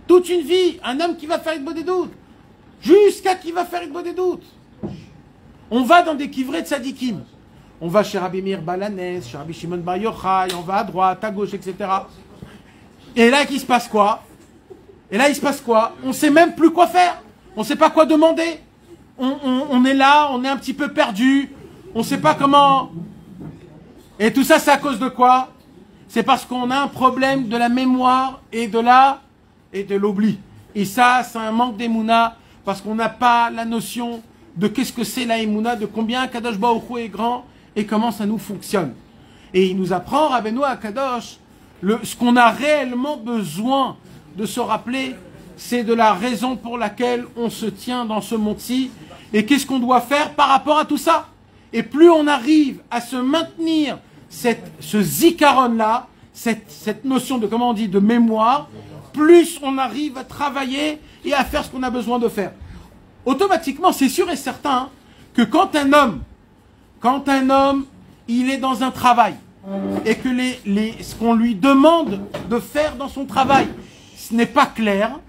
S1: Toute une vie, un homme qui va faire Itbo des doutes. Jusqu'à qui va faire Itbo des doutes. On va dans des kivrets de sadikim. On va chez Rabbi Meir Balanès, chez Rabbi Shimon Bar Yochai, on va à droite, à gauche, et cetera. Et là, il se passe quoi? Et là, il se passe quoi? On ne sait même plus quoi faire. On ne sait pas quoi demander. On, on, on est là, on est un petit peu perdu. On ne sait pas comment... Et tout ça, c'est à cause de quoi? C'est parce qu'on a un problème de la mémoire et de la et de l'oubli. Et ça, c'est un manque d'émouna, parce qu'on n'a pas la notion de qu'est-ce que c'est la émouna, de combien Kadosh Baruch Hu est grand et comment ça nous fonctionne. Et il nous apprend, Rabbeinu Akadosh, le, ce qu'on a réellement besoin de se rappeler, c'est de la raison pour laquelle on se tient dans ce monde-ci et qu'est-ce qu'on doit faire par rapport à tout ça. Et plus on arrive à se maintenir cette, ce zikaron-là, cette, cette notion de, comment on dit, de mémoire, plus on arrive à travailler et à faire ce qu'on a besoin de faire. Automatiquement, c'est sûr et certain que quand un homme, quand un homme, il est dans un travail et que les, les, ce qu'on lui demande de faire dans son travail, ce n'est pas clair,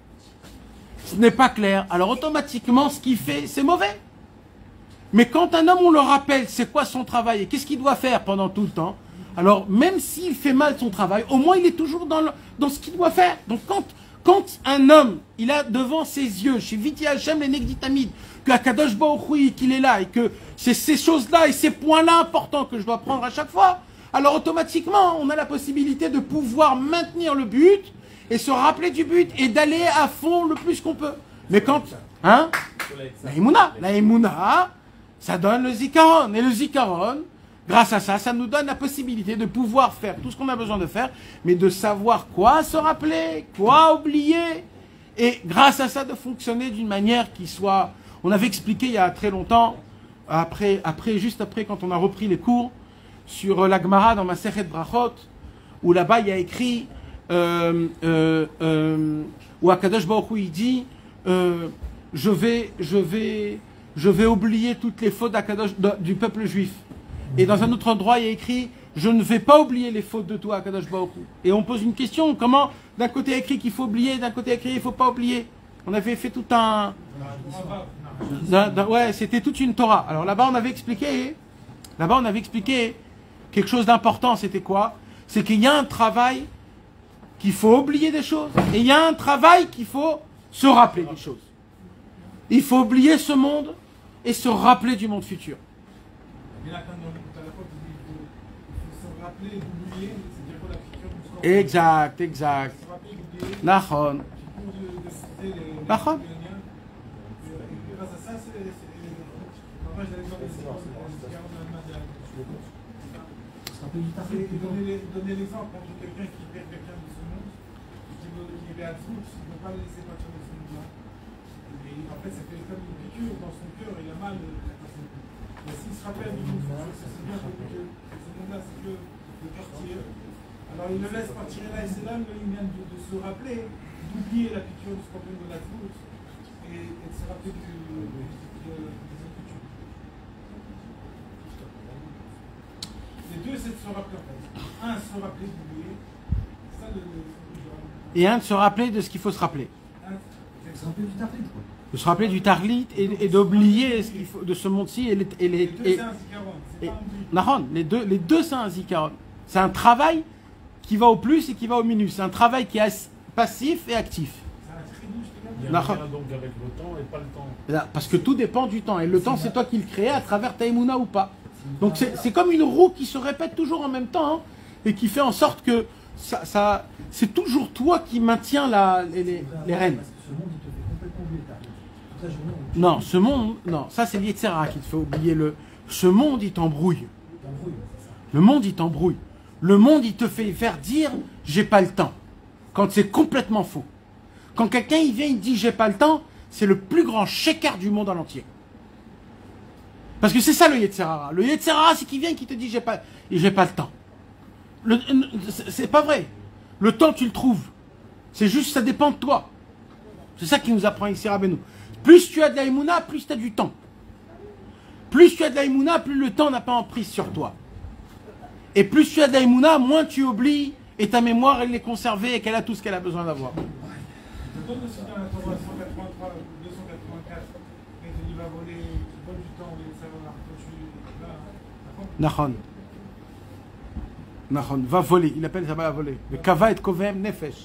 S1: ce n'est pas clair, alors automatiquement, ce qu'il fait, c'est mauvais. Mais quand un homme, on le rappelle, c'est quoi son travail et qu'est-ce qu'il doit faire pendant tout le temps, alors même s'il fait mal son travail, au moins il est toujours dans, le, dans ce qu'il doit faire. Donc quand, quand un homme, il a devant ses yeux, chez Viti Hashem les Negditamides, que Akadosh Baruch Hu, qu'il est là et que c'est ces choses-là et ces points-là importants que je dois prendre à chaque fois, alors automatiquement, on a la possibilité de pouvoir maintenir le but et se rappeler du but et d'aller à fond le plus qu'on peut. Mais quand, hein, la Emouna, la Emouna, ça donne le Zikaron. Et le Zikaron, grâce à ça, ça nous donne la possibilité de pouvoir faire tout ce qu'on a besoin de faire, mais de savoir quoi se rappeler, quoi oublier, et grâce à ça de fonctionner d'une manière qui soit... On avait expliqué il y a très longtemps, après, après, juste après quand on a repris les cours, sur la Gemara dans Masechet Brachot, où là-bas il y a écrit, euh, euh, euh, où Akadosh Baruch Hu il dit, euh, je vais, je vais, je vais oublier toutes les fautes d'Akadosh, de, du peuple juif. Et dans un autre endroit il y a écrit, je ne vais pas oublier les fautes de toi, Akadosh Baruch Hu. Et on pose une question, comment d'un côté il y a écrit qu'il faut oublier, d'un côté il y a écrit qu'il ne faut pas oublier. On avait fait tout un... D'un, d'un, ouais, c'était toute une Torah. Alors là-bas on avait expliqué, là-bas on avait expliqué quelque chose d'important, c'était quoi? C'est qu'il y a un travail qu'il faut oublier des choses, et il y a un travail qu'il faut se rappeler des choses. Il faut oublier ce monde et se rappeler du monde futur.
S4: Mais là, quand on écoute à la fois, il faut se rappeler d'oublier, c'est-à-dire que la future nous sera...
S1: Exact, exact.
S4: Se rappeler d'oublier.
S1: Nachon. Nachon.
S4: Grâce à ça, c'est... Moi, j'allais voir les séquences de la donner l'exemple, quand j'ai quelqu'un qui perd quelqu'un de ce monde, qui est à Tzmout, il ne peut pas le laisser partir de ce monde-là. Et en fait, ça fait comme une piqûre dans son cœur, il a mal. Mais s'il se rappelle du monde, c'est bien que ce monde-là, c'est que de partir. Alors il le laisse partir là, et c'est là qu'il vient de, de se rappeler, d'oublier la piqûre du scorpion de la Tzmout et, et de se rappeler du, de, de, des Écritures. Les deux, c'est de se rappeler en fait. Un, se rappeler d'oublier. Ça, le, le,
S1: Et un, de se rappeler de ce qu'il faut se rappeler.
S4: un,
S6: Se rappeler du Tarlit, quoi.
S1: De se rappeler du Tarlit et, et d'oublier ce qu'il faut de ce monde-ci et les... Et les
S4: les deux,
S1: et,
S4: c'est un zikaron. C'est
S1: et,
S4: pas un oubli.
S1: Nahon, les deux, les deux c'est un zikaron. C'est un travail qui va au plus et qui va au minus. C'est un travail qui est passif et actif.
S4: C'est un tridouche, je te
S5: Il y
S4: dis.
S5: a un lien donc avec le temps et pas le temps.
S1: Là, parce que tout dépend du temps. Et le temps, c'est toi qui le crée à travers ta émouna ou pas. Donc c'est c'est comme une roue qui se répète toujours en même temps, hein, et qui fait en sorte que ça, ça, c'est toujours toi qui maintiens la, les, les, les rênes.
S6: Parce que ce monde, il te fait complètement oublier le Tarlit. Toute la journée, on
S1: Non, ce monde, non, ça c'est l'Yetzera qui te fait oublier le... Ce monde, il t'embrouille.
S6: t'embrouille, c'est ça.
S1: Le monde, il t'embrouille. Le monde, il te fait faire dire « j'ai pas le temps ». Quand c'est complètement faux. Quand quelqu'un, il vient, il dit « j'ai pas le temps », c'est le plus grand sheker du monde en entier. Parce que c'est ça le Yetzera. Le Yetzera, c'est qu'il vient et qui te dit « j'ai pas, j'ai pas le temps ». Le- C'est pas vrai. Le temps, tu le trouves. C'est juste, ça dépend de toi. C'est ça qui nous apprend ici Rabbeinu. Plus tu as de la Emouna, plus tu as du temps. Plus tu as de la Emouna, plus le temps n'a pas emprise sur toi. Et plus tu as de la Emouna, moins tu oublies et ta mémoire, elle est conservée et qu'elle a tout ce qu'elle a besoin d'avoir.
S4: donne aussi dans la Torah cent quatre-vingt-trois, deux cent quatre-vingt-quatre, et il va voler, il vole du temps, et ça va là,
S1: Nahon. Nahon, va voler, il appelle ça va voler. Le kava et kovem nefesh.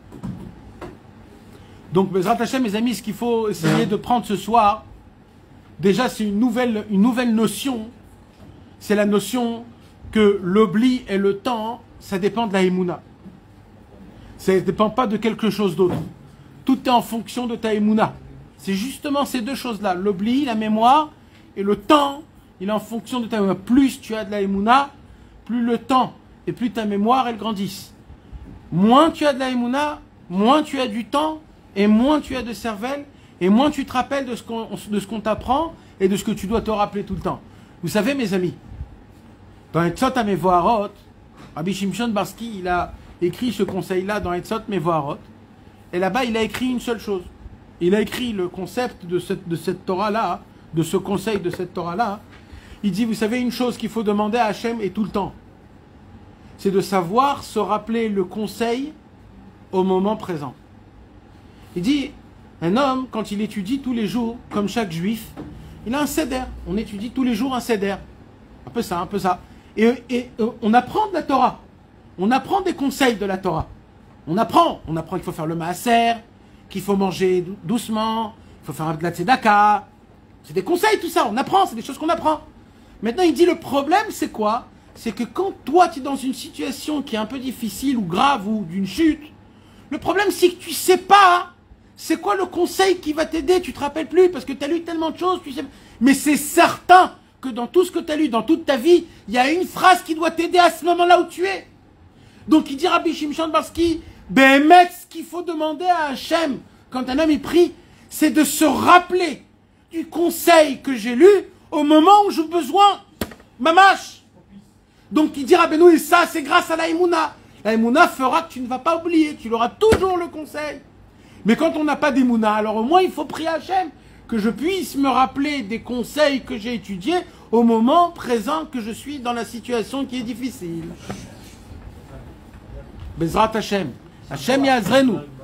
S1: Donc, Bezrat Hashem, mes amis, ce qu'il faut essayer de prendre ce soir, déjà, c'est une nouvelle, une nouvelle notion. C'est la notion que l'oubli et le temps, ça dépend de la Emouna. Ça ne dépend pas de quelque chose d'autre. Tout est en fonction de ta Emouna. C'est justement ces deux choses-là. L'oubli, la mémoire, et le temps, il est en fonction de ta Emouna. Plus tu as de la Emouna, plus le temps et plus ta mémoire, elle grandissent. Moins tu as de la Emouna, moins tu as du temps, et moins tu as de cervelle, et moins tu te rappelles de ce qu'on de ce qu'on t'apprend, et de ce que tu dois te rappeler tout le temps. Vous savez, mes amis, dans Etzot HaMevoharot, Rabbi Shimshon Barski, il a écrit ce conseil-là dans Etzot HaMevoharot, et là-bas, il a écrit une seule chose. Il a écrit le concept de cette, de cette Torah-là, de ce conseil de cette Torah-là. Il dit, vous savez, une chose qu'il faut demander à Hachem et tout le temps, c'est de savoir se rappeler le conseil au moment présent. Il dit, un homme, quand il étudie tous les jours, comme chaque juif, il a un seder. On étudie tous les jours un seder. Un peu ça, un peu ça. Et, et, et on apprend de la Torah. On apprend des conseils de la Torah. On apprend. On apprend qu'il faut faire le maaser, qu'il faut manger doucement, qu'il faut faire de la tzedaka. C'est des conseils, tout ça. On apprend, c'est des choses qu'on apprend. Maintenant, il dit, le problème, c'est quoi? C'est que quand toi, tu es dans une situation qui est un peu difficile ou grave ou d'une chute, le problème, c'est que tu sais pas c'est quoi le conseil qui va t'aider. Tu te rappelles plus parce que tu as lu tellement de choses. Tu sais... Mais c'est certain que dans tout ce que tu as lu, dans toute ta vie, il y a une phrase qui doit t'aider à ce moment-là où tu es. Donc il dit Rabbi Shimshon Barski, Béhémet, ce qu'il faut demander à Hachem, quand un homme y prie, c'est de se rappeler du conseil que j'ai lu au moment où j'ai besoin, mamash. Donc il dit Rabbeinu, et ça c'est grâce à la Emouna. La Emouna fera que tu ne vas pas oublier, tu auras toujours le conseil. Mais quand on n'a pas d'Emouna, alors au moins il faut prier à Hachem, que je puisse me rappeler des conseils que j'ai étudiés au moment présent que je suis dans la situation qui est difficile. Bezrat Hachem. Hachem Yazrenu.